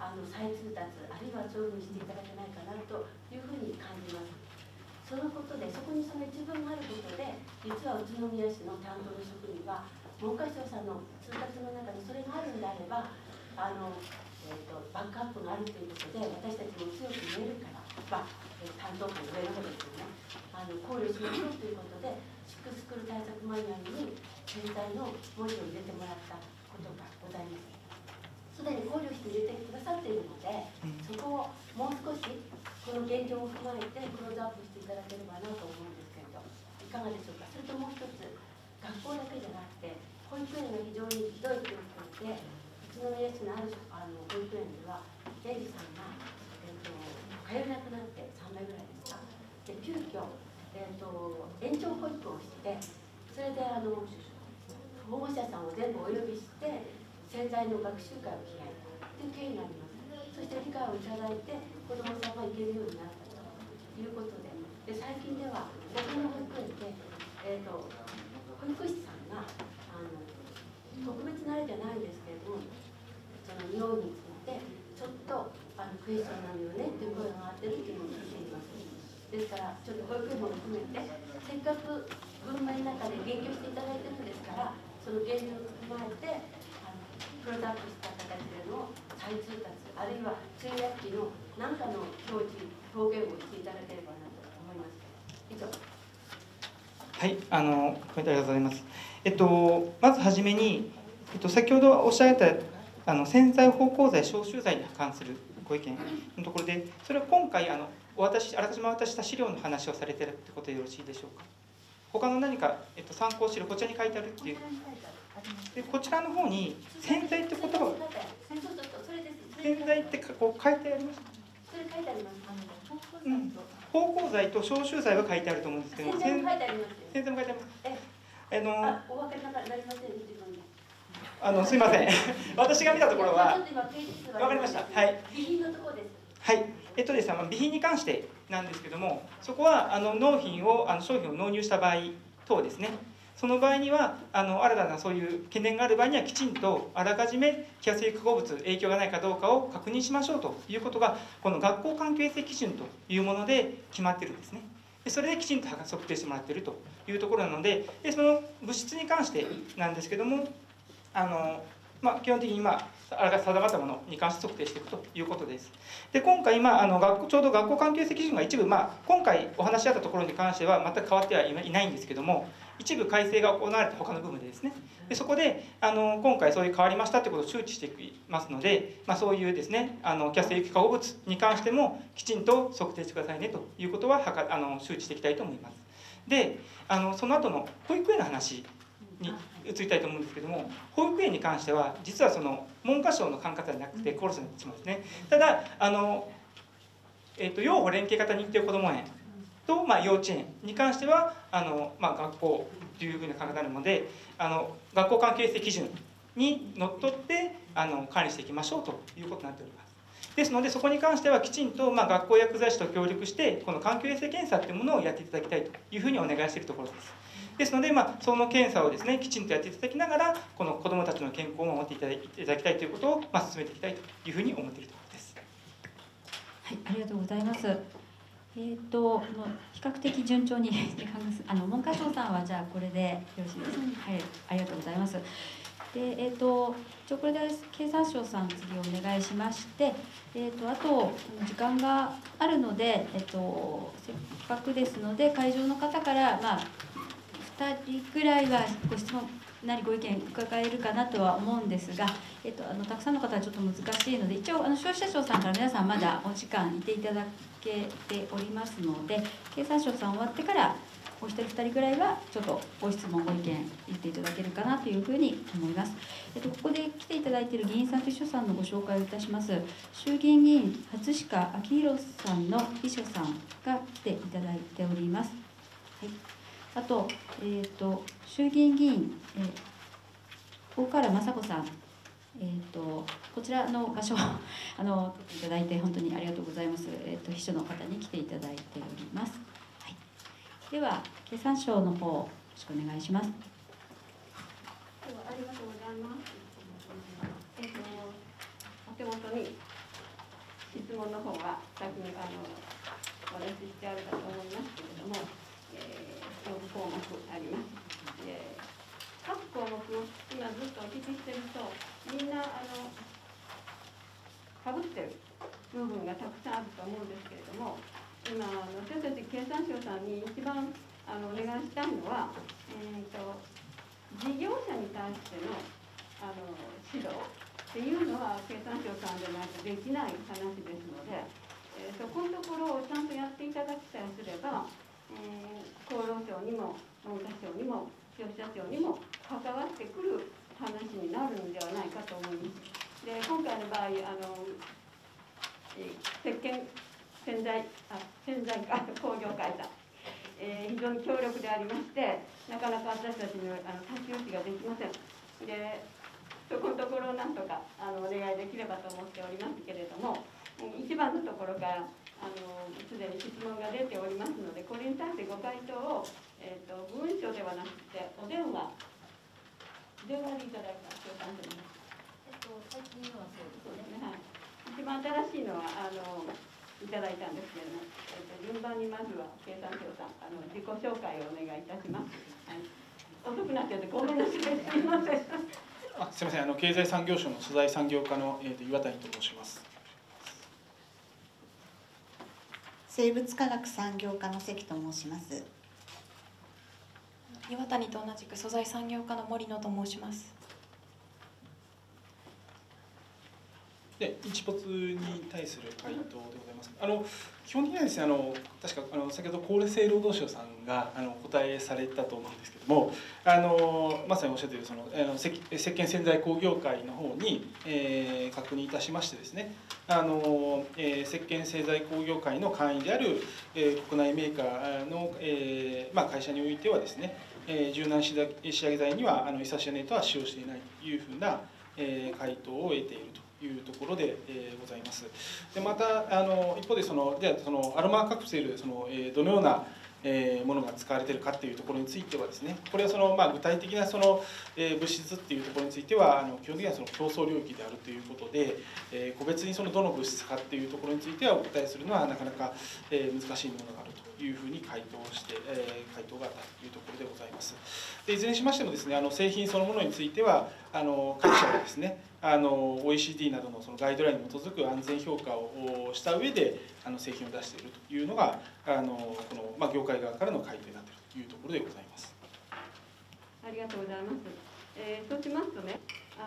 再通達あるいはそういうふうにしていただけないかなというふうに感じます。そのことでそこにその一文があることで実は宇都宮市の担当の職員は文科省さんの通達の中にそれがあるんであればバックアップがあるということで私たちも強く言えるから、担当官の上の方ですよね考慮しましょうということでシックスクール対策マニュアルに全体の文字を入れてもらったことがございます。すでに考慮して入れてくださっているので、そこをもう少しこの現状を踏まえてクローズアップしていただければなと思うんですけれどいかがでしょうか。それともう一つ学校だけじゃなくて保育園が非常にひどい状況で宇都宮市のある保育園では園児さんが、通えなくなって3名ぐらいですかで急遽、延長保育をしてそれで保護者さんを全部お呼びして潜在の学習会を開いたという経緯があります。そして理解をいただいて子どもさんが行けるようになったということで、最近では他の保育園で、保育士さんが特別なあれじゃないんですけれどもその匂いについてちょっとクエスチョンなのよねという声が上がってるというのを聞いています。ですからちょっと保育園も含めてせっかく文明の中で言及していただいてるんですからその現状を踏まえてクローズアップした形での再通達あるいは通訳機の何かの表現をしていただければなと思います。以上。 はい、コメントありがとうございます。まずはじめに、先ほどおっしゃられた潜在芳香剤消臭剤に関するご意見のところで、それは今回あらかじめ渡した資料の話をされているってことでよろしいでしょうか。他の何か、参考資料こちらに書いてあるっていう。でこちらの方に潜在って言葉を潜在ってこう書いてあります。 それ書いてあります。 芳香剤と消臭剤は書いてあると思うんですけど、 潜在も書いてあります。 潜在も書いてあります。 お分かりになりませんね、自分で。 すみません。私が見たところは。 ちょっと今ページ数わかりました。はい。 備品のところです。 はい。ですね、備品に関してなんですけども、そこは商品を納入した場合等ですね。その場合には新たなそういう懸念がある場合にはきちんとあらかじめ気圧性化合物影響がないかどうかを確認しましょうということがこの学校環境衛生基準というもので決まっているんですね。でそれできちんと測定してもらっているというところなので、その物質に関してなんですけども基本的にあらかじめ定まったものに関して測定していくということです。で今回ちょうど学校環境衛生基準が一部今回お話し合ったところに関しては全く変わってはいないんですけども、一部改正が行われた他の部分でですね、でそこで今回そういう変わりましたということを周知していますので、そういうですね気圧性有機化合物に関してもきちんと測定してくださいねということは周知していきたいと思います。でその後の保育園の話に移りたいと思うんですけども、保育園に関しては実はその文科省の管轄ではなくて厚労省になってしまうんですね。ただ養護連携型認定こども園と幼稚園に関しては学校というふうな考えになるので学校関係性基準にのっとって管理していきましょうということになっております。ですのでそこに関してはきちんと学校薬剤師と協力してこの環境衛生検査というものをやっていただきたいというふうにお願いしているところです。ですのでその検査をですねきちんとやっていただきながらこの子どもたちの健康を守っていただきたいということを進めていきたいというふうに思っているところです。 はい、ありがとうございます。比較的順調に文科省さんはじゃあこれでよろしいですか。はい、ありがとうございます。でこれで経産省さん次お願いしまして、あと時間があるので、せっかくですので会場の方から2人ぐらいはご質問なりご意見伺えるかなとは思うんですが、たくさんの方はちょっと難しいので一応消費者庁さんから皆さんまだお時間いていただけておりますので、経産省さん終わってからお一人2人ぐらいはちょっとご質問ご意見言っていただけるかなというふうに思います。ここで来ていただいている議員さんと秘書さんのご紹介をいたします。衆議院議員初鹿明宏さんの秘書さんが来ていただいております。はい、あと、衆議院議員、大河原雅子さん、こちらの場所を取っていただいて本当にありがとうございます。秘書の方に来ていただいております。はい、では経産省の方よろしくお願いします。 ありがとうございます。お手元に質問の方は先にお出ししてあるかと思いますけれども、4項目あります。各項目を今ずっとお聞きしていると、みんなかぶってる部分がたくさんあると思うんですけれども、今私たち経産省さんに一番お願いしたいのは、事業者に対しての指導っていうのは経産省さんでないとできない話ですので、そこのところをちゃんとやっていただきさえすれば、厚労省にも文科省にも消費者庁にも関わってくる話になるのではないかと思います。で、今回の場合洗剤工業会さん、非常に強力でありまして、なかなか私たちの太刀打ちができません。で、そこのところをなんとかお願いできればと思っておりますけれども、一番のところからすでに質問が出ておりますので、これに対してご回答を、文書ではなくてお電話でいただいた共感者に。最近のはそうですね。はい。一番新しいのはいただいたんですけれども、順番にまずは経産省さん自己紹介をお願いいたします。はい、遅くなっちゃってごめんなさい。すみません。 すみません。経済産業省の素材産業課の岩谷と申します。 生物化学産業課の関と申します。 岩谷と同じく素材産業課の森野と申します。 で、一没に対する回答でございます。基本的にはですね、確か先ほど厚生労働省さんがお答えされたと思うんですけども、まさにおっしゃっている石鹸洗剤工業会の方に、確認いたしましてですね、石鹸製剤工業会の会員である、国内メーカーの、会社においてはですね、柔軟仕上げ剤にはイサシアネートは使用していないというふうな、回答を得ているというところで、ございます。でまた一方でじゃあアロマカプセルどのようなものが使われているかというところについてはですね、これは具体的な物質っていうところについては基本的には競争領域であるということで、個別にどの物質かっていうところについてはお答えするのはなかなか難しいものがあるというふうに回答があったというところでございます。でいずれにしましてもですね、製品そのものについては各社がですねOECD などのガイドラインに基づく安全評価をした上で製品を出しているというのがこの業界側からの回答になっているというところでございます。 ありがとうございます。そうしますとね、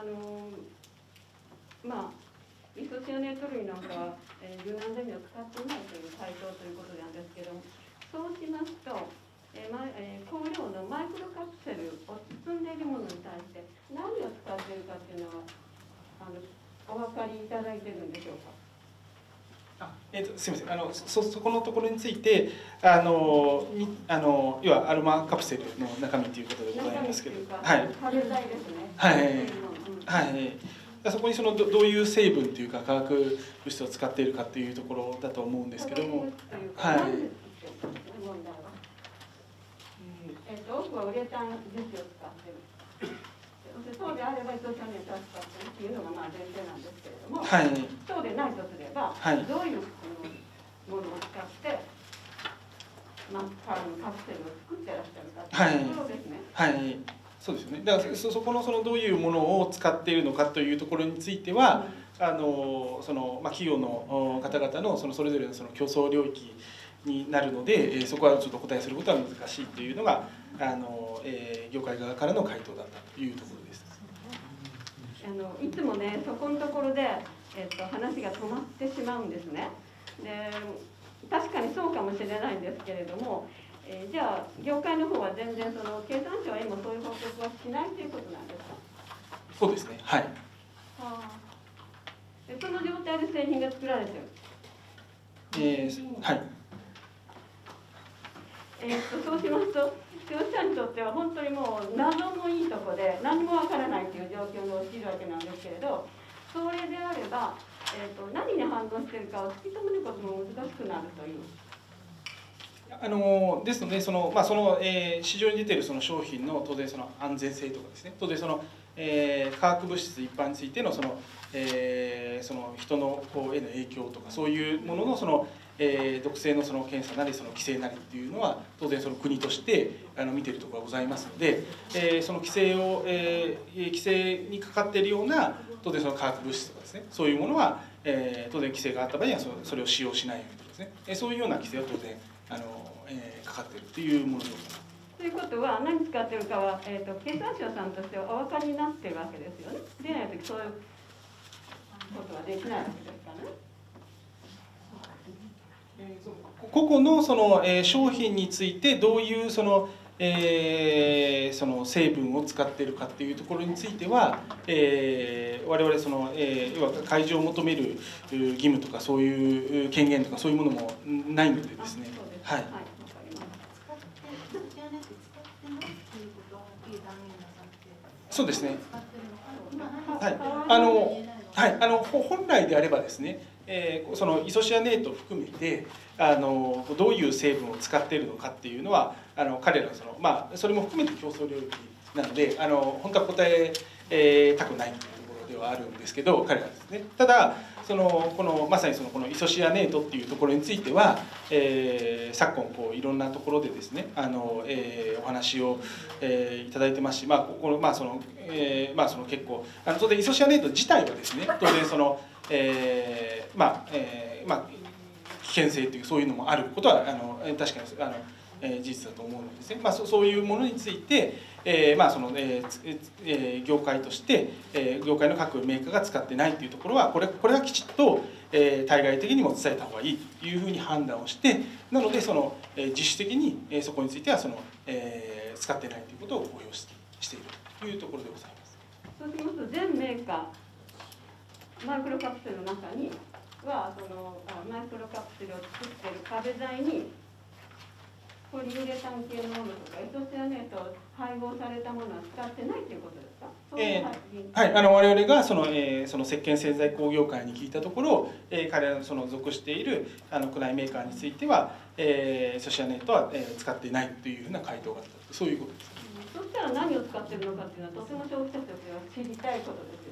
イソシアネート類なんかは、柔軟ゼミを使っていないという回答ということなんですけども、そうしますと、香料のマイクロカプセルを包んでいるものに対して何を使っているかというのはお分かりいただいているんでしょうか。 すみません、そこのところについて要はアロマカプセルの中身ということでございますけど、はい、そこにどういう成分というか化学物質を使っているかというところだと思うんですけども、はい。 多くはウレタン樹脂を使っている。そうであればイソシアネートを使っているというのが前提なんですけれども、はい、そうでないとすれば、はい、どういうものを使ってカプセルを作ってらっしゃるかというところですね。はい、はい、そうですよね。だからそこのどういうものを使っているのかというところについては、企業の方々のそれぞれの競争領域になるので、そこはちょっと答えすることは難しいというのが業界側からの回答だったというところです。 いつもね、そこのところで、話が止まってしまうんですね。で、確かにそうかもしれないんですけれども、じゃあ業界の方は全然経産省は今そういう報告はしないということなんですか。そうですね。はい。その状態で製品が作られてる。はい。そうしますと、消費者にとっては本当にもう謎のいいとこで何もわからないという状況が起きるわけなんですけれど、それであれば、何に反応しているかを突き止めることも難しくなるという。 ですので市場に出ているその商品の当然その安全性とかですね、当然その、化学物質一般についてのその人のへの影響とかそういうもののその毒性のその検査なりその規制なりっていうのは当然その国として見ているところがございますので、その規制にかかっているような当然その化学物質とかですね、そういうものは当然規制があった場合にはそれを使用しないようにとかですね、そういうような規制は当然かかっているというものでございます。 ということは何使ってるかは、経産省さんとしてはお分かりになってるわけですよね。でないとそういうことはできないわけですからね。 個々のその商品についてどういうその成分を使っているかっていうところについては、我々その、要は開示を求める義務とかそういう権限とかそういうものもないのでですね。はい。そうですね。はい。本来であればですね、そのイソシアネートを含めてどういう成分を使っているのかっていうのは彼らのそれも含めて競争領域なので本当は答えたくないというところではあるんですけど、彼らですね。ただまさにこのイソシアネートっていうところについては、昨今いろんなところでですねお話を、いただいてますし、結構当然イソシアネート自体はですね当然危険性というそういうのもあることは確かに事実だと思うのですね。そういうものについて、業界として、業界の各メーカーが使ってないというところはこれはきちっと、対外的にも伝えた方がいいというふうに判断をして、なので自主的にそこについては使ってないということを公表しているというところでございます。 そうしますと全メーカーマイクロカプセルの中にはマイクロカプセルを作っている壁材にポリウレタン系のものとかイソシアネート配合されたものは使ってないということですか？ はい、我々がその石鹸製材工業会に聞いたところ、彼らの属している国内メーカーについては、イソシアネートは使っていないというふうな回答があった、そういうことです。 そしたら何を使っているのかっていうのはとても消費者としては知りたいことですよ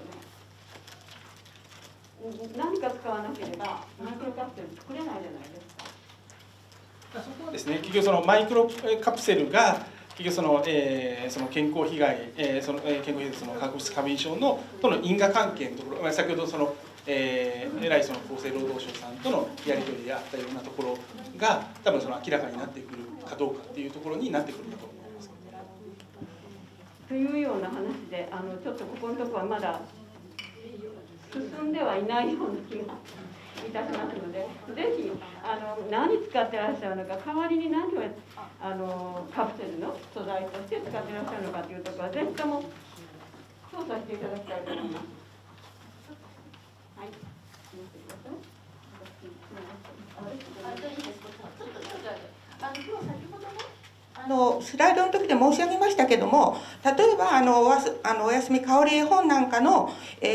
ね。何か使わなければマイクロカプセル作れないじゃないですか。 そこはですね、結局マイクロカプセルが結局健康被害、健康被害化学物質過敏症との因果関係のところ、先ほど偉い厚生労働省さんとのやり取りであったようなところが多分明らかになってくるかどうかっていうところになってくるかと思います。 というような話でちょっとここのところはまだ進んではいないような気がいたしますので、ぜひ何使ってらっしゃるのか、代わりに何をカプセルの素材として使ってらっしゃるのかというところはぜひとも調査していただきたいと思います。はい。 スライドの時で申し上げましたけども、例えばおやすみ香り絵本なんかの、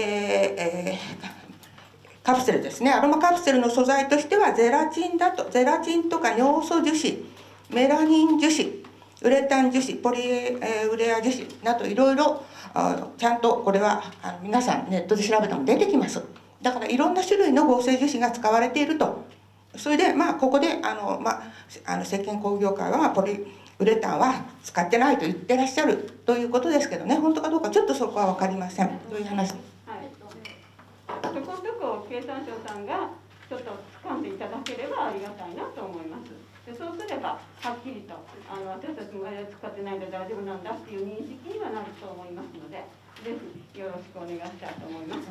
カプセルですね、アロマカプセルの素材としてはゼラチンとか尿素樹脂、メラニン樹脂、ウレタン樹脂、ポリウレア樹脂などいろいろちゃんとこれは皆さんネットで調べても出てきます。だからいろんな種類の合成樹脂が使われていると。それでここで石鹸工業会はポリウレタンは使ってないと言ってらっしゃるということですけどね、本当かどうかちょっとそこは分かりませんという話。 そこのとこ経産省さんがちょっと掴んでいただければありがたいなと思います。でそうすればはっきりと私たちも使ってないで大丈夫なんだっていう認識にはなると思いますので、ぜひよろしくお願いしたいと思います。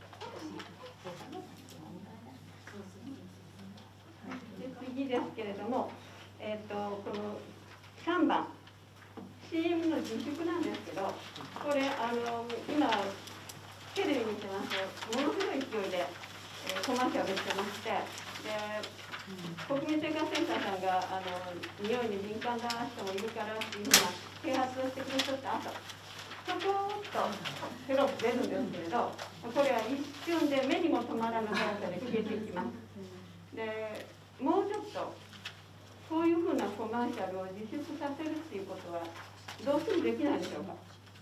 で次ですけれども、この3番 CM の自粛なんですけど、これ今テレビ見てますとものすごい勢いで、コマーシャルしてまして、で国民生活センターさんが匂いに敏感な人もいるからっていうふうな啓発をしてくださった後、ちょこっとペロッと出るんですけれど、これは一瞬で目にも留まらぬ速さで消えていきます。でもうちょっとそういうふうなコマーシャルを自粛させるっていうことはどうしてもできないでしょうか。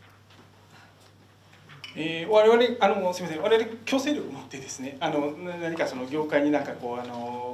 我々すみません、我々強制力を持ってですね、何かその業界になんかこうなんか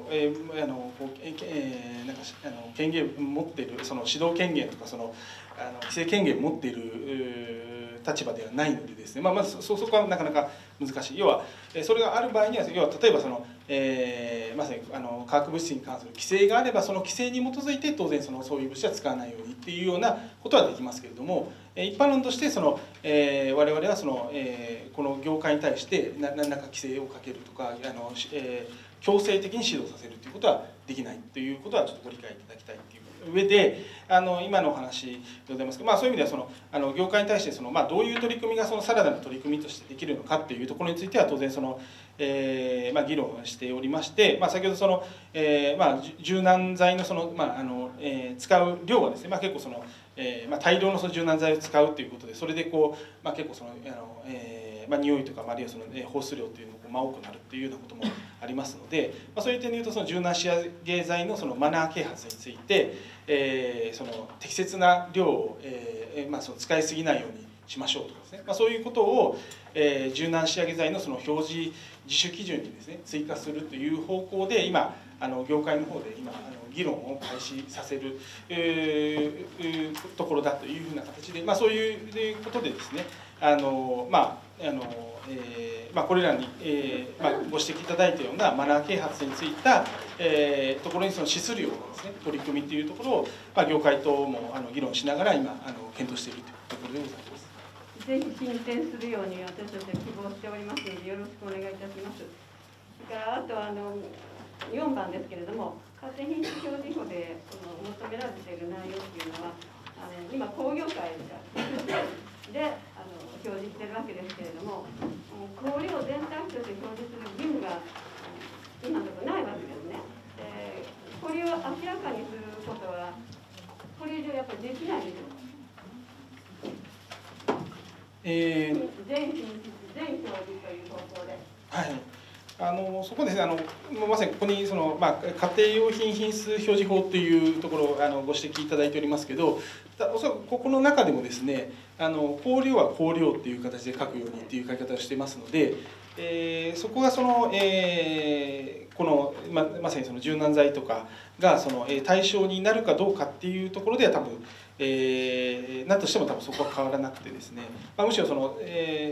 権限を持っている、その指導権限とかその規制権限を持っている立場ではないのでですね、まずそこはなかなか難しい。要はそれがある場合には、要は例えばそのまさに化学物質に関する規制があれば、その規制に基づいて当然そういう物質は使わないようにっていうようなことはできますけれども、一般論としてその我々はそのこの業界に対して何らか規制をかけるとか強制的に指導させるということはできないということはちょっとご理解いただきたいという上で、今のお話でございますけど、そういう意味ではその業界に対してそのどういう取り組みがそのさらなる取り組みとしてできるのかっていうところについては当然その議論をしておりまして、先ほどその柔軟剤のその使う量はですね、結構その大量のその柔軟剤を使うということで、それでこう結構その匂いとかあるいはその放出量というのが多くなるっていうようなこともありますので、そういう点でいうとその柔軟仕上げ剤のそのマナー啓発について、その適切な量をその使いすぎないようにしましょうとかですね、そういうことを柔軟仕上げ剤のその表示自主基準にですね追加するという方向で今業界の方で今議論を開始させるところだというふうな形で、そういうことでですねこれらにご指摘いただいたようなマナー啓発についたところにその資するようなですね取り組みというところを業界とも議論しながら今検討しているというところでございます。 ぜひ進展するように私たちは希望しておりますのでよろしくお願いいたします。それからあと4番ですけれども、家庭品質表示法で求められている内容っていうのは今工業界で表示しているわけですけれども、香料全体として表示する義務が今のところないわけですね。これを明らかにすることはこれ以上やっぱりできないでしょうか。全品質、全表示という方向で。はい。 そこですね、まさにここにその、家庭用品品質表示法というところをご指摘いただいておりますけど、おそらくここの中でもですね、香料は香料っていう形で書くようにっていう書き方をしていますので、そこがその、このまさにその柔軟剤とかがその対象になるかどうかっていうところでは多分何としても多分そこは変わらなくてですね、むしろその、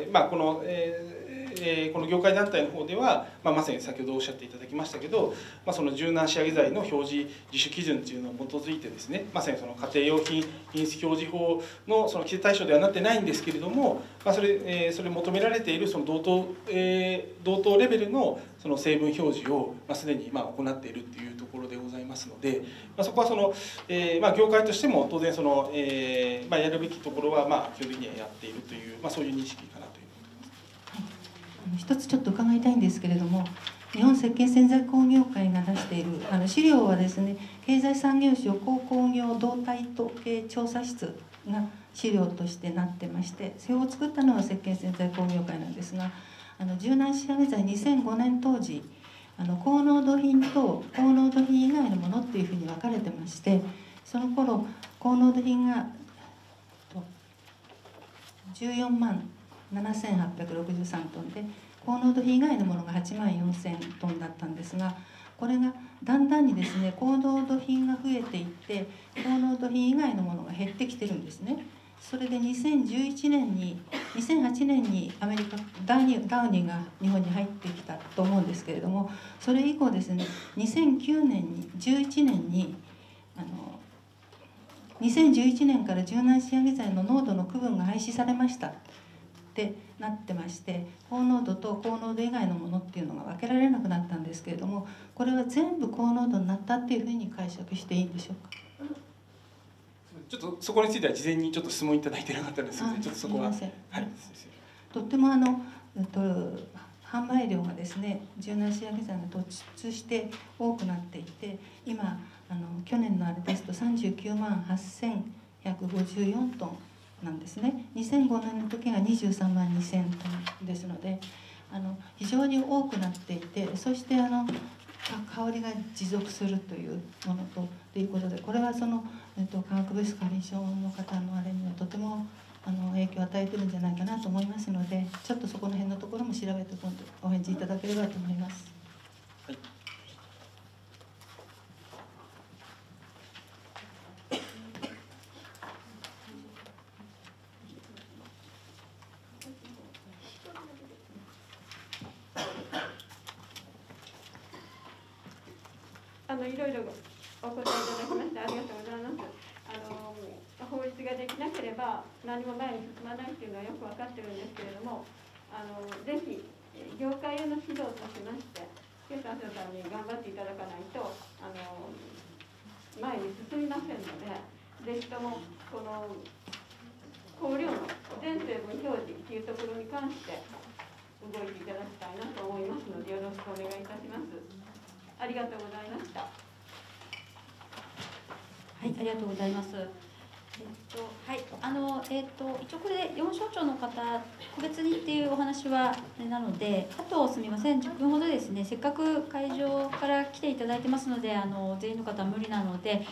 この業界団体の方では、まさに先ほどおっしゃっていただきましたけど、その柔軟仕上げ剤の表示自主基準というのを基づいてですね、まさにその家庭用品品質表示法のその規制対象ではなってないんですけれども、それ求められているその同等レベルのその成分表示をすでに行っているというところでございますので、そこはその業界としても当然そのやるべきところは基本的にはやっているというそういう認識かなという。 一つちょっと伺いたいんですけれども、日本石鹸洗剤工業会が出している資料はですね、経済産業省鉱工業動態統計調査室が資料としてなってまして、それを作ったのは石鹸洗剤工業会なんですが、柔軟仕上げ剤2005年当時高濃度品と高濃度品以外のものっていうふうに分かれてまして、その頃高濃度品が14万7863トンで、高濃度品以外のものが8万4000トンだったんですが、これがだんだんにですね高濃度品が増えていって高濃度品以外のものが減ってきてるんですね。それで2008年にアメリカダウニーが日本に入ってきたと思うんですけれども、それ以降ですね2011年から柔軟仕上げ剤の濃度の区分が廃止されましたってなってまして、高濃度と高濃度以外のものっていうのが分けられなくなったんですけれども、これは全部高濃度になったっていうふうに解釈していいんでしょうか。 ちょっとそこについては事前にちょっと質問いただいてなかったんですので、ちょっとそこは。 とっても販売量がですね柔軟仕上げ剤が突出して多くなっていて、今去年のあれですと39万8154トンなんですね。2005年の時が23万2000トンですので非常に多くなっていて、そして香りが持続するというものということで、これはその、化学物質過敏症の方のあれにはとても影響を与えてるんじゃないかなと思いますので、ちょっとそこの辺のところも調べて今度お返事いただければと思います。 はい。 いろいろお答えいただきましてありがとうございます。法律ができなければ何も前に進まないというのはよく分かってるんですけれども、ぜひ業界への指導としまして経産省さんに頑張っていただかないと前に進みませんので、ぜひともこの香料の全成分表示というところに関して動いていただきたいなと思いますので、よろしくお願いいたします。ありがとうございました。 はい、ありがとうございます。はい、一応これ4省庁の方個別にっていうお話はなので、あとすみません10分ほどですね、せっかく会場から来ていただいてますので全員の方は無理なので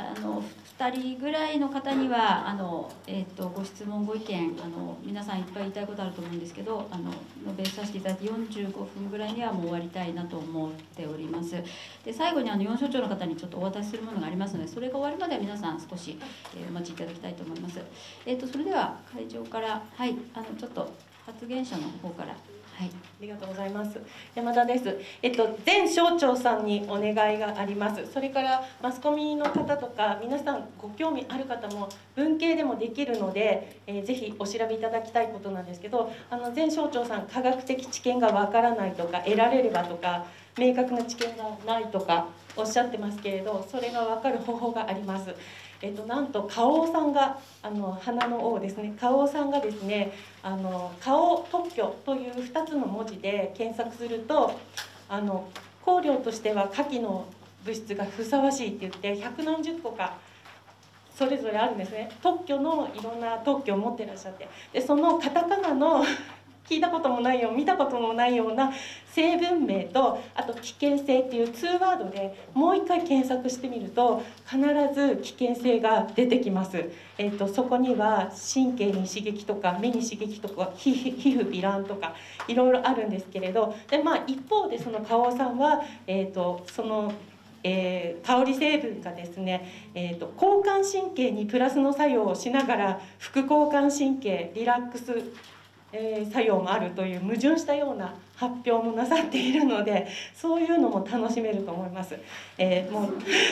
2人ぐらいの方にはご質問ご意見皆さんいっぱい言いたいことあると思うんですけど述べさせていただいて45分ぐらいにはもう終わりたいなと思っております。で最後に4省庁の方にちょっとお渡しするものがありますので、それが終わるまでは皆さん少しお待ちいただきたいと思います。それでは会場からちょっと発言者の方から。はい、 ありがとうございます。山田です。全省庁さんにお願いがあります。それからマスコミの方とか皆さんご興味ある方も文系でもできるので、ぜひお調べいただきたいことなんですけど、全省庁さん科学的知見がわからないとか得られればとか明確な知見がないとかおっしゃってますけれど、それが分かる方法があります。なんと花王さんが花の王ですね、花王さんがですね花王特許という2つの文字で検索すると香料としては下記の物質がふさわしいって言って百何十個かそれぞれあるんですね。特許のいろんな特許を持ってらっしゃって、でそのカタカナの聞いたこともないよう見たこともないような成分名とあと危険性っていう2ワードでもう一回検索してみると必ず危険性が出てきます。そこには神経に刺激とか目に刺激とか皮膚糜爛とかいろいろあるんですけれど、で、一方でその花王さんは、その香り成分がですね、交感神経にプラスの作用をしながら副交感神経リラックス作用もあるという矛盾したような発表もなさっているので、そういうのも楽しめると思います。もう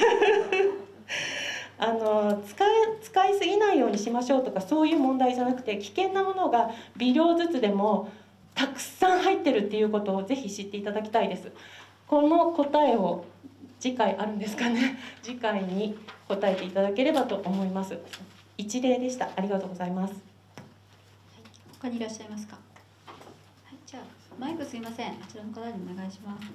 使いすぎないようにしましょうとかそういう問題じゃなくて、危険なものが微量ずつでもたくさん入ってるっていうことをぜひ知っていただきたいです。この答えを次回あるんですかね、次回に答えていただければと思います。一例でした。ありがとうございます。 他にいらっしゃいますか。はい、じゃあマイクすいません、あちらの方にお願いします。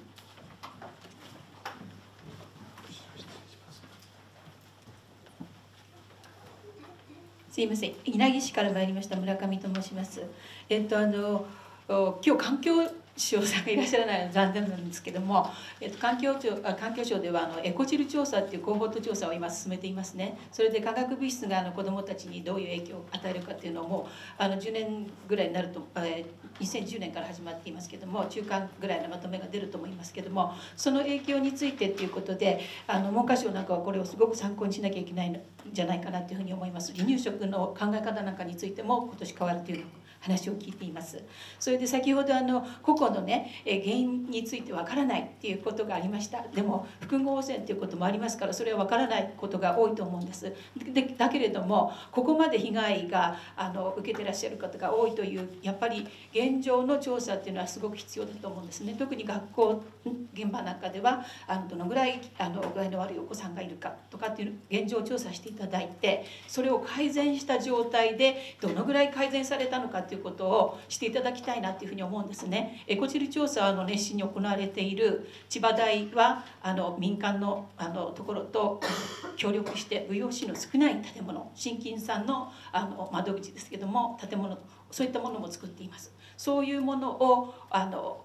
すいません、稲城市から参りました村上と申します。今日環境省さんがいらっしゃらないのは残念なんですけども、環境省ではエコチル調査っていうコーホート調査を今進めていますね。それで化学物質が子どもたちにどういう影響を与えるかっていうのも10年ぐらいになると2010年から始まっていますけども、中間ぐらいのまとめが出ると思いますけども、その影響についてっていうことで文科省なんかはこれをすごく参考にしなきゃいけないんじゃないかなというふうに思います。離乳食の考え方なんかについても今年変わるという話を聞いています。それで先ほど個々のね原因についてわからないっていうことがありました。でも複合汚染っていうこともありますから、それはわからないことが多いと思うんです。だけれどもここまで被害が受けてらっしゃる方が多いというやっぱり現状の調査っていうのはすごく必要だと思うんですね。特に学校現場なんかではどのぐらい具合の悪いお子さんがいるかとかっていう現状を調査していただいて、それを改善した状態でどのぐらい改善されたのかということをしていただきたいなというふうに思うんですね。エコチル調査の熱心に行われている千葉大は民間のところと協力してVOCの少ない建物、新金さんの窓口ですけども建物、そういったものも作っています。そういうものを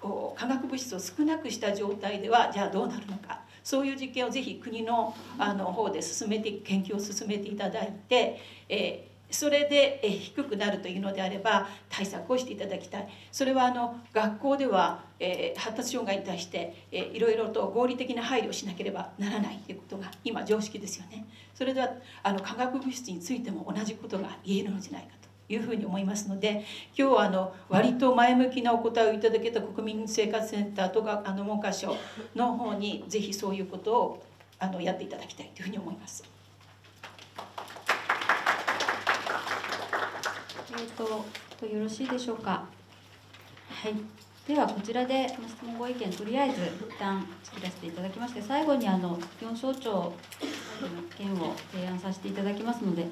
化学物質を少なくした状態ではじゃあどうなるのか、そういう実験をぜひ国の方で研究を進めていただいて、それで低くなるというのであれば対策をしていただきたい。それは学校では発達障害に対していろいろと合理的な配慮をしなければならないということが今常識ですよね。それでは化学物質についても同じことが言えるのじゃないかというふうに思いますので、今日は割と前向きなお答えをいただけた国民生活センターとか文科省の方にぜひそういうことをやっていただきたいというふうに思います。 よろしいでしょうか。はい。ではこちらで質問ご意見とりあえず一旦作らせていただきまして、最後に4省庁の件を提案させていただきますので、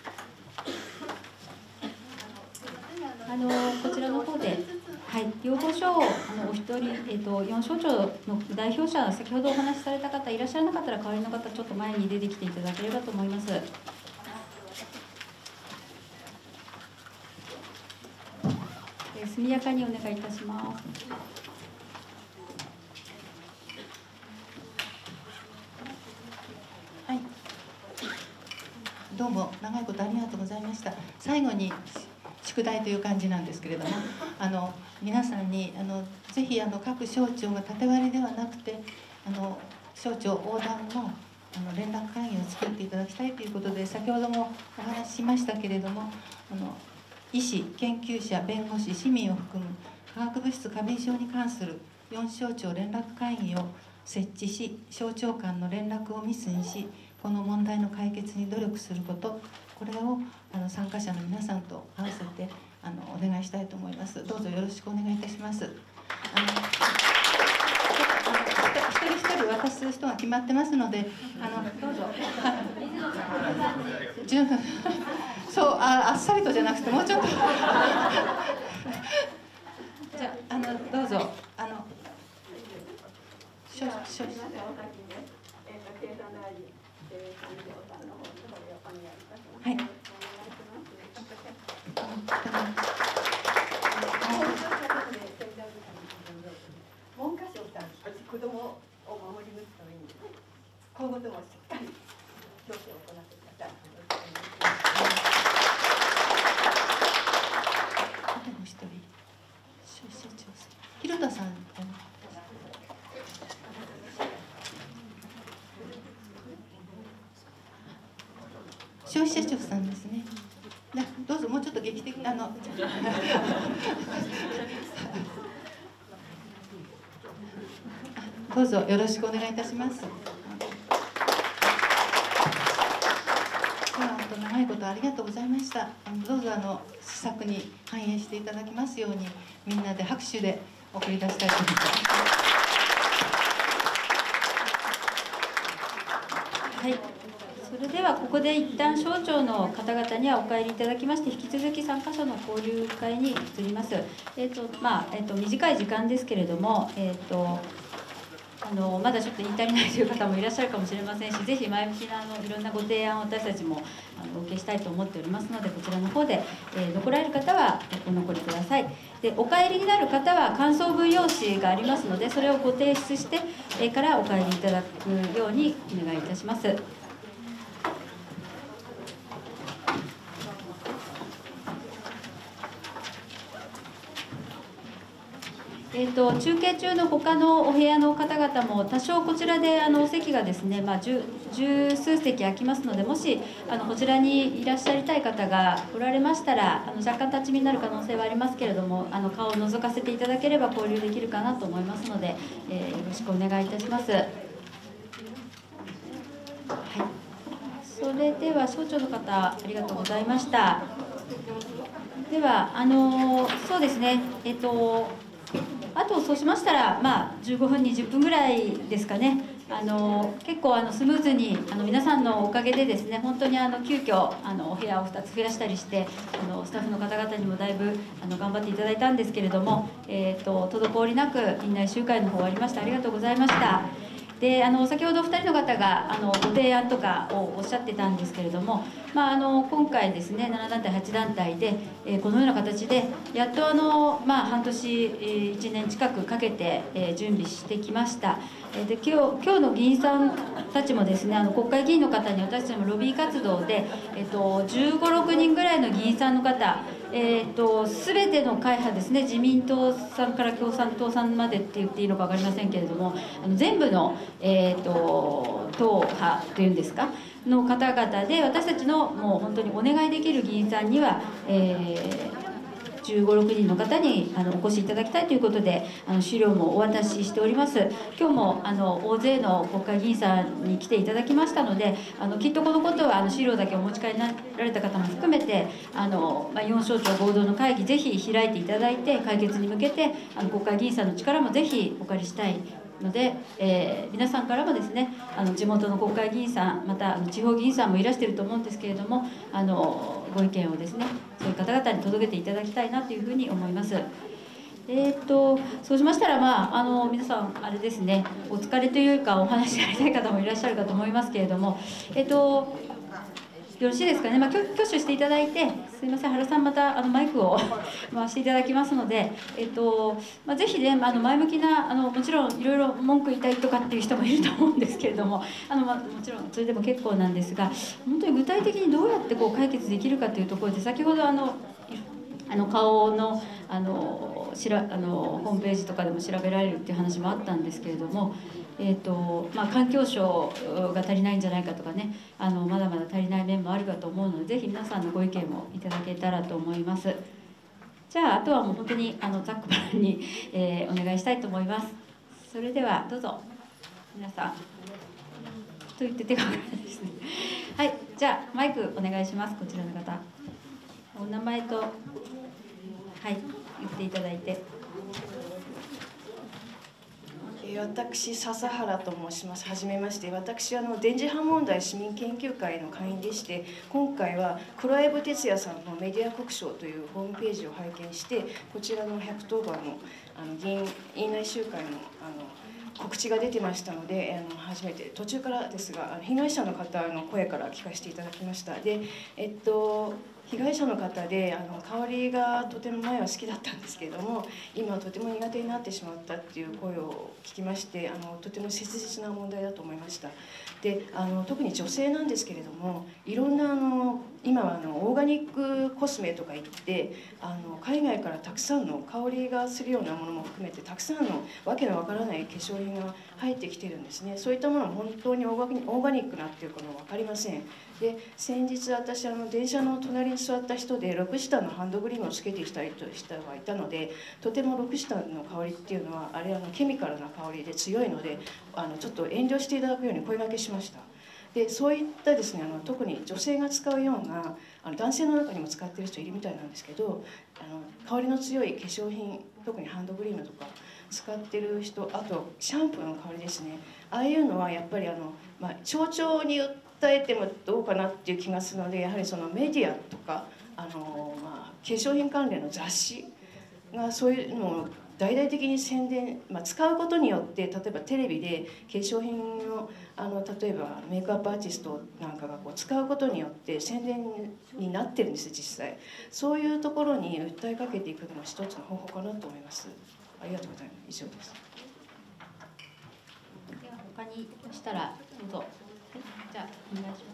こちらの方で、はい、要望書をお一人、4省庁の代表者、先ほどお話しされた方いらっしゃらなかったら代わりの方ちょっと前に出てきていただければと思います。速やかにお願いいたします。 はい。どうも長いことありがとうございました。最後に宿題という感じなんですけれども、皆さんにぜひ各省庁が縦割りではなくて省庁横断の連絡会議を作っていただきたいということで、先ほどもお話ししましたけれども、医師、研究者、弁護士、市民を含む化学物質過敏症に関する4省庁連絡会議を設置し、省庁間の連絡を密にし、この問題の解決に努力すること、これを参加者の皆さんと合わせてお願いしたいと思います。どうぞよろしくお願いいたします。一人一人渡す人が決まってますので、どうぞ。そう、あっさりとじゃなくてもうちょっとじゃあどうぞはい。 文科省さん、子どもを守り抜くために今後ともしっかり調整を行ってください。 もう一人、広田さん。消費者庁さんですね。どうぞもうちょっと劇的などうぞよろしくお願いいたします。長いことありがとうございました。どうぞ施策に反映していただきますように、みんなで拍手で送り出したいと思います。 はい。それではここで一旦省庁の方々にはお帰りいただきまして、引き続き参加者の交流会に移ります。短い時間ですけれども、まだちょっと言い足りないという方もいらっしゃるかもしれませんし、ぜひ前向きないろんなご提案を私たちもお受けしたいと思っておりますので、こちらの方で、残られる方はお残りください。で、お帰りになる方は感想文用紙がありますので、それをご提出してからお帰りいただくようにお願いいたします。中継中の他のお部屋の方々も多少こちらでお席がですね、十数席空きますので、もしこちらにいらっしゃりたい方がおられましたら若干立ち見になる可能性はありますけれども、顔を覗かせていただければ交流できるかなと思いますので、よろしくお願いいたします。はい、それでは省庁の方ありがとうございました。ではそうですね、あとそうしましたら、15分20分ぐらいですかね。結構スムーズに皆さんのおかげでですね、本当に急遽お部屋を2つ増やしたりしてスタッフの方々にもだいぶ頑張っていただいたんですけれども、滞りなく院内集会の方終わりましてありがとうございました。 で先ほど2人の方がご提案とかをおっしゃってたんですけれども、今回ですね7団体8団体で、このような形でやっと半年1年近くかけて、準備してきました。で今日の議員さんたちもですね国会議員の方に私たちもロビー活動で、15、6人ぐらいの議員さんの方全ての会派ですね、自民党さんから共産党さんまでって言っていいのか分かりませんけれども、全部の、党派というんですかの方々で、私たちのもう本当にお願いできる議員さんには、15、6人の方にお越しいただきたいということで資料もお渡ししております。今日も大勢の国会議員さんに来ていただきましたので、きっとこのことは資料だけお持ち帰りになられた方も含めて4省庁合同の会議ぜひ開いていただいて、解決に向けて国会議員さんの力もぜひお借りしたいので、皆さんからもですね地元の国会議員さん、また地方議員さんもいらしていると思うんですけれどもご意見をですねそういう方々に届けていただきたいなというふうに思います。そうしましたら、皆さんあれですねお疲れというかお話しやりたい方もいらっしゃるかと思いますけれども、よろしいですかね、挙手していただいて、すみません、原さん、またマイクを回していただきますので、ぜひね、前向きなもちろんいろいろ文句言いたいとかっていう人もいると思うんですけれども、もちろんそれでも結構なんですが、本当に具体的にどうやって解決できるかというところで、先ほど顔のホームページとかでも調べられるっていう話もあったんですけれども、環境省が足りないんじゃないかとかね、まだまだ足りない面もあるかと思うので、ぜひ皆さんのご意見もいただけたらと思います。じゃあ、あとはもう本当にざっくばらんに、お願いしたいと思います。それではどうぞ皆さん。と言って手が挙がらないですね。はい、じゃあマイクお願いします。こちらの方。お名前と、はい、言っていただいて。 私、笹原と申します。はじめまして。私は電磁波問題市民研究会の会員でして、今回は黒藪哲也さんのメディア国章というホームページを拝見して、こちらの110番の議員委員内集会の告知が出てましたので、初めて途中からですが被害者の方の声から聞かせていただきました。で、被害者の方で香りがとても前は好きだったんですけれども、今はとても苦手になってしまったっていう声を聞きまして、とても切実な問題だと思いました。で特に女性なんですけれども、いろんな今はオーガニックコスメとか言って海外からたくさんの香りがするようなものも含めてたくさんのわけのわからない化粧品が入ってきてるんですね。そういったものも本当にオーガニックなっていうかも分かりません。で先日私電車の隣に座った人でロクシタンのハンドクリームをつけてきた人がいたので、とてもロクシタンの香りっていうのはあれケミカルな香りで強いのでちょっと遠慮していただくように声掛けしました。でそういったですね特に女性が使うような男性の中にも使っている人いるみたいなんですけど、香りの強い化粧品、特にハンドクリームとか使ってる人、あとシャンプーの香りですね、ああいうのはやっぱり象徴に訴えてもどうかなっていう気がするので、やはりそのメディアとか化粧品関連の雑誌がそういうのを大々的に宣伝、使うことによって、例えばテレビで化粧品を例えばメイクアップアーティストなんかが使うことによって宣伝になってるんです実際。そういうところに訴えかけていくのも一つの方法かなと思います。ありがとうございます。以上です。 では他にしたらどうぞ。じゃあお願いします。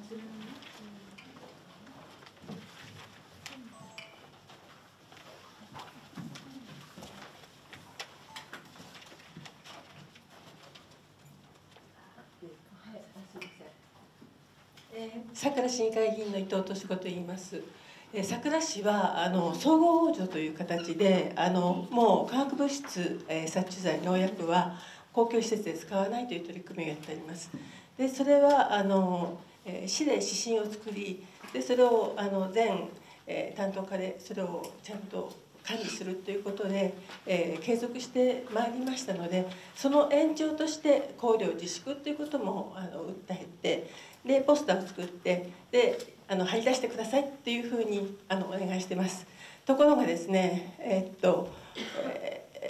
佐倉市議会議員の伊藤敏子と言います。佐倉市は総合補助という形でもう化学物質、殺虫剤、農薬は公共施設で使わないという取り組みをやっております。でそれは市で指針を作り、でそれを全担当課でそれをちゃんと管理するということで、継続してまいりましたので、その延長として香料自粛ということも訴えて、でポスターを作ってで貼り出してくださいっていうふうにお願いしてます。ところがですね、学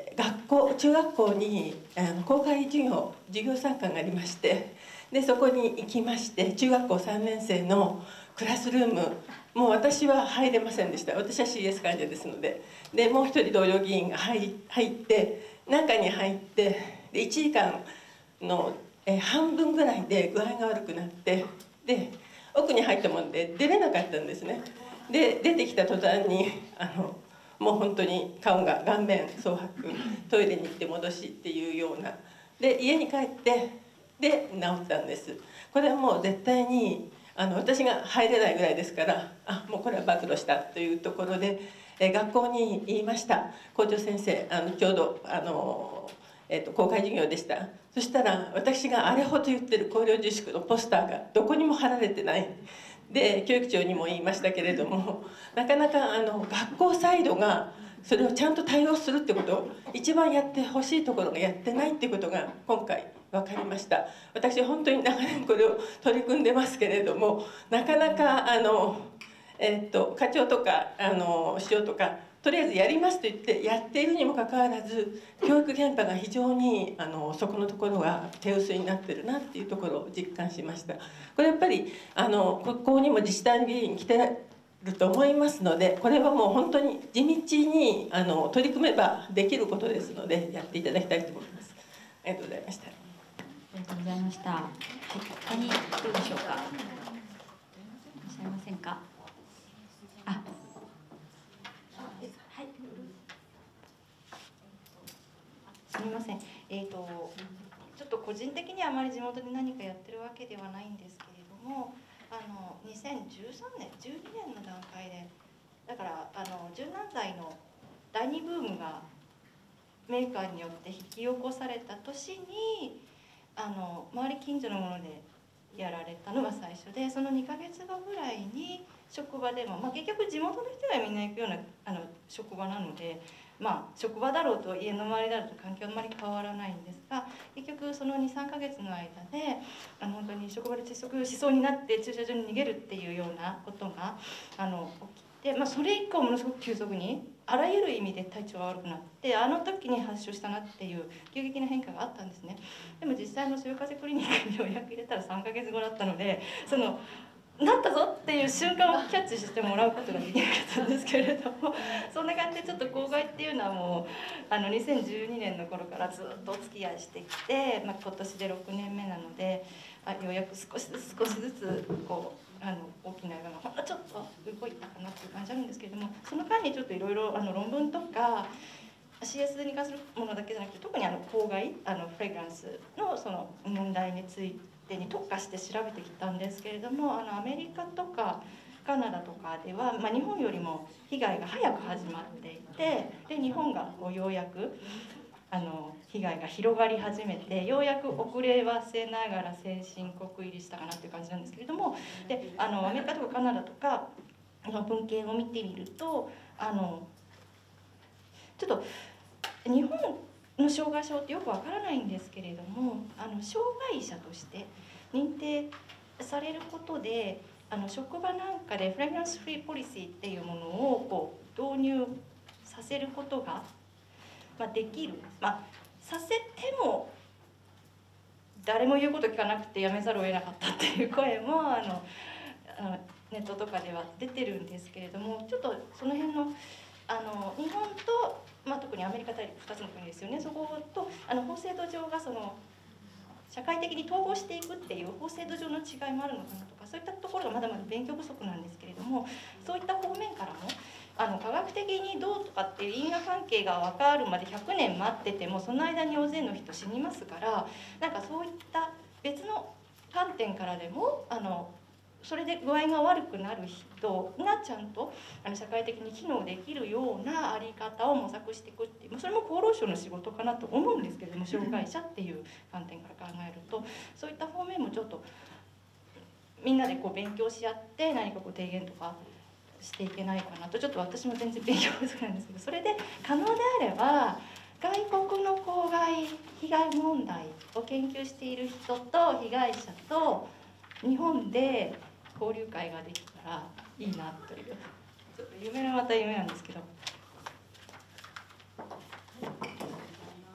中学校に公開授業参観がありまして、でそこに行きまして、中学校3年生のクラスルーム、もう私は入れませんでした。私は CS 患者ですので、でもう一人同僚議員が入って中に入って、で1時間の半分ぐらいで具合が悪くなって、で奥に入ったもんで出れなかったんですね。で出てきた途端にもう本当に顔が顔面蒼白、トイレに行って戻しっていうようなで、家に帰ってで治ったんです。これはもう絶対に私が入れないぐらいですから、もうこれは暴露したというところで、学校に言いました。校長先生、ちょうど公開授業でした。そしたら私があれほど言ってる校了自粛のポスターがどこにも貼られてない。で教育長にも言いましたけれども、なかなか学校サイドがそれをちゃんと対応するってことを一番やってほしいところがやってないってことが今回分かりました。私は本当に長年これを取り組んでますけれども、なかなか課長とか市長とかとりあえずやりますと言ってやっているにもかかわらず、教育現場が非常にそこのところが手薄になってるなっていうところを実感しました。これやっぱりここにも自治体の議員来てると思いますので、これはもう本当に地道に取り組めばできることですので、やっていただきたいと思います。ありがとうございました。 ありがとうございました。他にどうでしょうか。いらっしゃいませんか。 すみません。ちょっと個人的にはあまり地元で何かやってるわけではないんですけれども、2013年、12年の段階で、だから柔軟剤の第2ブームがメーカーによって引き起こされた年に周り近所のものでやられたのが最初で、その2ヶ月後ぐらいに職場でも、結局地元の人がみんな行くような職場なので、職場だろうと家の周りだろうと環境はあまり変わらないんですが、結局その 2,3 ヶ月の間で本当に職場で窒息しそうになって駐車場に逃げるっていうようなことが起きて、それ以降ものすごく急速にあらゆる意味で体調が悪くなって、時に発症したなっていう急激な変化があったんですね。でも実際のそよ風クリニックに予約入れたら3ヶ月後だったので、なったぞっていう瞬間をキャッチしてもらうことができなかったんですけれども、そんな感じでちょっと公害っていうのはもう2012年の頃からずっとお付き合いしてきて、今年で6年目なので、ようやく少しずつ大きな絵がほんのちょっと動いたかなっていう感じあるんですけれども、その間にちょっといろいろ論文とか CS に関するものだけじゃなくて、特に公害フレグランスのその問題についてに特化して調べてきたんですけれども、アメリカとかカナダとかでは、日本よりも被害が早く始まっていて、で日本がようやく被害が広がり始めて、ようやく遅ればせながら先進国入りしたかなっていう感じなんですけれども、でアメリカとかカナダとかの文献を見てみると、ちょっと日本の障害症ってよくわからないんですけれども、障害者として認定されることで職場なんかでフレグランスフリーポリシーっていうものを導入させることが、できる、させても誰も言うこと聞かなくてやめざるを得なかったっていう声もネットとかでは出てるんですけれども、ちょっとその辺の日本と、特にアメリカ大陸2つの国ですよね、そこと法制度上が社会的に統合していくっていう法制度上の違いもあるのかなとか、そういったところがまだまだ勉強不足なんですけれども、そういった方面からも科学的にどうとかっていう因果関係が分かるまで100年待っててもその間に大勢の人死にますから、そういった別の観点からでもそれで具合が悪くなる人がちゃんと社会的に機能できるような在り方を模索していくっていう、それも厚労省の仕事かなと思うんですけれども、障害者っていう観点から考えると、そういった方面もちょっとみんなで勉強し合って何か提言とかしていけないかなと。ちょっと私も全然勉強不足なんですけど、それで可能であれば外国の公害被害問題を研究している人と被害者と日本で交流会ができたらいいなという、ちょっと夢のまた夢なんですけど。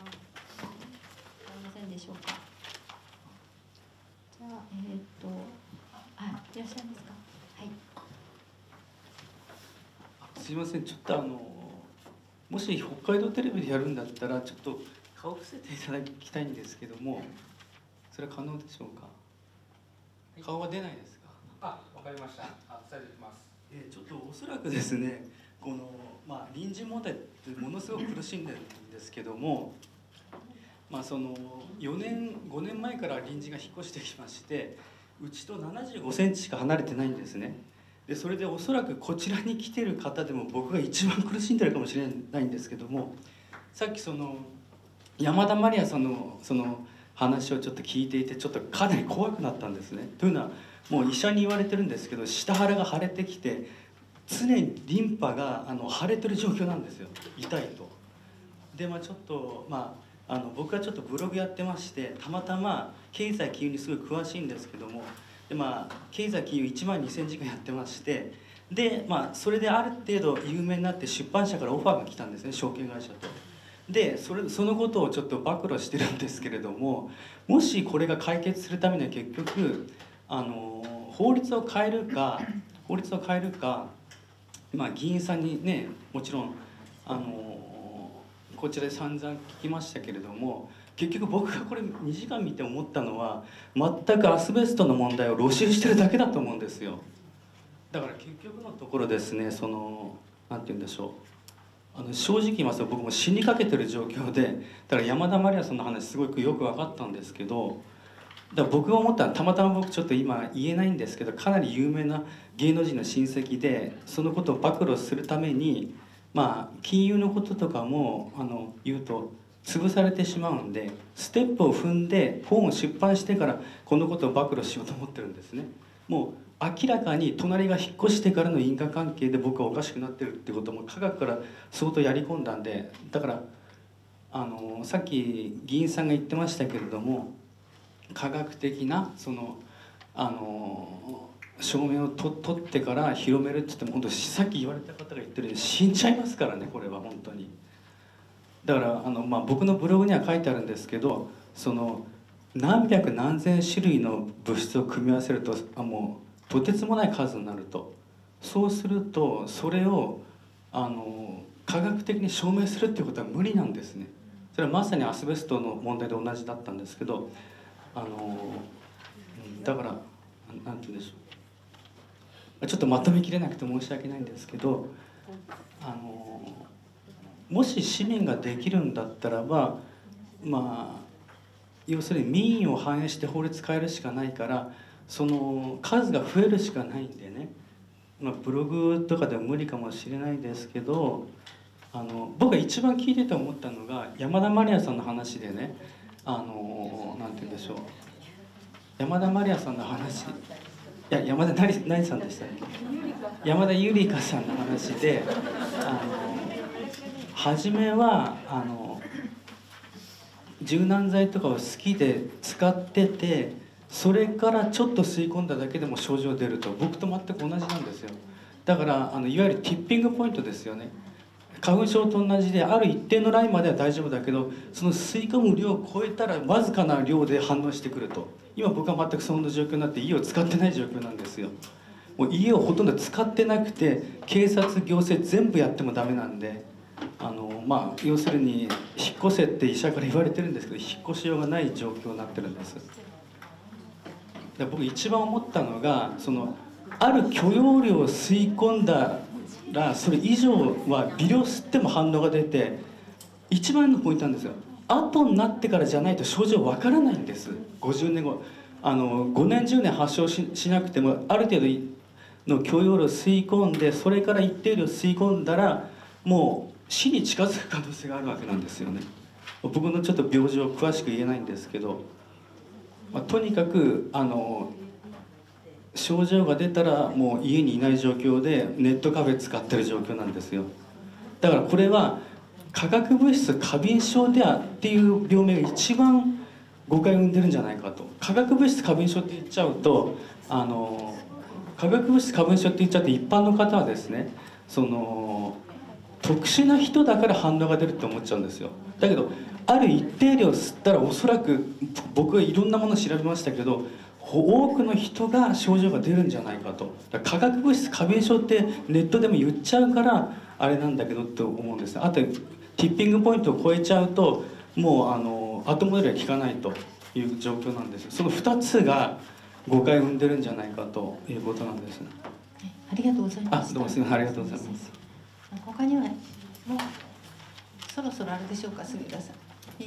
すいません、ちょっともし北海道テレビでやるんだったらちょっと顔伏せていただきたいんですけども、それは可能でしょうか。顔は出ないですか。 わかりました。伝えていきます。 ちょっとおそらくですね、この隣人問題ってものすごく苦しんでるんですけども、その4年5年前から隣人が引っ越してきまして、うちと75センチしか離れてないんですね。でそれでおそらくこちらに来てる方でも僕が一番苦しんでるかもしれないんですけども、さっきその山田まりやさんのその話をちょっと聞いていて、ちょっとかなり怖くなったんですね。というのはもう医者に言われてるんですけど、下腹が腫れてきて常にリンパが腫れてる状況なんですよ、痛いと。でちょっと僕はちょっとブログやってまして、たまたま経済金融にすごい詳しいんですけども、で経済金融12000時間やってまして、でそれである程度有名になって出版社からオファーが来たんですね、証券会社と。でそのことをちょっと暴露してるんですけれども、もしこれが解決するためには結局法律を変えるか議員さんにね、もちろんこちらで散々聞きましたけれども、結局僕がこれ2時間見て思ったのは、全くアスベストの問題を露習してるだけだと思うんですよ。だから結局のところですね、なんて言うんでしょう、正直言いますと僕も死にかけてる状況で、だから山田まりやさんの話すごくよく分かったんですけど、だから僕が思ったのは、たまたま僕ちょっと今言えないんですけど、かなり有名な芸能人の親戚で、そのことを暴露するために金融のこととかも言うと潰されてしまうんで、ステップを踏んで本を出版してからこのことを暴露しようと思ってるんですね。もう明らかに隣が引っ越してからの因果関係で僕はおかしくなってるってことも科学から相当やり込んだんで、だからさっき議員さんが言ってましたけれども、科学的な証明を取ってから広めるって言っても、本当さっき言われた方が言ってるように死んじゃいますからね、これは本当に。だから僕のブログには書いてあるんですけど、何百何千種類の物質を組み合わせるともうとてつもない数になると。そうするとそれを科学的に証明するっていうことは無理なんですね。それはまさにアスベストの問題で同じだったんですけど、だからなんて言うんでしょう、ちょっとまとめきれなくて申し訳ないんですけど、もし市民ができるんだったらば、要するに民意を反映して法律変えるしかないから、その数が増えるしかないんでね、ブログとかでは無理かもしれないですけど、僕が一番聞いてて思ったのが山田まりやさんの話でね、なんて言うんでしょう、山田まりやさんの話、山田何さんでしたっけ、山田ゆりかさんの話で、初めは柔軟剤とかを好きで使ってて、それからちょっと吸い込んだだけでも症状出ると、僕と全く同じなんですよ。だからいわゆるティッピングポイントですよね。花粉症と同じで、ある一定のラインまでは大丈夫だけど、その吸い込む量を超えたらわずかな量で反応してくると。今僕は全くそんな状況になって、家を使ってない状況なんですよ。もう家をほとんど使ってなくて、警察行政全部やってもダメなんで、要するに引っ越せって医者から言われてるんですけど、引っ越しようがない状況になってるんです。で僕一番思ったのが、ある許容量を吸い込んだらそれ以上は微量吸っても反応が出て、一番のポイントなんですよ。後になってからじゃないと症状わからないんです。50年後5年10年発症 しなくても、ある程度の許容量を吸い込んで、それから一定量吸い込んだらもう死に近づく可能性があるわけなんですよね。僕のちょっと病状を詳しく言えないんですけど、とにかく症状が出たらもう家にいない状況でネットカフェ使ってる状況なんですよ。だからこれは化学物質過敏症ではっていう病名が一番誤解を生んでるんじゃないかと。化学物質過敏症って言っちゃうと化学物質過敏症って言っちゃうと、一般の方はですね、特殊な人だから反応が出るって思っちゃうんですよ。だけどある一定量吸ったら、おそらく僕はいろんなものを調べましたけど、 多くの人が症状が出るんじゃないかと。化学物質過敏症ってネットでも言っちゃうからあれなんだけどって思うんです。あとティッピングポイントを超えちゃうともう後戻りは効かないという状況なんです。その2つが誤解を生んでるんじゃないかということなんです。 ありがとうございます。 どうもすみません、ありがとうございます。 他にはもうそろそろあるでしょうか、杉浦さん。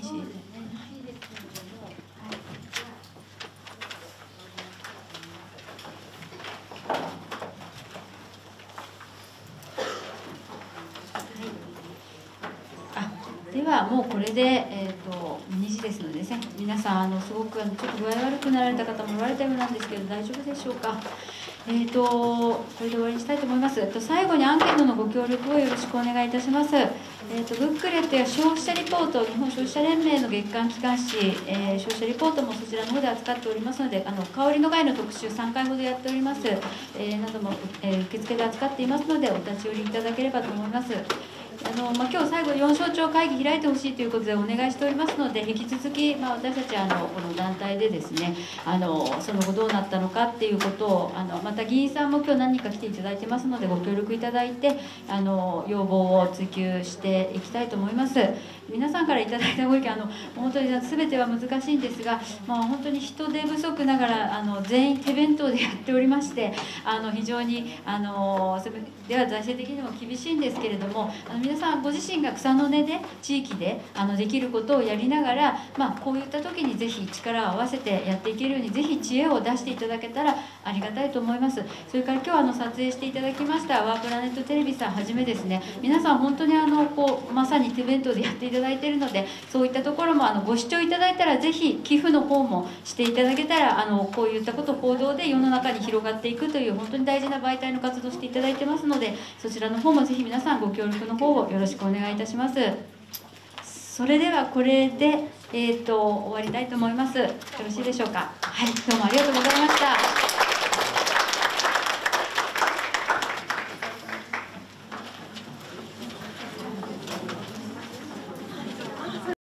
ではもうこれで、2時ですのでね、皆さんすごくちょっと具合悪くなられた方もおられたようなんですけど大丈夫でしょうか。これで終わりにしたいと思います。最後にアンケートのご協力をよろしくお願いいたします。ブックレットや消費者リポート、日本消費者連盟の月間機関誌、消費者リポートもそちらの方で扱っておりますので、香りの害の特集3回ほどやっております、なども、受付で扱っていますのでお立ち寄りいただければと思います。今日最後4省庁会議開いてほしいということでお願いしておりますので、引き続き、私たちこの団体でですねその後どうなったのかっていうことをまた議員さんも今日何人か来ていただいてますのでご協力いただいて要望を追求していきたいと思います。皆さんからいただいたご意見本当に全ては難しいんですが、本当に人手不足ながら全員手弁当でやっておりまして非常にでは財政的にも厳しいんですけれども皆さんご自身が草の根で地域でできることをやりながら、こういった時にぜひ力を合わせてやっていけるようにぜひ知恵を出していただけたらありがたいと思います。それから今日撮影していただきましたワープラネットテレビさんはじめですね、皆さん本当にまさに手弁当でやっていただいているので、そういったところもご視聴いただいたらぜひ寄付の方もしていただけたらこういったこと報道で世の中に広がっていくという本当に大事な媒体の活動をしていただいてますので、そちらの方もぜひ皆さんご協力の方をよろしくお願いいたします。それではこれで、終わりたいと思います。よろしいでしょうか。はい、どうもありがとうございました。